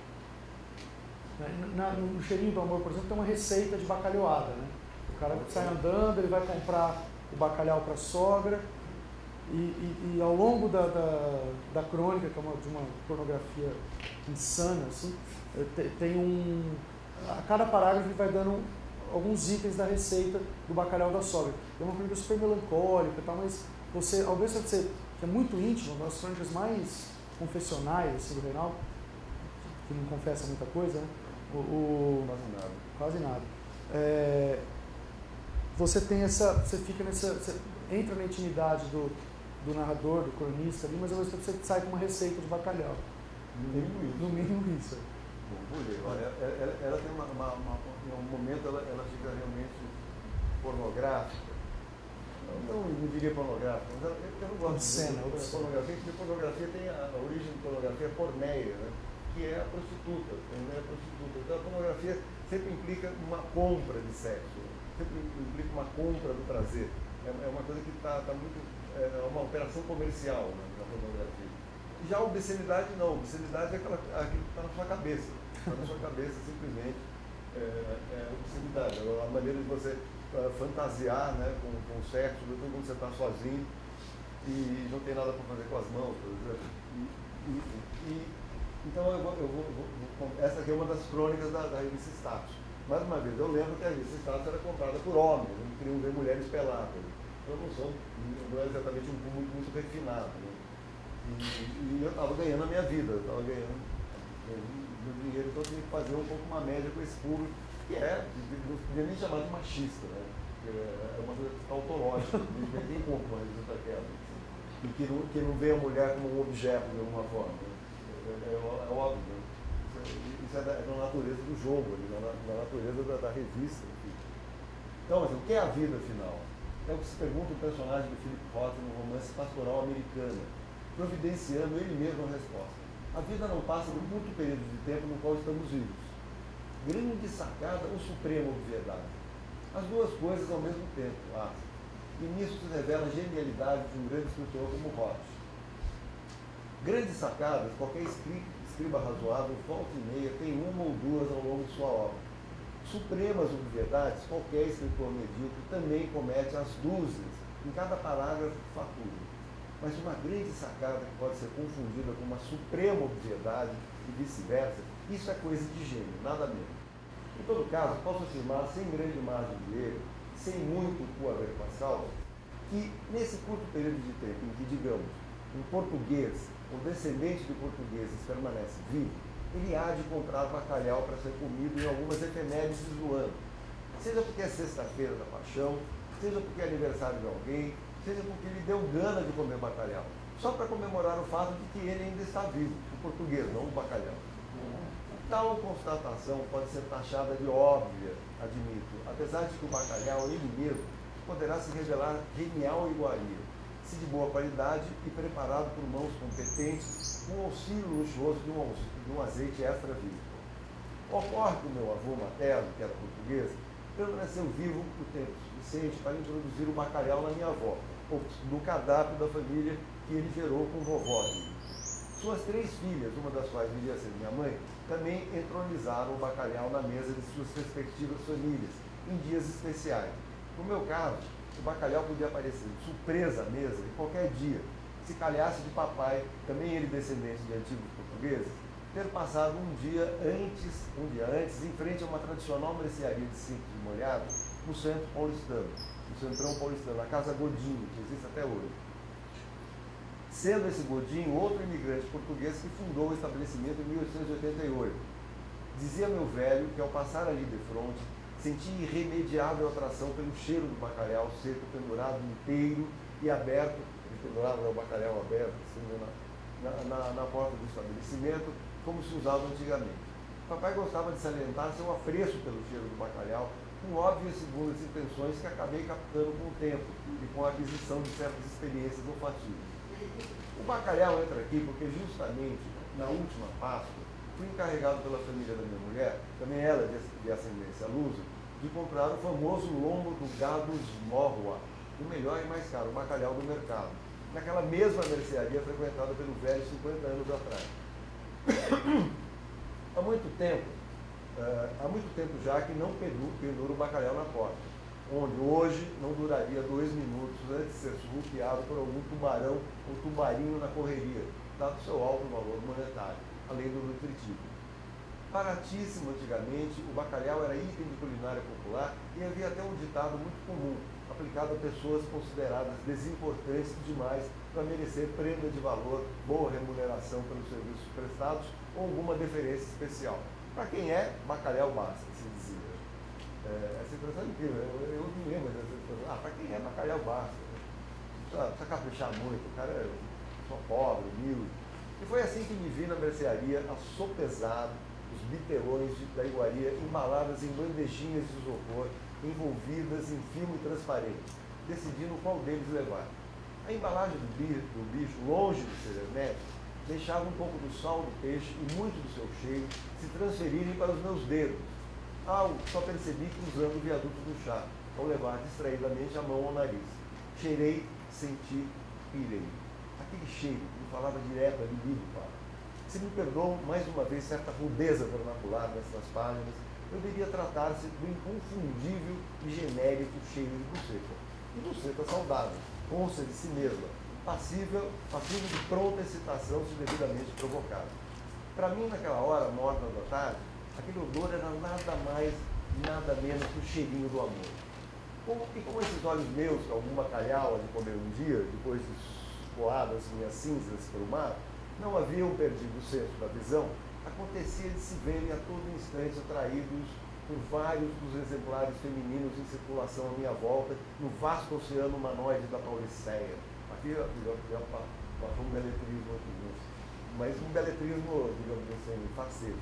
na, no Cheirinho do Amor, por exemplo, tem uma receita de bacalhoada, né? O cara sai andando, ele vai comprar o bacalhau para a sogra e, e, e ao longo da, da, da crônica, que é uma, de uma pornografia insana, assim, tem um... A cada parágrafo ele vai dando alguns itens da receita do bacalhau da sogra. É uma crônica super melancólica e tal, mas você, ao mesmo tempo que você, que é muito íntimo, uma das crônicas mais confessionais assim, do Reinaldo, que não confessa muita coisa, né? O, o, quase nada. Quase nada. É, você tem essa, você fica nessa, você entra na intimidade do, do narrador, do cronista ali, mas ao mesmo tempo você sai com uma receita de bacalhau. No mínimo isso. No mínimo isso. Bom, vou ler. Olha, ela, ela tem uma, uma, uma, em um momento ela, ela fica realmente pornográfica. Não, não diria pornográfica, mas ela, eu não gosto obscena, de dizer pornografia, porque pornografia tem a, a origem de pornografia porneia, né? Que é a prostituta, é a prostituta. Então a pornografia sempre implica uma compra de sexo, sempre implica uma compra do prazer. É, é uma coisa que está tá muito, é uma operação comercial, né, na pornografia. Já a obscenidade não, a obscenidade é aquela, aquilo que está na sua cabeça, está na sua cabeça simplesmente, é, é obscenidade, a maneira de você uh, fantasiar, né, com, com o sexo, quando você está sozinho e não tem nada para fazer com as mãos, por exemplo. E, e, e, então eu vou, eu vou, vou, vou, essa aqui é uma das crônicas da, da revista Status. Mais uma vez, eu lembro que a revista Status era comprada por homens, não queriam ver mulheres peladas. Então não sou, não é exatamente um público muito refinado. Né? E, e eu estava ganhando a minha vida, eu estava ganhando meu dinheiro, então eu tinha que fazer um pouco uma média com esse público, que é, não podia nem chamar de machista, né? É uma coisa tautológica, não tem como uma revista daquela. E que não, que não vê a mulher como um objeto de alguma forma. Né? É, é, é óbvio, né? Isso é da, é da natureza do jogo, na, na natureza da, da revista. Enfim. Então, assim, o que é a vida, afinal? É o que se pergunta o personagem do Philip Roth no romance Pastoral Americana. providenciando ele mesmo a resposta. A vida não passa do curto período de tempo no qual estamos vivos. Grande sacada ou suprema obviedade? As duas coisas ao mesmo tempo, acho. E nisso se revela a genialidade de um grande escritor como Roth. Grandes sacadas, qualquer escriba razoável, volta e meia, tem uma ou duas ao longo de sua obra. Supremas obviedades, qualquer escritor medíocre também comete as dúzias, em cada parágrafo fatura. Mas uma grande sacada que pode ser confundida com uma suprema obviedade e vice-versa, isso é coisa de gênio, nada menos. Em todo caso, posso afirmar, sem grande margem de erro, sem muito cu a ver com as causas, que nesse curto período de tempo em que, digamos, um português ou descendente de portugueses permanece vivo, ele há de comprar bacalhau para ser comido em algumas efemérides do ano. Seja porque é sexta-feira da paixão, seja porque é aniversário de alguém, seja porque ele deu gana de comer bacalhau, só para comemorar o fato de que ele ainda está vivo, o português, não o bacalhau. Tal constatação pode ser taxada de óbvia, admito, apesar de que o bacalhau, ele mesmo, poderá se revelar genial iguaria, se de boa qualidade e preparado por mãos competentes, com auxílio luxuoso de um, de um azeite extra virgo. Ocorre que o meu avô materno, que era português, permaneceu vivo por tempo suficiente para introduzir o bacalhau na minha avó, ou no cardápio da família que ele gerou com vovó. Suas três filhas, uma das quais viria a ser minha mãe, também entronizaram o bacalhau na mesa de suas respectivas famílias, em dias especiais. No meu caso, o bacalhau podia aparecer surpresa à mesa em qualquer dia, se calhasse de papai, também ele descendente de antigos portugueses, ter passado um dia antes, um dia antes, em frente a uma tradicional mercearia de simples e molhados, no centro paulistano, no centrão paulistano, a Casa Godinho, que existe até hoje. Sendo esse Godinho outro imigrante português que fundou o estabelecimento em mil oitocentos e oitenta e oito. Dizia meu velho que ao passar ali de frente, sentia irremediável atração pelo cheiro do bacalhau seco pendurado inteiro e aberto, ele pendurava o bacalhau aberto, assim, na, na, na porta do estabelecimento, como se usava antigamente. Papai gostava de salientar seu apreço pelo cheiro do bacalhau, com óbvias segundas intenções que acabei captando com o tempo e com a aquisição de certas experiências olfativas. O bacalhau entra aqui porque justamente na última Páscoa fui encarregado pela família da minha mulher, também ela de ascendência lusa, de comprar o famoso lombo do gado Smorwa, o melhor e mais caro, o bacalhau do mercado, naquela mesma mercearia frequentada pelo velho cinquenta anos atrás. Há muito tempo, uh, há muito tempo já que não pendura o bacalhau na porta, onde hoje não duraria dois minutos antes de ser surrupiado por algum tubarão ou tubarinho na correria, dado seu alto valor monetário, além do nutritivo. Baratíssimo antigamente, o bacalhau era item de culinária popular e havia até um ditado muito comum, aplicado a pessoas consideradas desimportantes demais para merecer prenda de valor, boa remuneração pelos serviços prestados ou alguma deferência especial. Para quem é, bacalhau basta, se dizia. É, essa expressão é incrível, eu, eu me lembro dessa expressão. Ah, para quem é, bacalhau basta. Não precisa, precisa caprichar muito, o cara é só pobre, humilde. E foi assim que me vi na mercearia, assopesado, os bitelões de, da iguaria embaladas em bandejinhas de isopor, envolvidas em filme transparente, decidindo qual deles levar. A embalagem do bicho, do bicho, longe de ser hermética, deixava um pouco do sal do peixe e muito do seu cheiro se transferirem para os meus dedos. Algo só percebi cruzando o viaduto do chá, ao levar distraidamente a mão ao nariz. Cheirei, senti, pirei. Aquele cheiro que me falava direto ali livre, para. Se me perdoam mais uma vez certa rudeza vernacular nessas páginas, eu devia tratar-se do inconfundível e genérico cheiro de buceta. E buceta saudável, onça de si mesma, passível, passível de pronta excitação se devidamente provocada. Para mim, naquela hora, morta da tarde, aquele odor era nada mais, nada menos que o cheirinho do amor. Como, e como esses olhos meus, que algum bacalhau de comer um dia, depois de coadas minhas cinzas pelo mar, não haviam perdido o senso da visão, acontecia de se verem a todo instante atraídos por vários dos exemplares femininos em circulação à minha volta, no vasto oceano humanoide da Pauliceia. Aqui já passou um beletrismo aqui, mas um beletrismo, digamos assim, faceiro.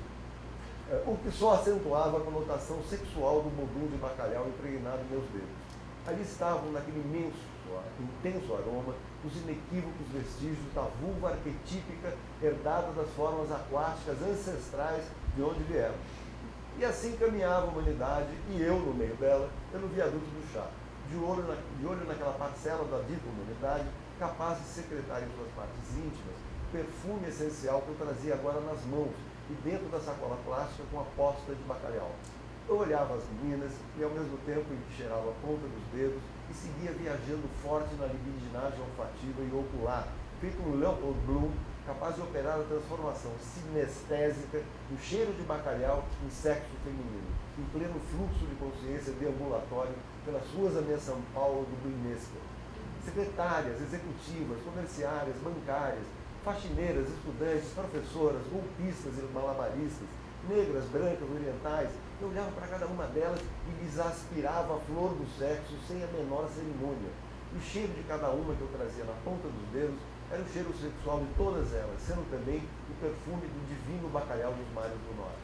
O que só acentuava a conotação sexual do modum de bacalhau impregnado em meus dedos. Ali estavam, naquele imenso intenso aroma, os inequívocos vestígios da vulva arquetípica herdada das formas aquáticas ancestrais de onde vieram. E assim caminhava a humanidade, e eu no meio dela, pelo viaduto do chá, de olho, na, de olho naquela parcela da dita humanidade, capaz de secretar em suas partes íntimas o perfume essencial que eu trazia agora nas mãos e dentro da sacola plástica com a posta de bacalhau. Eu olhava as meninas e ao mesmo tempo cheirava a ponta dos dedos e seguia viajando forte na libidinagem olfativa e ocular, feito um Leopold Bloom, capaz de operar a transformação sinestésica do cheiro de bacalhau em sexo feminino, em pleno fluxo de consciência deambulatório pelas ruas da minha São Paulo do Buinesca. Secretárias, executivas, comerciárias, bancárias, faxineiras, estudantes, professoras, golpistas e malabaristas, negras, brancas, orientais, eu olhava para cada uma delas e lhes aspirava a flor do sexo sem a menor cerimônia. O cheiro de cada uma que eu trazia na ponta dos dedos era o cheiro sexual de todas elas, sendo também o perfume do divino bacalhau dos mares do norte.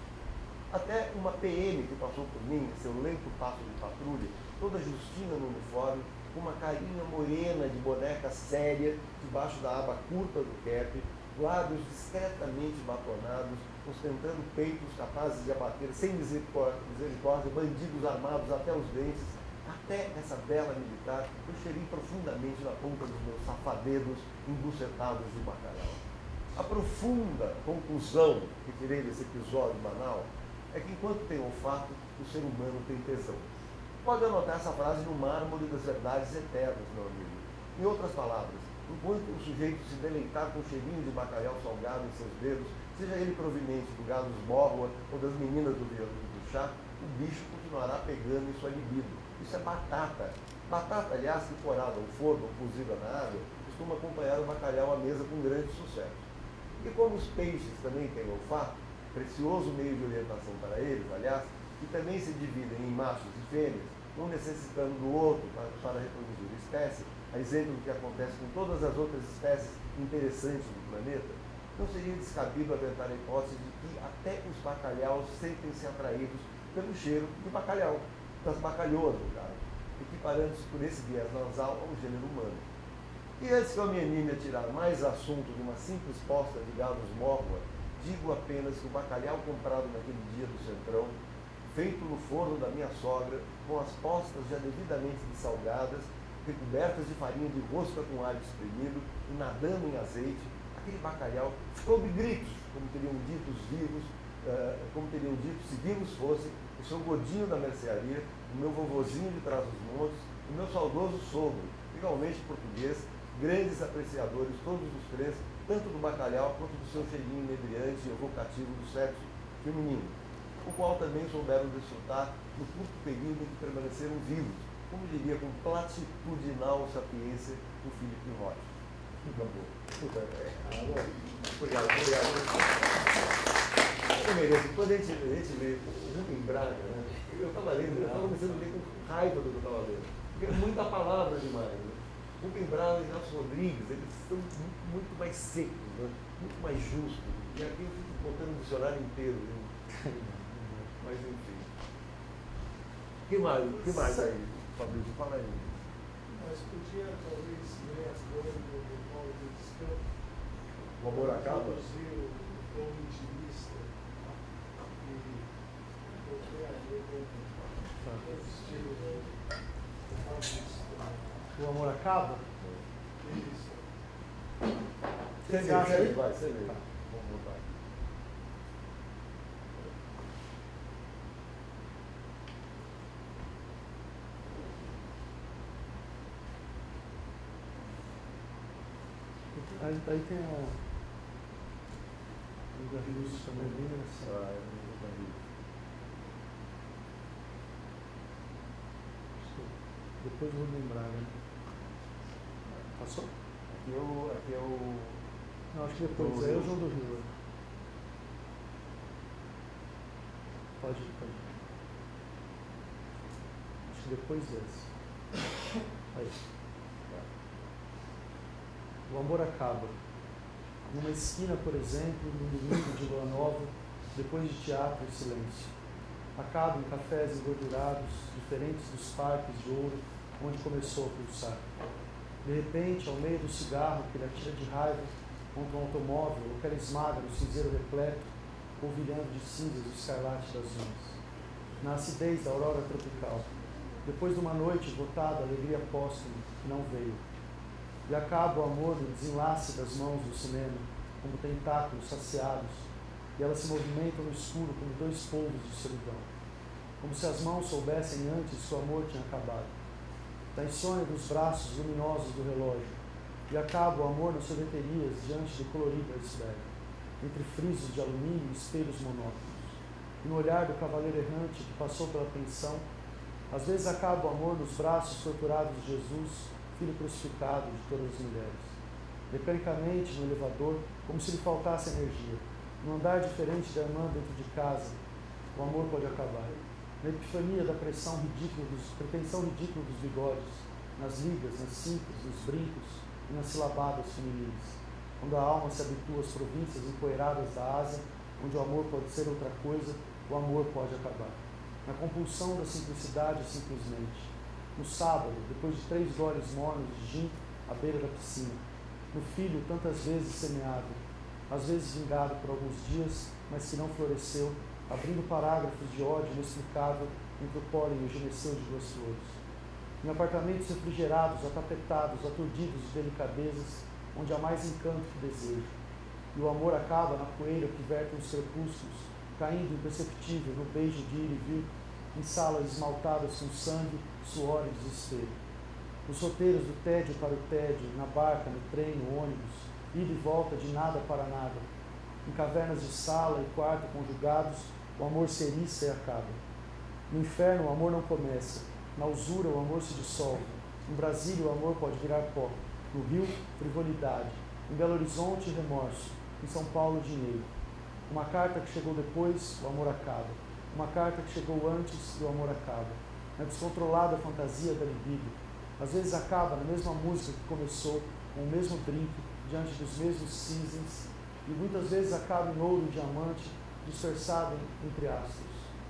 Até uma P M que passou por mim, seu lento passo de patrulha, toda justina no uniforme, com uma carinha morena de boneca séria, debaixo da aba curta do cap, lábios discretamente batonados, ostentando peitos capazes de abater sem misericórdia, misericórdia bandidos armados até os dentes. Até essa bela militar, eu cheirei profundamente na ponta dos meus safadedos embucetados de bacalhau. A profunda conclusão que tirei desse episódio banal é que enquanto tem olfato, o ser humano tem tesão. Pode anotar essa frase no mármore das verdades eternas, meu amigo. Em outras palavras, enquanto o sujeito se deleitar com o cheirinho de bacalhau salgado em seus dedos, seja ele proveniente do gado esbórroa ou das meninas do viaduto do chá, o bicho continuará pegando em sua libido. Isso é batata. Batata, aliás, que forada ao forno ou cozida na água, costuma acompanhar o bacalhau à mesa com grande sucesso. E como os peixes também têm olfato, precioso meio de orientação para eles, aliás, e também se dividem em machos e fêmeas, um necessitando do outro para, para reproduzir a espécie, a exemplo do que acontece com todas as outras espécies interessantes do planeta, não seria descabido aventar a hipótese de que até os bacalhaus sentem-se atraídos pelo cheiro de bacalhau, das bacalhoas, no caso, equiparando-se por esse viés nasal ao gênero humano. E antes que eu me anime a tirar mais assunto de uma simples posta de gados mórgua, digo apenas que o bacalhau comprado naquele dia do Centrão, feito no forno da minha sogra, com as postas já devidamente dessalgadas, recobertas de farinha de rosca com alho espremido e nadando em azeite, aquele bacalhau ficou de gritos, como teriam dito os vivos, uh, como teriam dito se vivos fossem, o seu godinho da mercearia, o meu vovozinho de trás dos montes, o meu saudoso sogro, igualmente português, grandes apreciadores, todos os três, tanto do bacalhau quanto do seu cheirinho inebriante e evocativo do sexo feminino, o qual também souberam desfrutar no curto período em que permaneceram vivos, como diria com platitudinal sapiência o Felipe Rocha. Acabou. Obrigado, obrigado. Eu mereço. Quando a gente, a gente lê Rubem Braga, né? Eu estava lendo, eu estava começando a ler com raiva do que eu estava lendo. Porque é muita palavra demais. Né? Rubem Braga e Nelson Rodrigues, eles são muito, muito mais secos, né? Muito mais justos. E aqui eu fico botando um dicionário inteiro. Né? Mas enfim. O que mais, que mais aí, Fabrício? Fala aí. Mas podia talvez ler as coisas do Paulo de Descanso. O amor acaba? Introduzir o tom intimista e coloquei a ver com o estilo do Fabrício. O amor acaba? Isso. Você acha aí? Vai, você vê. Vamos voltar. Aí, aí tem a. O Garrido também bem engraçado. Ah, eu não vou fazer. Depois eu vou lembrar, né? Passou? Aqui é o. Aqui é o. Não, acho que depois. Aí é o João do Rio. Pode ir, pode ir. Acho que depois desse. Aí. O amor acaba. Numa esquina, por exemplo, no domingo de lua nova, depois de teatro e silêncio. Acaba em cafés engordurados, diferentes dos parques de ouro, onde começou a pulsar. De repente, ao meio do cigarro que ele atira de raiva contra um automóvel, ou que ela esmaga no cinzeiro repleto, polvilhando de cinzas o escarlate das unhas. Na acidez da aurora tropical, depois de uma noite votada alegria póstuma, que não veio. E acaba o amor no desenlace das mãos do cinema, como tentáculos saciados, e elas se movimentam no escuro como dois polvos de solidão, como se as mãos soubessem antes que o amor tinha acabado. Da insônia dos braços luminosos do relógio, e acaba o amor nas sorveterias diante do colorido iceberg, entre frisos de alumínio e espelhos monótonos. E no olhar do cavaleiro errante que passou pela pensão, às vezes acaba o amor nos braços torturados de Jesus, filho crucificado de todas as mulheres. Mecanicamente, no elevador, como se lhe faltasse energia, num andar diferente da irmã dentro de casa, o amor pode acabar. Na epifania da pressão ridícula dos, pretensão ridícula dos bigodes, nas ligas, nas cintas, nos brincos e nas silabadas femininas. Quando a alma se habitua às províncias empoeiradas da Ásia, onde o amor pode ser outra coisa, o amor pode acabar. Na compulsão da simplicidade, simplesmente. No sábado, depois de três goles mornos de gin à beira da piscina. No filho, tantas vezes semeado, às vezes vingado por alguns dias, mas que não floresceu, abrindo parágrafos de ódio inexplicável entre o pólen e o gineceu de duas flores. Em apartamentos refrigerados, atapetados, aturdidos de delicadezas, onde há mais encanto que desejo. E o amor acaba na poeira que verte os crepúsculos, caindo imperceptível no beijo de ir e vir, em salas esmaltadas com sangue, suor e desespero. Nos roteiros do tédio para o tédio, na barca, no trem, no ônibus, ida e volta de nada para nada. Em cavernas de sala e quarto conjugados, o amor se eriça e acaba. No inferno, o amor não começa. Na usura, o amor se dissolve. Em Brasília, o amor pode virar pó. No Rio, frivolidade. Em Belo Horizonte, remorso. Em São Paulo, dinheiro. Uma carta que chegou depois, o amor acaba. Uma carta que chegou antes e o amor acaba. Na descontrolada fantasia da libido. Às vezes acaba na mesma música que começou, com o mesmo drink, diante dos mesmos seasons, e muitas vezes acaba em ouro e diamante, dispersado entre astros.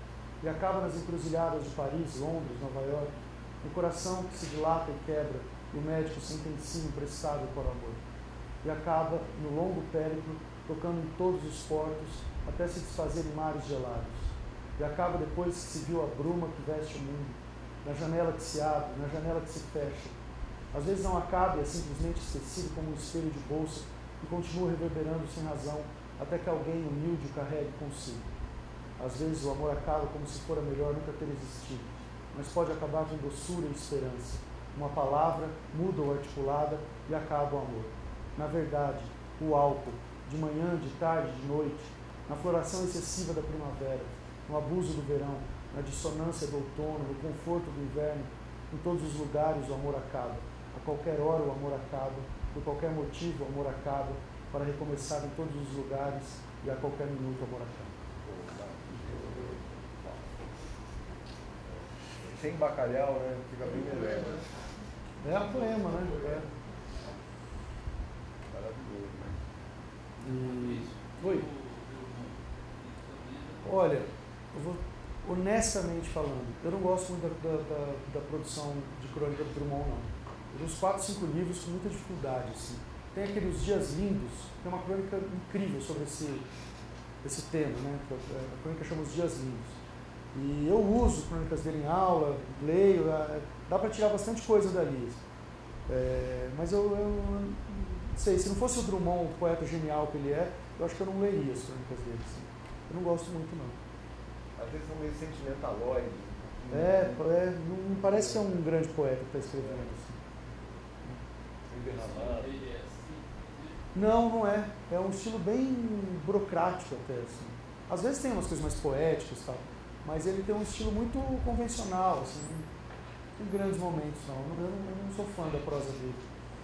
E acaba nas encruzilhadas de Paris, Londres, Nova York, no coração que se dilata e quebra, e o médico sentencia imprestável para o amor. E acaba no longo périplo, tocando em todos os portos, até se desfazer em mares gelados. E acaba depois que se viu a bruma que veste o mundo, na janela que se abre, na janela que se fecha. Às vezes não acaba e é simplesmente esquecido como um espelho de bolsa e continua reverberando sem razão, até que alguém humilde o carregue consigo. Às vezes o amor acaba como se fora melhor nunca ter existido, mas pode acabar com doçura e esperança. Uma palavra, muda ou articulada, e acaba o amor. Na verdade, o álcool, de manhã, de tarde, de noite, na floração excessiva da primavera, no abuso do verão, na dissonância do outono, no conforto do inverno, em todos os lugares o amor acaba. A qualquer hora o amor acaba, por qualquer motivo o amor acaba, para recomeçar em todos os lugares, e a qualquer minuto o amor acaba. Sem bacalhau, né? Fica bem melhor. Né? É um poema, né? É. Maravilhoso, né? E... Oi? Olha, eu vou honestamente falando, eu não gosto muito da, da, da produção de crônica do Drummond, não. Eu li uns quatro, cinco livros com muita dificuldade, assim. Tem aqueles Dias Lindos, tem uma crônica incrível sobre esse, esse tema, né? A crônica chama Os Dias Lindos. E eu uso crônicas dele em aula, leio, dá para tirar bastante coisa dali. É, mas eu, eu não sei, se não fosse o Drummond, o poeta genial que ele é, eu acho que eu não leria as crônicas dele. Assim. Eu não gosto muito, não. Às vezes são meio sentimentaloides. Um é, é, não parece que é um grande poeta que está escrevendo. Assim. Não, não é. É um estilo bem burocrático até. Assim. Às vezes tem umas coisas mais poéticas e tal. Mas ele tem um estilo muito convencional, assim, não tem grandes momentos, não. Eu não, eu não sou fã da prosa dele.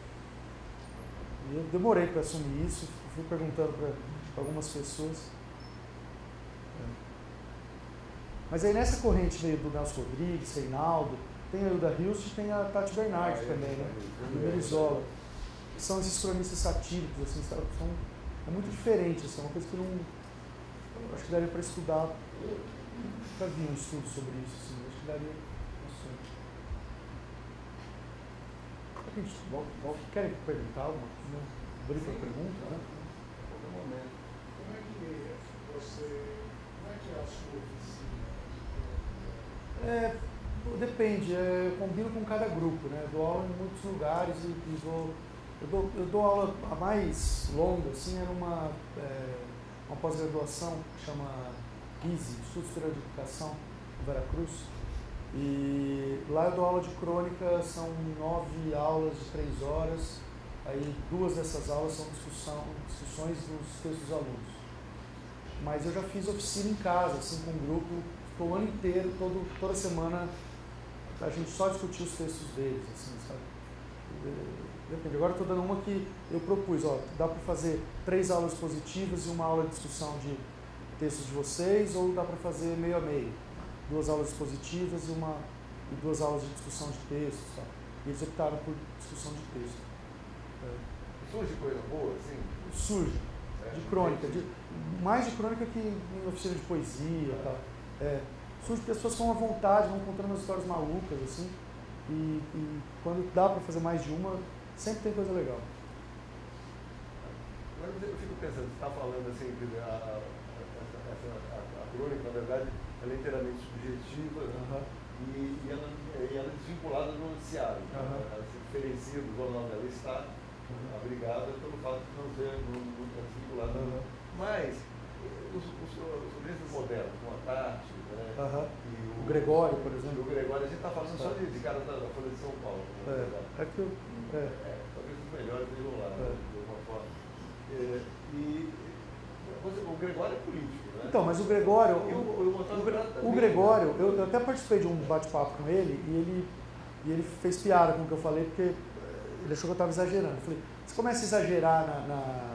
E eu demorei para assumir isso, fui perguntando para algumas pessoas. É. Mas aí nessa corrente veio do Nelson Rodrigues, Reinaldo, tem a Hilda Hilst e tem a Tati Bernardi ah, também, né? Do Merizola. São esses cronistas satíricos, assim, são, é muito diferente, assim, é uma coisa que eu não. Eu acho que daria para estudar. Nunca vi um estudo sobre isso, assim, acho que daria. Não sei. Gente, querem perguntar alguma coisa? Abrir para pergunta, né? A qualquer momento. Como é que você, como é que é a sua oficina? É, depende, é, eu combino com cada grupo, né? Eu dou aula em muitos lugares e, e dou, eu, dou, eu dou aula a mais longa, assim, é numa é, uma pós-graduação que chama I S E, Instituto Superior de Educação, em Veracruz. E lá eu dou aula de crônica, são nove aulas de três horas, aí duas dessas aulas são discussão, discussões dos textos dos alunos. Mas eu já fiz oficina em casa, assim, com um grupo, ficou o ano inteiro, todo, toda semana, a gente só discutia os textos deles, assim, sabe? Depende. Agora eu estou dando uma que eu propus, ó, dá para fazer três aulas positivas e uma aula de discussão de textos de vocês, ou dá para fazer meio a meio, duas aulas positivas e, uma, e duas aulas de discussão de textos, tá? E eles optaram por discussão de texto. É. Surge coisa boa, assim? Surge, é, de crônica, de, mais de crônica que em oficina de poesia, é. Tá? É, surge pessoas com uma vontade, vão contando umas histórias malucas, assim, e, e quando dá para fazer mais de uma, sempre tem coisa legal. Agora eu fico pensando, você está falando assim, que a, a, a, a, a crônica, na verdade, ela é inteiramente subjetiva, uhum. e, e, ela, e ela é desvinculada do noticiário. Uhum. Ela se diferencia do jornal dela, está uhum. abrigada pelo fato de não ser muito desvinculada. Uhum. Mas os, os, os livros modernos, como a Tati, né, uhum. e o, o Gregório, por exemplo. O Gregório, a gente está falando só de, de cara da, da Folha de São Paulo. É, é que eu, é. É, talvez os melhores vejam lá, é. de alguma forma. É, e você, o Gregório é político, né? Então, mas o Gregório, o, o, o, o, o Gregório, eu, eu até participei de um bate-papo com ele e ele, e ele fez piada com o que eu falei, porque ele achou que eu estava exagerando. Eu falei, você começa a exagerar na, na,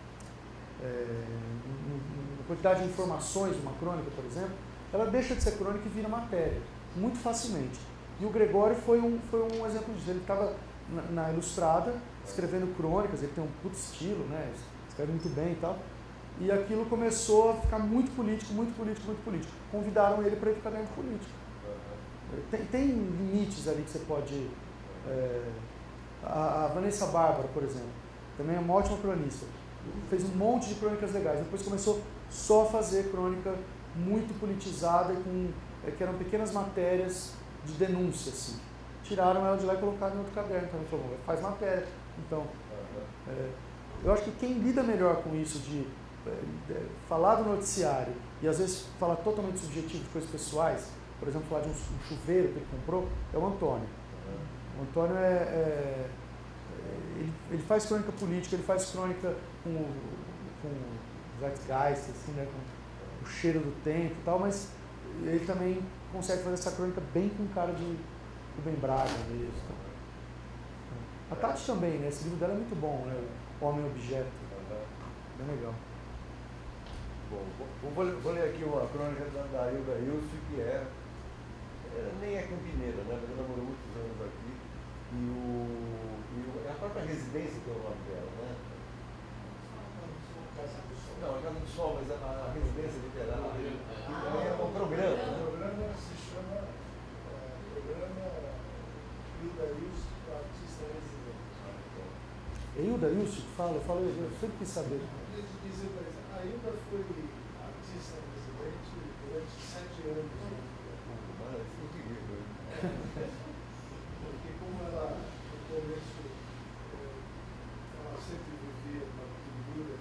é, na quantidade de informações de uma crônica, por exemplo, ela deixa de ser crônica e vira matéria, muito facilmente. E o Gregório foi um, foi um exemplo disso. Ele estava na, na Ilustrada, escrevendo crônicas, ele tem um puto estilo, né? Escreve muito bem e tal. E aquilo começou a ficar muito político, muito político, muito político. Convidaram ele para ir para o caderno político. Tem, tem limites ali que você pode... É, a, a Vanessa Bárbara, por exemplo, também é uma ótima cronista. Fez um monte de crônicas legais. Depois começou só a fazer crônica muito politizada, com, é, que eram pequenas matérias de denúncia, assim. Tiraram ela de lá e colocaram em outro caderno. Então ele falou, faz matéria. Então, é, eu acho que quem lida melhor com isso de é, falar do noticiário e às vezes falar totalmente subjetivo de coisas pessoais, por exemplo, falar de um, um chuveiro que ele comprou, é o Antônio. O Antônio é, é, é ele, ele faz crônica política, ele faz crônica com, com o zeitgeist, assim, né, com o cheiro do tempo e tal, mas ele também consegue fazer essa crônica bem com cara de Rubem Braga mesmo. A Tati também, né? Esse livro dela é muito bom, né? O Homem Objeto. Bem legal. Bom, vou, vou ler aqui uma crônica da, da Hilda Hilst, que é, é, nem é campineira, né? Ela namorou muitos anos aqui. E, o, e o, é a própria residência que é o nome dela, né? Não, a Casa do Sol, mas a, a residência literária é, é um programa, né? O programa se chama é, Programa Hilda Hilst, Artista Residente. É Hilda Hilst que fala? Eu, falo, eu sempre quis saber. A Hilda foi artista residente durante sete anos. Mas é incrível. Porque como ela, no começo, ela sempre vivia uma figura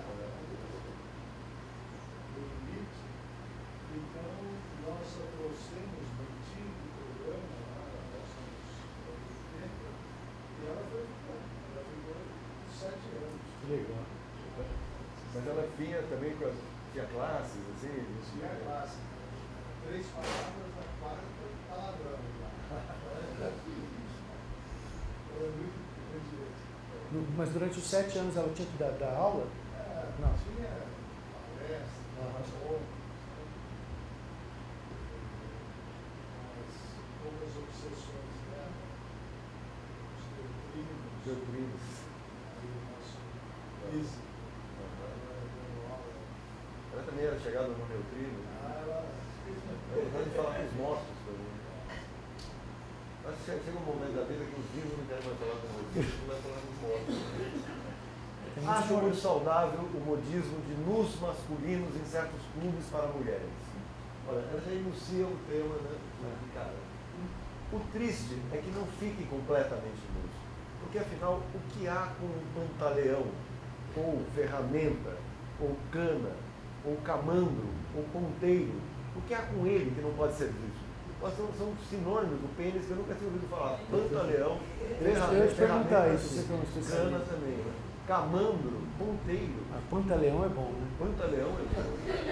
no limite, então nós a trouxemos no antigo programa, lá nós somos oitenta, e ela foi ficando, ela ficou sete anos. Que legal. Mas ela vinha também, tinha classes, assim? Tinha classe. Três palavras, a quarta palavrão. Era muito grande. Mas durante os sete anos ela tinha que dar, dar aula? É, não. Tinha palestra, uhum. as poucas obsessões dela, os doutrinos. Doutrinos. Aí o nosso físico. Ela também era chegada no neutrino. Ah, ela... Ela gostava de falar com os mortos também. Mas chega, chega um momento da vida que os vivos não querem mais falar com modismo, não vai falar com os mortos. Acho muito saudável o modismo de nus masculinos em certos clubes para mulheres. Olha, ela já enuncia o tema, né? Cara, o triste é que não fique completamente nus. Porque, afinal, o que há com um pantaleão, ou ferramenta, ou cana, ou camandro, ou ponteiro, o que há com ele que não pode ser visto? São, são sinônimos do pênis que eu nunca tinha ouvido falar. Pantaleão, ferramenta, ferramenta cana também. Né? Camandro, ponteiro. Ah, pantaleão é bom, né? Pantaleão é bom.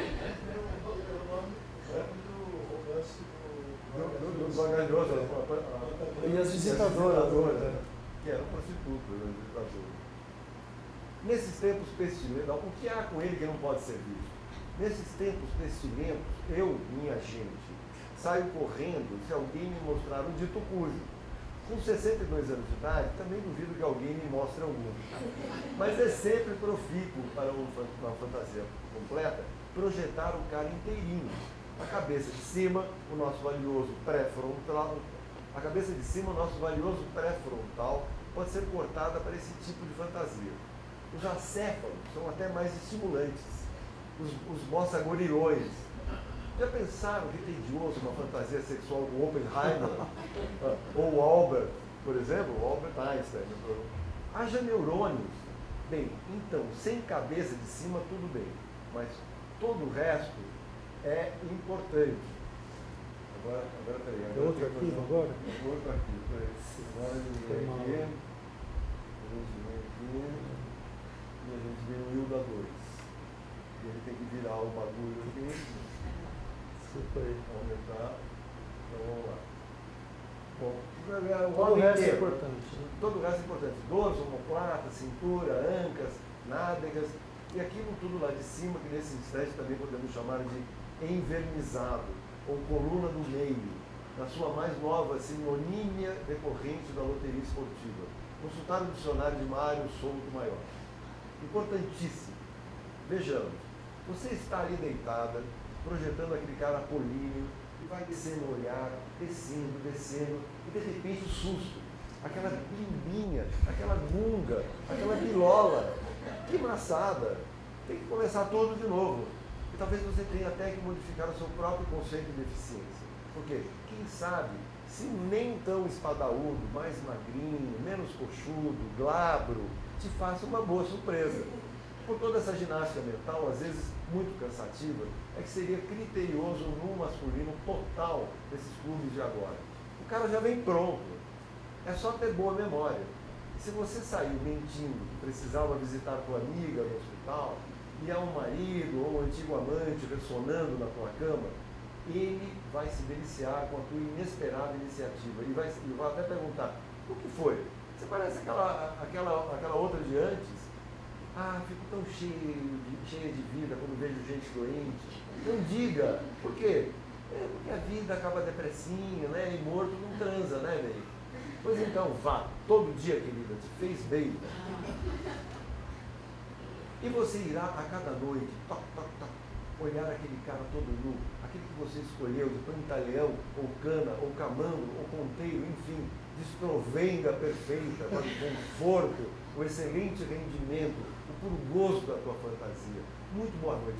Do Vargas E as visitadoras. Que eram prostitutas, as visitadoras. Nesses tempos pestilentos, o que há com ele que não pode ser visto? Nesses tempos pestilentos, eu, minha gente, saio correndo se alguém me mostrar um dito cujo. Com sessenta e dois anos de idade, também duvido que alguém me mostre algum. Mas é sempre profícuo para uma fantasia completa projetar o cara inteirinho. A cabeça de cima, o nosso valioso pré-frontal, a cabeça de cima, o nosso valioso pré-frontal pode ser cortada para esse tipo de fantasia. Os acéfalos são até mais estimulantes. Os, os moça-gorilões. Já pensaram que tedioso uma fantasia sexual com Oppenheimer? Ou Albert, por exemplo, Albert Einstein. Haja neurônios. Bem, então, sem cabeça de cima, tudo bem. Mas todo o resto é importante. Agora, agora peraí. Agora outro arquivo agora? Outro arquivo, peraí. Agora a gente vem aqui. A gente vem aqui. E a gente vem no Hilda dois. E ele tem que virar o bagulho aqui. Aumentar. Então vamos lá. Bom, todo o resto é importante. Né? Todo o resto é importante. Dorso, omoplata, cintura, ancas, nádegas. E aquilo tudo lá de cima, que nesse instante também podemos chamar de envernizado, ou coluna do meio, na sua mais nova sinonímia decorrente da loteria esportiva. Consultar o dicionário de Mário Souto Maior. Importantíssimo. Vejamos, você está ali deitada, projetando aquele cara apolíneo, e vai descendo o olhar, descendo, descendo, e de repente o susto, aquela bimbinha, aquela gunga, aquela bilola, que maçada, tem que começar tudo de novo. E talvez você tenha até que modificar o seu próprio conceito de eficiência. Porque, quem sabe, se nem tão espadaúdo, mais magrinho, menos coxudo, glabro, te faça uma boa surpresa. Por toda essa ginástica mental, às vezes muito cansativa, é que seria criterioso no masculino total desses clubes de agora. O cara já vem pronto, é só ter boa memória. E se você saiu mentindo que precisava visitar tua amiga no hospital, e há um marido ou um antigo amante ressonando na tua cama, ele vai se deliciar com a tua inesperada iniciativa. Ele vai, ele vai até perguntar, o que foi? Você parece aquela, aquela, aquela outra de antes? Ah, fico tão cheio de, cheia de vida quando vejo gente doente. Não diga. Por quê? É porque a vida acaba depressinha, né? E morto não transa, né, velho? Pois então, vá. Todo dia, querida. Te fez bem. E você irá a cada noite, toc, toc, toc, olhar aquele cara todo nu, aquele que você escolheu de pantaleão, ou cana, ou camando, ou ponteiro, enfim, desprovenga perfeita para o conforto, o excelente rendimento, o puro gozo da tua fantasia. Muito boa noite.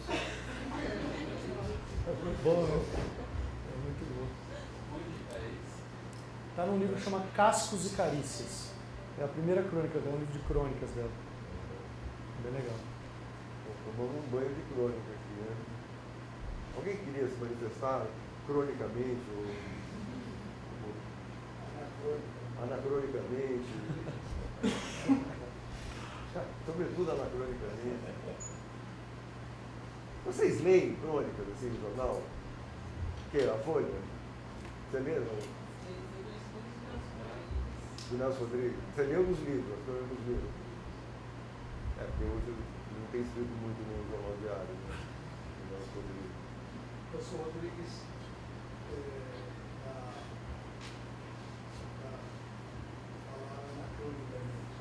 É muito bom, né? É muito bom. Está num livro que chama Cascos e Carícias. É a primeira crônica, é um livro de crônicas dela. Bem legal. Tomamos um banho de crônica aqui, né? Alguém queria se manifestar cronicamente ou, ou anacronicamente? Sobretudo anacronicamente. Vocês leem crônicas assim no jornal? Que? A Folha? Você lê? Do Nelson Rodrigues. Você leu nos livros, as crônicas dos livros. É, porque hoje não tem escrito muito no Jornal Diário, né? O Nelson Rodrigues. O professor Rodrigues, é, na, na, falar na crônica,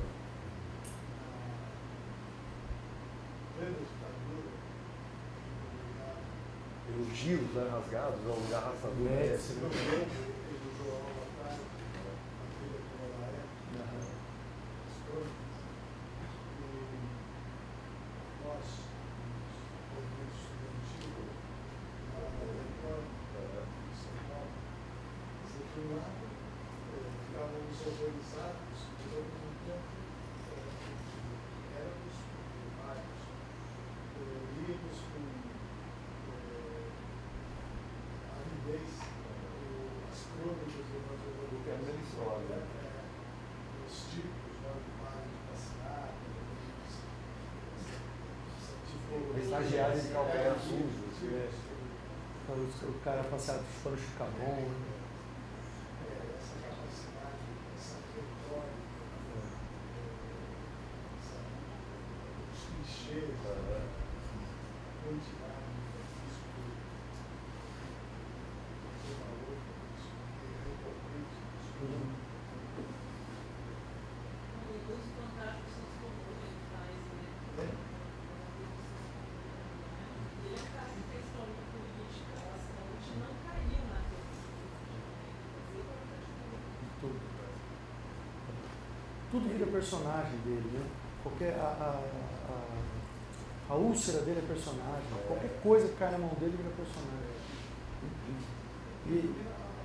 na plena ditadura, Elogios, né, rasgados, ao lugar arrastador. É, esse programa do João Latário, estagiário de calcanhar sujo. Assim. É. O cara passado fora o chicabon. Né? Essa capacidade, essa retórica, os clichês, a quantidade de isso, você falou, isso é recorrente. Os fantásticos são os comuns que ele faz, né? Ele é um cara que fez história política bastante, não caiu na Tudo. Tudo vira personagem dele, né? Qualquer, a, a, a, a úlcera dele é personagem. Qualquer coisa que cai na mão dele vira personagem. E,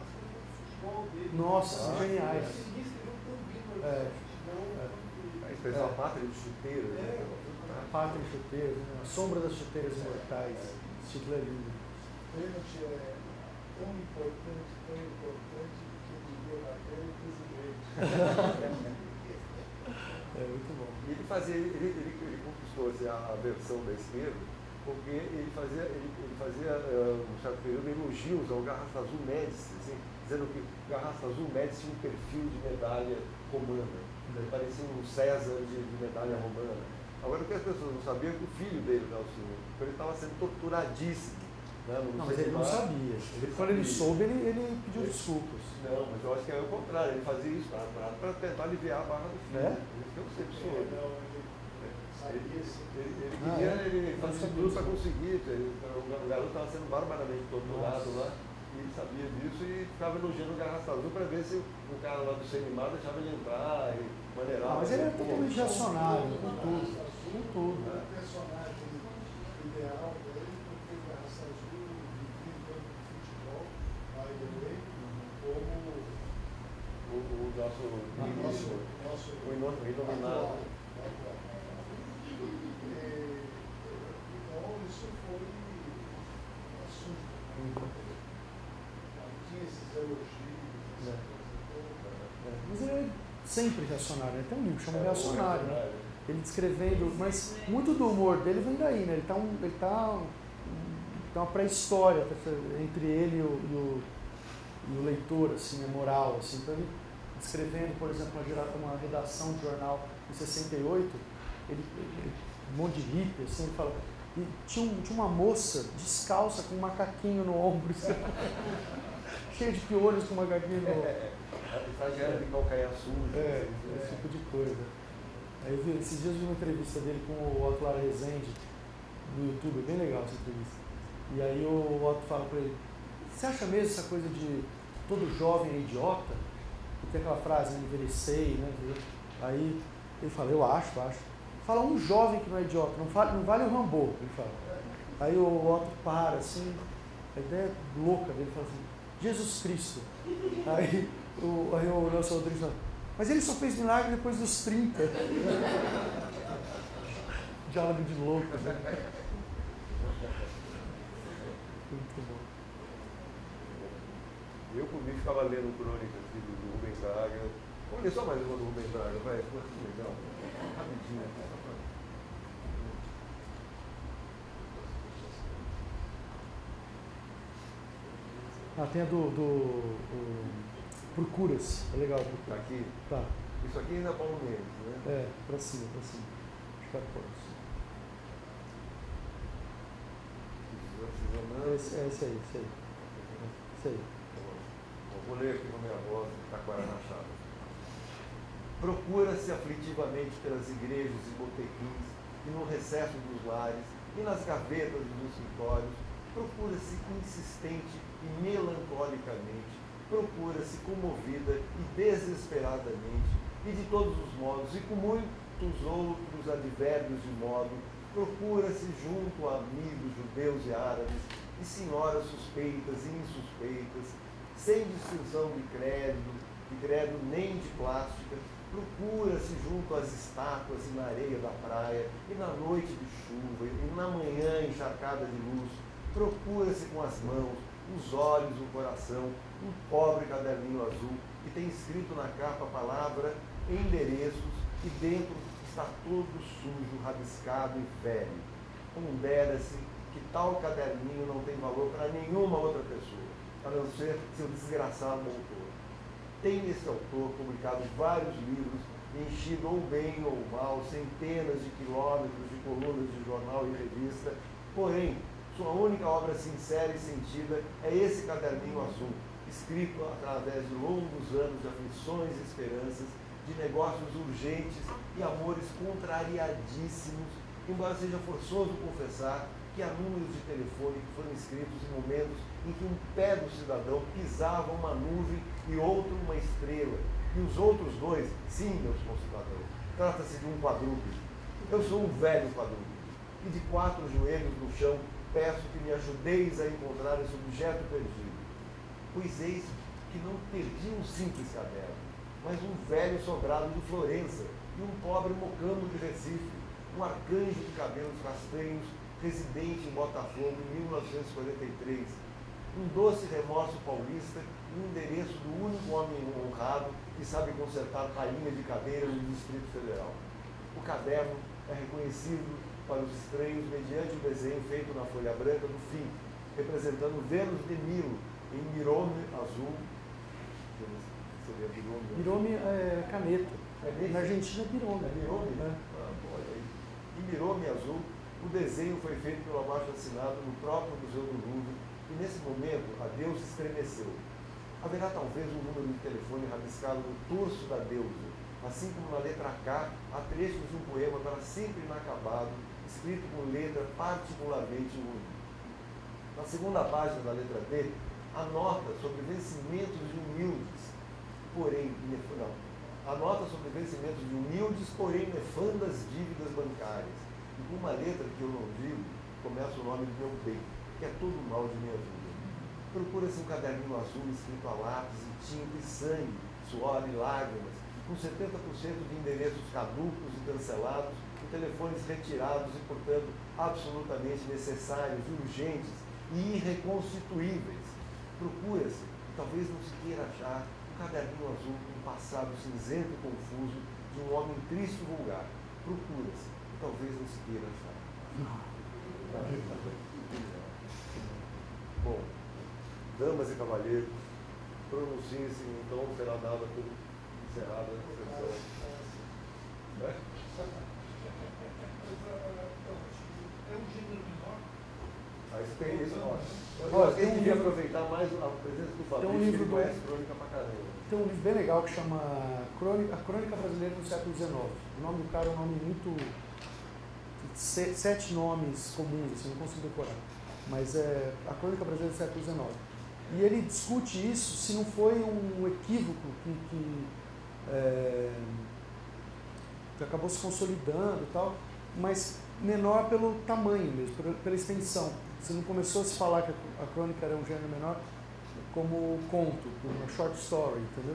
nossa, são geniais. É. A expressão é. Pátria de chuteiros. Né? A pátria de chuteiros, né? A sombra das chuteiras imortais. Esse título é lindo. Pênalti é tão importante, tão importante, que devia bater o presidente. É muito bom. E ele fazia, ele, ele, ele conquistou assim, a, a versão da esquerda, porque ele fazia, ele, ele fazia uh, no certo período, elogios ao Garrafa Azul Médici, assim, dizendo que o Garrafa Azul Médici tinha um perfil de medalha romana. Ele parecia um César de, de medalha romana. Agora, o que as pessoas não sabiam é que o filho dele, Nelson, ele estava sendo torturadíssimo. Né, no não, mas ele não sabia. Ele, quando ele soube, ele, ele pediu ele, desculpas. Não, mas eu acho que é o contrário. Ele fazia isso para tentar aliviar a barra do filho. É? Isso que eu sempre soube. Ele, ele, ele, ele ah, queria, é? ele fazia tudo para conseguir. Ele, o garoto estava sendo barbaramente torturado lá. E ele sabia disso e ficava elogiando o Garrafa Azul para ver se o cara lá do Senimar deixava ele entrar e maneirar. Ah, mas ele é totalmente reacionário, com tudo. Com tudo. O personagem ideal dele, porque o Garrafa Azul vivia enquanto futebol, by the way, como o, o nosso nosso, nosso o inominado. Então, isso foi um assunto. Uhum. Tinha esses elogios, essa É. coisa toda. É. Mas ele é sempre reacionário, né? Tem um livro que chama Reacionário, né? Ele descrevendo, mas muito do humor dele vem daí, né? Ele tá um, ele tá um, tá uma pré-história entre ele e o, e o, e o leitor, assim, a moral, assim. Então ele descrevendo, por exemplo, uma, uma redação de jornal em sessenta e oito, ele, ele, um monte de hippie, assim, ele fala, e tinha, um, tinha uma moça descalça com um macaquinho no ombro, cheia de piolhos com um macaquinho no ombro. Estagiário de calcanhar sujo. É, esse tipo de coisa. Aí eu vi, esses dias eu vi uma entrevista dele com o Otto Lara Rezende no YouTube, bem legal essa entrevista. E aí o Otto fala pra ele, você acha mesmo essa coisa de todo jovem é idiota? E tem aquela frase, né, envelhecei, né? Aí ele fala, eu acho, acho. Fala um jovem que não é idiota, não, fala, não vale o Rambo, ele fala. Aí o Otto para, assim, a ideia é louca dele, fala assim, Jesus Cristo. Aí o, aí o Nelson Rodrigues fala, mas ele só fez milagre depois dos trinta. Diálogo de louco, né? Muito bom. Eu, por mim, ficava lendo crônicas assim, do, do Rubem Braga. Vamos ler só mais uma do Rubem Braga, vai, ficou assim legal. Rapidinho. Ah, tem a do, do, do Procuras, é legal. Tá aqui? Tá. Isso aqui ainda é Paulo Mendes, né? É, pra cima, pra cima. Esse, é esse aí, esse aí. Esse aí. Vou ler aqui com a minha voz, Taquara Machado. Procura-se aflitivamente pelas igrejas e botequins, e no recesso dos lares, e nas gavetas dos escritórios, procura-se insistente e melancolicamente, procura-se comovida e desesperadamente, e de todos os modos, e com muitos outros advérbios de modo, procura-se junto a amigos judeus e árabes, e senhoras suspeitas e insuspeitas, sem distinção de credo, de credo nem de plástica, procura-se junto às estátuas e na areia da praia, e na noite de chuva, e na manhã encharcada de luz, procura-se com as mãos, os olhos, o coração, um pobre caderninho azul, que tem escrito na capa a palavra endereços, e dentro está todo sujo, rabiscado e velho. pondera-se que tal caderninho não tem valor para nenhuma outra pessoa, a não ser seu desgraçado autor. Tem esse autor publicado vários livros, enchido ou bem ou mal, centenas de quilômetros de colunas de jornal e revista, porém, sua única obra sincera e sentida é esse caderninho azul, escrito através de longos anos de aflições e esperanças, de negócios urgentes e amores contrariadíssimos, embora seja forçoso confessar que há números de telefone que foram escritos em momentos em que um pé do cidadão pisava uma nuvem e outro uma estrela, e os outros dois, sim, meus concidadãos, trata-se de um quadrúpede. Eu sou um velho quadrúpede, e de quatro joelhos no chão peço que me ajudeis a encontrar esse objeto perdido. Pois eis que não perdi um simples caderno, mas um velho sobrado de Florença e um pobre mocambo de Recife, um arcanjo de cabelos castanhos, residente em Botafogo em mil novecentos e quarenta e três, um doce remorso paulista e um endereço do único homem honrado que sabe consertar palhinha de cadeira no Distrito Federal. O caderno é reconhecido para os estranhos mediante o desenho feito na folha branca do fim, representando Vênus de Milo em mirome azul. Seria mirome? Mirome é caneta. É Na Argentina é mirome. É mirome? É. Ah, olha aí. Em mirome azul, o desenho foi feito pelo abaixo assinado no próprio Museu do Louvre e nesse momento a deusa estremeceu. Haverá talvez um número de telefone rabiscado no torso da deusa, assim como na letra K há trechos de um poema para sempre inacabado, escrito com letra particularmente ruim. Na segunda página da letra D, há nota sobre vencimentos de humildes, porém, não, há nota sobre vencimentos de humildes, porém nefandas dívidas bancárias. E com uma letra que eu não digo, começa o nome do meu bem, que é todo o mal de minha vida. Procura-se um caderninho azul escrito a lápis e tinta e sangue, suor e lágrimas, com setenta por cento de endereços caducos e cancelados, com telefones retirados e, portanto, absolutamente necessários, urgentes e irreconstituíveis. Procura-se, e talvez não se queira achar, um caderninho azul com um passado cinzento e confuso de um homem triste e vulgar. Procura-se, e talvez não se queira achar. Bom, damas e cavalheiros, pronunciem-se, então será dada por encerrada a sessão. Né? É um gênero menor? A experiência, olha, eu Olha, acho que a tem gente um devia livro- aproveitar mais a presença do Tem um Fabrício, que livro ele do- conhece crônica pra caramba. Tem um livro bem legal que chama Crônica, A Crônica Brasileira no século dezenove. O nome do cara é um nome muito... se- Sete nomes comuns, assim, não consigo decorar. Mas é A Crônica Brasileira do século dezenove. E ele discute isso, se não foi um equívoco que, que, é, que acabou se consolidando e tal, mas menor pelo tamanho mesmo, pela, pela extensão. Se não começou a se falar que a, a crônica era um gênero menor, como conto, uma short story, entendeu?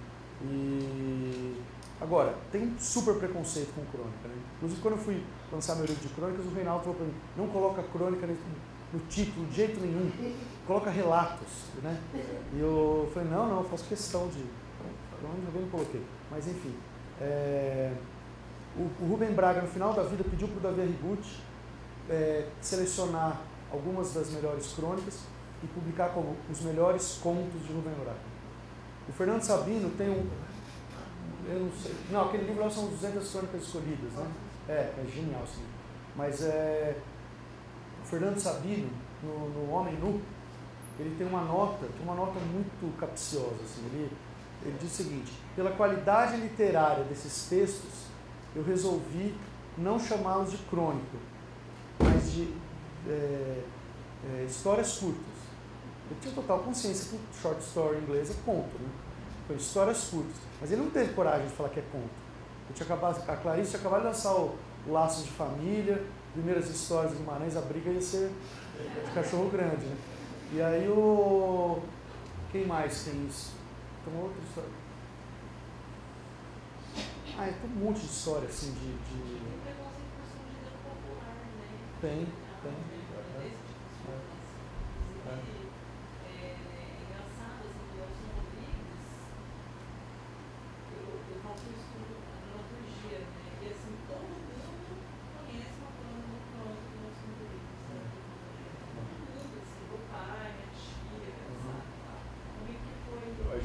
E agora, tem um super preconceito com crônica, né? Inclusive, quando eu fui lançar meu livro de crônicas, o Reinaldo falou para mim, não coloca crônica no, no título de jeito nenhum, coloca relatos, né? E eu falei, não, não, eu faço questão de... Não, não coloquei, mas enfim. É, o, o Rubem Braga, no final da vida, pediu para o Davi Arrigucci é, selecionar algumas das melhores crônicas e publicar como os melhores contos de Rubem Braga. O Fernando Sabino tem um... Eu não sei... Não, aquele livro lá são duzentas crônicas escolhidas, né? É, é genial, sim. Mas é... O Fernando Sabino, no, no Homem Nu, ele tem uma nota, tem uma nota muito capciosa, assim. Ele, ele diz o seguinte, pela qualidade literária desses textos, eu resolvi não chamá-los de crônica, mas de é, é, histórias curtas. Ele tinha total consciência que o short story em inglês é conto, né? Foi histórias curtas. Mas ele não teve coragem de falar que é conto. Eu tinha acabado, a Clarice tinha acabado de lançar o Laços de Família, Primeiras Histórias de Guimarães, a briga ia ser de cachorro grande, né? E aí o... Quem mais tem isso? Tem uma outra história. Ah, tem um monte de história assim de... de... Tem preconceito por ser um gênero popular, né? Tem, Ah, tem. desse tipo de coisa. Inclusive, é engraçado, assim, o Nelson Rodrigues, eu, eu faço um estudo na dramaturgia, né? E assim, todo mundo conhece uma crônica do Nelson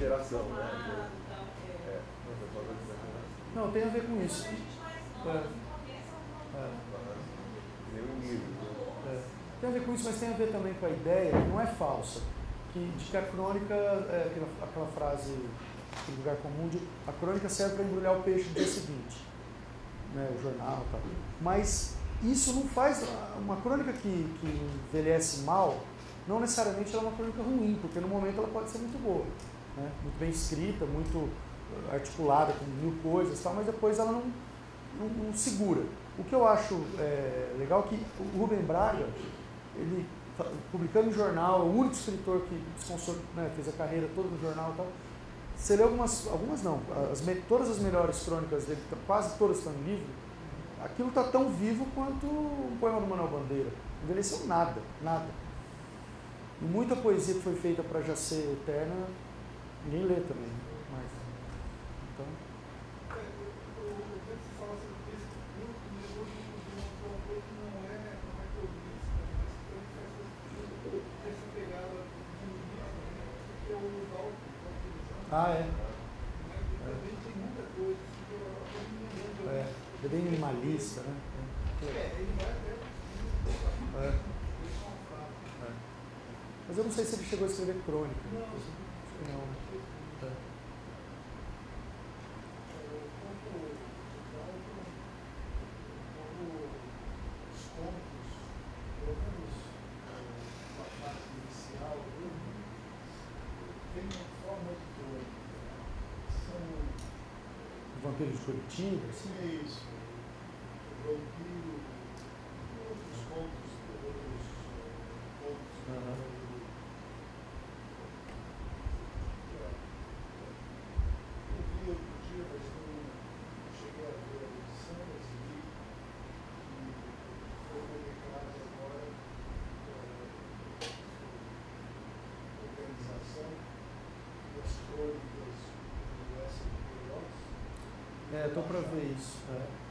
geração, né? formado, tal, é. É, não, tô falando da geração. Não, tem a ver com isso. Quando a gente mais nova, É. começa a É. Nem um livro. É. Tem a ver com isso, mas tem a ver também com a ideia, que não é falsa, que, de que a crônica, é aquela, aquela frase, aquele lugar comum, de a crônica serve para embrulhar o peixe no dia seguinte, né, o jornal e tal. Mas isso não faz, uma crônica que, que envelhece mal, não necessariamente ela é uma crônica ruim, porque no momento ela pode ser muito boa, né, muito bem escrita, muito articulada, com mil coisas e tal, mas depois ela não, não, não segura. O que eu acho é, legal é que o Rubem Braga, ele publicando em jornal, é o único escritor que né, fez a carreira toda no jornal e tal. Você lê algumas, algumas não, as, todas as melhores crônicas dele, quase todas estão em livro, aquilo está tão vivo quanto um poema do Manuel Bandeira. Não envelheceu nada, nada. E muita poesia que foi feita para já ser eterna, ninguém lê também. Mas, então... Ah, é. Também tem muita coisa assim que eu não me lembro. É, é bem minimalista, né? É, ele vai até. É. É. Mas eu não sei se ele chegou a escrever crônica. Não, acho que não. É. Os contos, pelo menos a parte inicial, tem uma forma de crônica. São Vampiro de Curitiba, assim? é isso. O vampiro, outros contos, outros contos. Uhum. Eu vi outro dia, mas não cheguei a ver a edição, mas vi que foi publicado agora a organização das crônicas do S P Queiroz. É, estou para ver isso. É.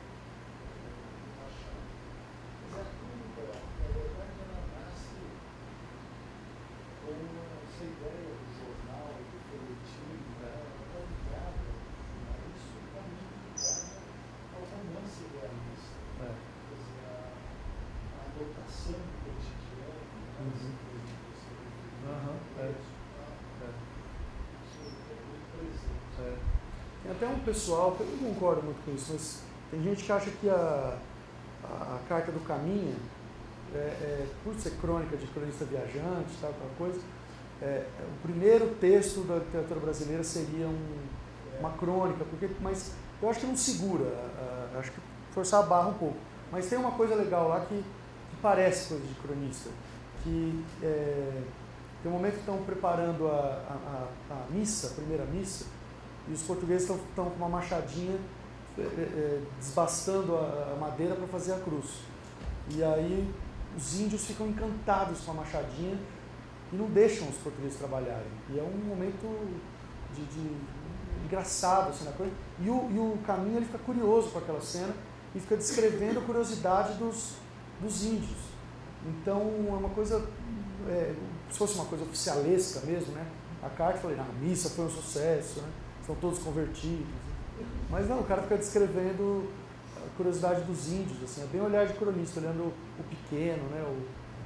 Mas a crônica, na verdade, ela nasce com essa ideia do jornal, do coletivo, ela está ligada a isso, está muito ligada ao romance realista. É. Quer dizer, a, a anotação do cotidiano, Uhum. Aham, é. É. Isso é muito presente. É. Tem até um pessoal, eu não concordo muito com isso, mas tem gente que acha que a, a, a Carta do Caminha, é, é, por ser crônica de cronista viajante, tal, aquela coisa, é, o primeiro texto da literatura brasileira seria um, uma crônica, porque, mas eu acho que não segura, a, a, acho que forçar a barra um pouco. Mas tem uma coisa legal lá que, que parece coisa de cronista, que é, tem um momento que estão preparando a, a, a, a missa, a primeira missa, e os portugueses estão, estão com uma machadinha é, é, desbastando a, a madeira para fazer a cruz. E aí os índios ficam encantados com a machadinha e não deixam os portugueses trabalharem. E é um momento de, de engraçado assim, na coisa. E o, e o Caminha ele fica curioso com aquela cena e fica descrevendo a curiosidade dos, dos índios. Então é uma coisa, é, se fosse uma coisa oficialesca mesmo, né? A carta, eu falei, na missa foi um sucesso, né? Estão todos convertidos. Mas não, o cara fica descrevendo a curiosidade dos índios, assim, é bem olhar de cronista, olhando o, o pequeno, né? O,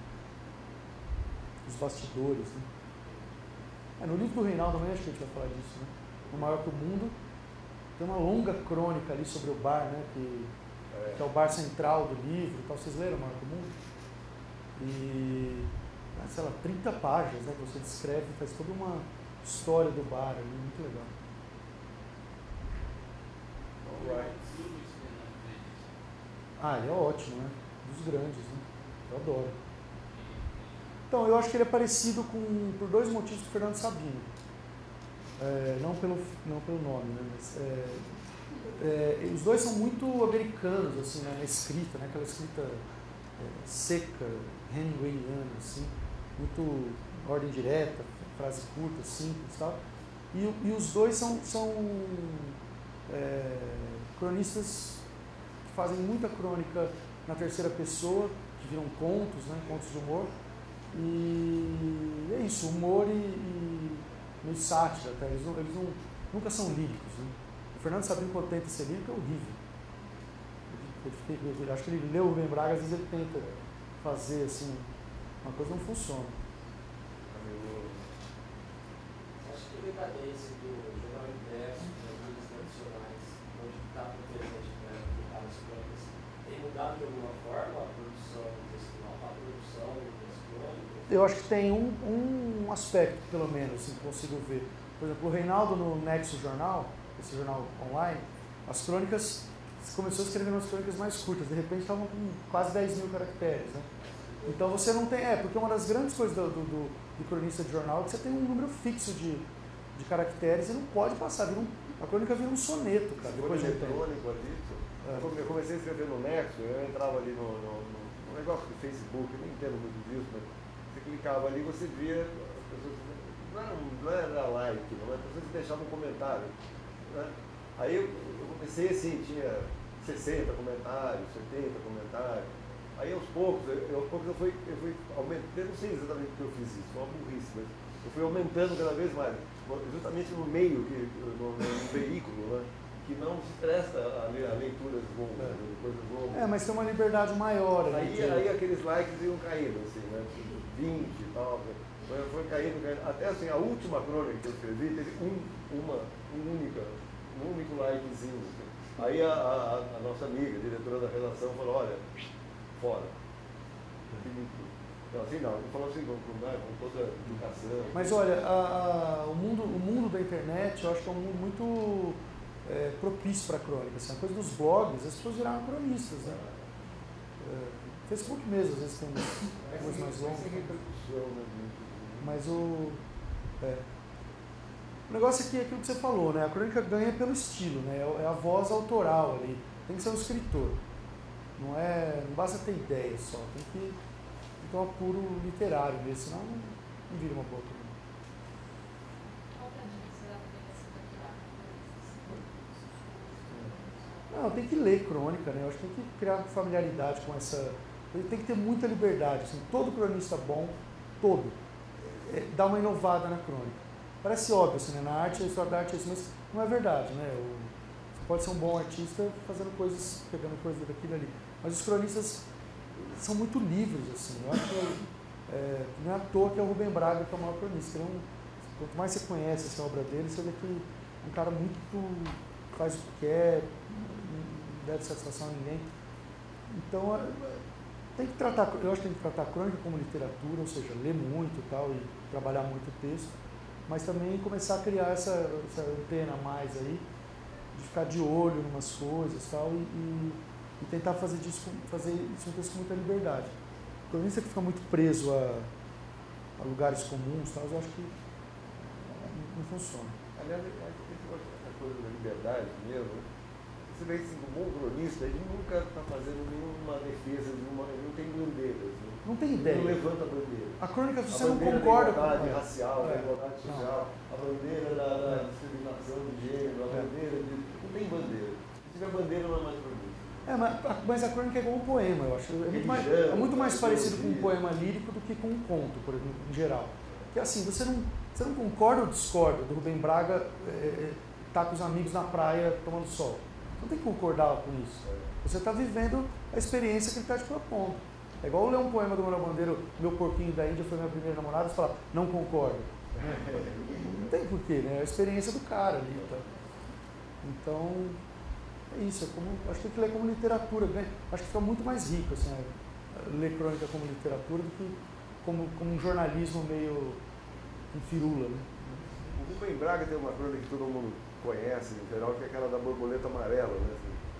os bastidores. Né? É, no livro do Reinaldo também acho que a gente vai falar disso, né? No Maior que o Mundo, tem uma longa crônica ali sobre o bar, né? Que, que é o bar central do livro. Tal. Vocês leram o Maior que o Mundo? E, sei lá, trinta páginas, né? Que você descreve, faz toda uma história do bar ali, muito legal. Ah, ele é ótimo, né? Dos grandes, né? Eu adoro. Então, eu acho que ele é parecido com, por dois motivos, com o Fernando Sabino. É, não, pelo, não pelo nome, né? Mas é, é, os dois são muito americanos, assim, né? Na escrita, né? Aquela escrita é, seca, hemingwayana, assim, muito ordem direta, frase curta, simples e tal. E, e os dois são, são é, cronistas que fazem muita crônica na terceira pessoa, que viram contos, né, contos de humor. E é isso, humor e, e, meio sátira até, eles, não, eles não, nunca são líricos. Né? O Fernando Sabino, quando tenta ser lírico, é horrível. Ele, ele, ele, acho que ele leu o Rubem Braga, às vezes ele tenta fazer assim, uma coisa não funciona. Acho que a decadência do jornal impresso, das mídias tradicionais, onde está presente publicar as crônicas, tem mudado de alguma forma a produção textual, a produção das crônicas? Eu acho que tem um, um aspecto, pelo menos, assim, que consigo ver. Por exemplo, o Reinaldo no Nexo Jornal, esse jornal online, as crônicas, começou a escrever umas crônicas mais curtas, de repente estavam com quase dez mil caracteres. Né? Então você não tem. É, porque uma das grandes coisas do, do, do, do cronista de jornal é que você tem um número fixo de, de caracteres e não pode passar. Vira um, a crônica vira um soneto, cara. Depois de um tempo. É. Eu comecei a escrever no Nexo, eu entrava ali no, no, no, no negócio do Facebook, eu nem entendo muito disso, mas você clicava ali e você via as pessoas. Não era, não era like, não, as pessoas deixavam um comentário. Né? Aí eu, eu comecei assim, tinha sessenta comentários, setenta comentários. Aí aos poucos, eu, aos poucos eu fui, eu fui aumentando, eu não sei exatamente porque eu fiz isso, foi uma burrice, mas eu fui aumentando cada vez mais, justamente no meio, que, no, no veículo, né, que não se presta a, a leituras longas, é. coisas longas. É, mas tem uma liberdade maior. Aí, que... aí aqueles likes iam caindo, assim, né, vinte e tal, foi, foi caindo, caindo, até assim, a última crônica que eu escrevi teve um, uma, um única, um único likezinho. Assim. Aí a, a, a nossa amiga, a diretora da redação, falou, olha, fora. Não, assim não, ele falou assim com, com, com toda a educação. Mas olha, a, a, o, mundo, o mundo da internet, eu acho que é um mundo muito é, propício para a crônica. Assim, a coisa dos blogs, as pessoas viraram cronistas. Né? É, Facebook mesmo, às vezes tem coisas mais longas. Mas o... É, o negócio aqui é aquilo que você falou, né? A crônica ganha pelo estilo, né? É a voz autoral ali. Tem que ser um escritor. Não, é, não basta ter ideia só, tem que ter um apuro literário mesmo, senão não, não vira uma boa crônica. Não, tem que ler crônica, né? Eu acho que tem que criar familiaridade com essa... Tem que ter muita liberdade. Assim, todo cronista bom, todo, é, dá uma inovada na crônica. Parece óbvio, assim, né? Na arte, a história da arte é isso, mas não é verdade, né? O, você pode ser um bom artista fazendo coisas, pegando coisas daquilo ali. Mas os cronistas são muito livres, assim. Eu acho que é, não é à toa que é o Rubem Braga que é o maior cronista. Ele é um, quanto mais você conhece essa obra dele, você vê que é um cara muito... faz o que quer, não deve satisfação a ninguém. Então, tem que tratar, eu acho que tem que tratar a crônica como literatura, ou seja, ler muito e tal, e trabalhar muito o texto, mas também começar a criar essa, essa antena a mais aí, de ficar de olho em umas coisas tal, e, e, e tentar fazer, disso, fazer isso um texto com muita liberdade. O cronista que fica muito preso a, a lugares comuns, tal, eu acho que não, não funciona. Aliás, essa coisa da liberdade mesmo, né? Você vê assim, um bom cronista, ele nunca está fazendo nenhuma defesa, nenhuma, ele não tem bandeiras. Né? Não tem ideia. Ele não levanta a bandeira. A crônica, se você a não concorda com... A bandeira da igualdade racial, é. da igualdade social, não. A bandeira da, da discriminação de gênero, a é. bandeira de... Não tem bandeira. Se tiver bandeira, não é mais cronista. É, mas, mas a crônica é igual um poema, eu acho. É muito mais, é muito mais parecido com um poema lírico do que com um conto, por exemplo, em geral. Porque assim, você não, você não concorda ou discorda do Rubem Braga é, tá com os amigos na praia tomando sol. Não tem que concordar com isso. Você está vivendo a experiência que ele está te propondo. É igual eu ler um poema do Manuel Bandeira, Meu Porquinho da Índia foi minha primeira namorada, e falar, não concordo. Não tem porquê, né? É a experiência do cara ali. Tá? Então, é isso. É como, acho que tem que ler como literatura. Né? Acho que fica muito mais rico, assim, ler crônica como literatura do que como, como um jornalismo meio em firula. Né? O Rubem Braga tem uma crônica que todo mundo conhece, em geral, que é aquela da borboleta amarela, né?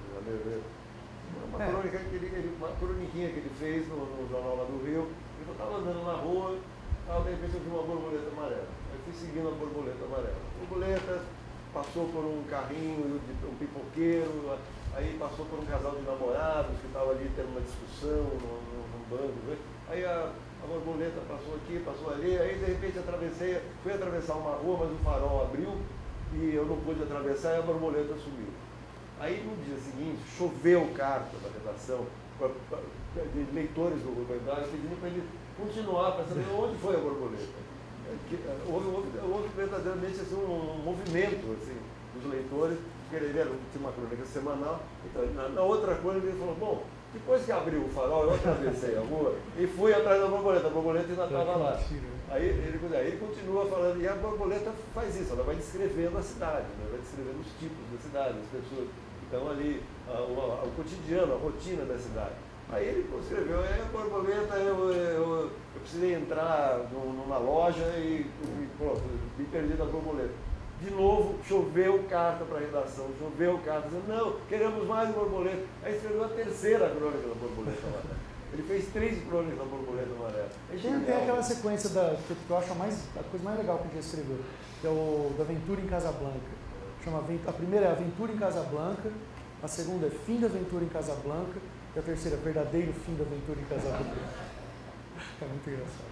Uma, é. crônica que ele, ele, uma croniquinha que ele fez no, no jornal lá do Rio. Ele estava andando na rua, tal, de repente eu vi uma borboleta amarela. Eu fui seguindo a borboleta amarela. A borboleta passou por um carrinho de um pipoqueiro, aí passou por um casal de namorados que estava ali tendo uma discussão num banco. Né? Aí a, a borboleta passou aqui, passou ali, aí de repente atravessei, fui atravessar uma rua, mas o farol abriu e eu não pude atravessar e a borboleta sumiu. Aí no dia seguinte choveu carta da redação de leitores do Rubem Braga pedindo para ele continuar para saber onde foi a borboleta. que, houve, houve, houve verdadeiramente assim, um, um movimento assim, dos leitores, porque ele era, tinha uma crônica semanal, então na, na outra crônica ele falou, bom, depois que abriu o farol, eu atravessei a rua e fui atrás da borboleta, a borboleta ainda estava lá. Aí ele, aí ele continua falando, e a borboleta faz isso, ela vai descrevendo a cidade, né? Vai descrevendo os tipos da cidade, as pessoas que estão ali, a, o, o cotidiano, a rotina da cidade. Aí ele escreveu, é a borboleta, eu, eu, eu precisei entrar numa loja e, e pronto, me perdi da borboleta. De novo, choveu carta para a redação, choveu carta, dizendo, não, queremos mais borboleta. Aí escreveu a terceira crônica da borboleta amarela. Ele fez três crônicas da borboleta amarela. É tem, tem aquela sequência da, que eu acho a, mais, a coisa mais legal que ele já escreveu, que é o da Aventura em Casablanca. Chama, a primeira é Aventura em Casablanca, a segunda é Fim da Aventura em Casablanca, e a terceira, Verdadeiro Fim da Aventura em Casablanca. É muito engraçado.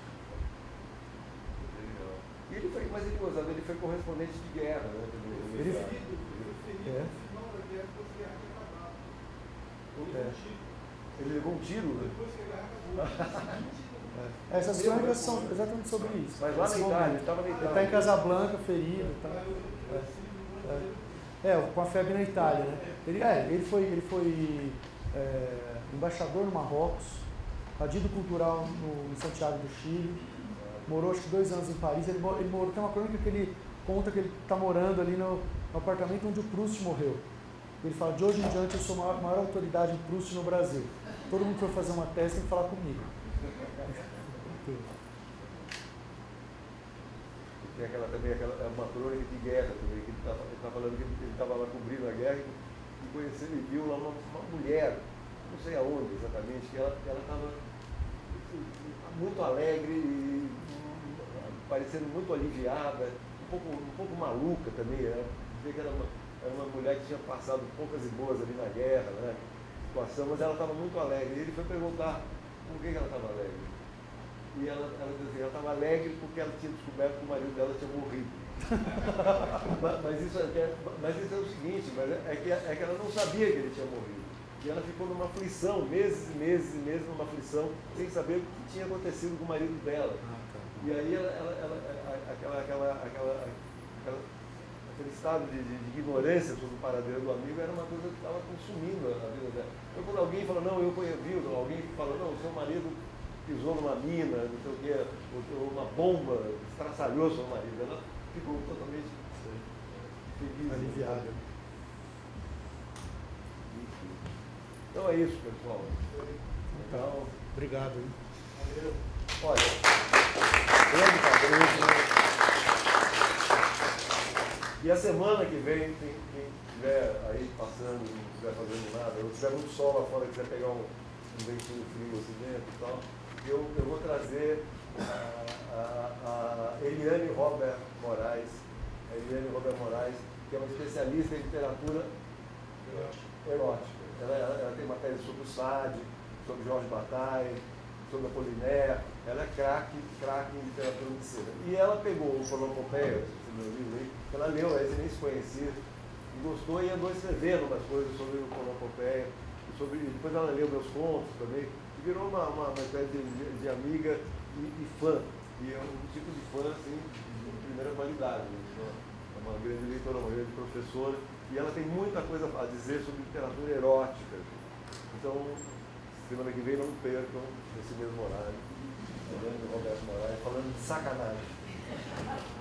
E ele foi, mas ele gozado, ele foi correspondente de guerra, né? Ele, ele, ele, é. É. Ele levou um tiro, né? Depois que a guerra acabou. É. Essas crônicas são exatamente sobre isso. Mas lá na Itália, ele estava na Itália. Ele está em Casablanca, ferido. Tá. É. É. é, com a febre na Itália, né? Ele, é, ele foi, ele foi é, embaixador no Marrocos, adido cultural no, em Santiago do Chile, morou acho que dois anos em Paris. Ele, ele morou, tem uma crônica que ele conta que ele está morando ali no, no apartamento onde o Proust morreu. Ele fala, de hoje em diante eu sou a maior, maior autoridade em Proust no Brasil. Todo mundo que for fazer uma tese tem que falar comigo. Tem aquela, também aquela, uma crônica de guerra também, que ele está tá falando que ele estava lá cobrindo a guerra e conheceu e viu lá uma, uma mulher, não sei aonde exatamente, que ela estava muito alegre e parecendo muito aliviada, um pouco, um pouco maluca também, né? Vê que era uma, era uma mulher que tinha passado poucas e boas ali na guerra, né? Situação, mas ela estava muito alegre. E ele foi perguntar por que, que ela estava alegre. E ela, ela dizia assim, ela estava alegre porque ela tinha descoberto que o marido dela tinha morrido. mas, mas, isso é, mas isso é o seguinte, mas é, que, é que ela não sabia que ele tinha morrido. E ela ficou numa aflição, meses e meses e meses numa aflição, sem saber o que tinha acontecido com o marido dela. E aí ela, ela, ela, aquela, aquela, aquela, aquela, aquele estado de, de, de ignorância sobre o paradeiro do amigo era uma coisa que estava consumindo a vida dela. Então quando alguém fala, não, eu vi, alguém fala, não, o seu marido pisou numa mina, não sei o quê, ou uma bomba, estraçalhou seu marido, ela ficou totalmente feliz. Aliviada. Então é isso, pessoal. Então, obrigado. Hein? Valeu. Olha, grande cabeça. E a semana que vem, quem, quem estiver aí passando, não estiver fazendo nada, ou tiver muito sol lá fora, quiser pegar um, um ventinho frio assim dentro e tal, eu, eu vou trazer a, a, a Eliane Robert Moraes, a Eliane Robert Moraes, que é uma especialista em literatura erótica. Ela, ela, ela tem matéria sobre o Sade, sobre Jorge Bataille, sobre a Apollinaire. Ela é craque, craque em literatura obscena. E ela pegou o Colopopeia, esse meu livro aí, ela leu, esse nem se conhecia, e gostou e andou escrevendo umas coisas sobre o Colopopeia, e sobre, depois ela leu meus contos também, e virou uma, uma, uma espécie de, de, de amiga e, e fã. E é um tipo de fã, assim, de primeira qualidade. Né? É uma grande leitora, uma grande professora, e ela tem muita coisa a dizer sobre literatura erótica. Então, semana que vem não percam esse mesmo horário, falando de Roberto Moraes, falando de sacanagem.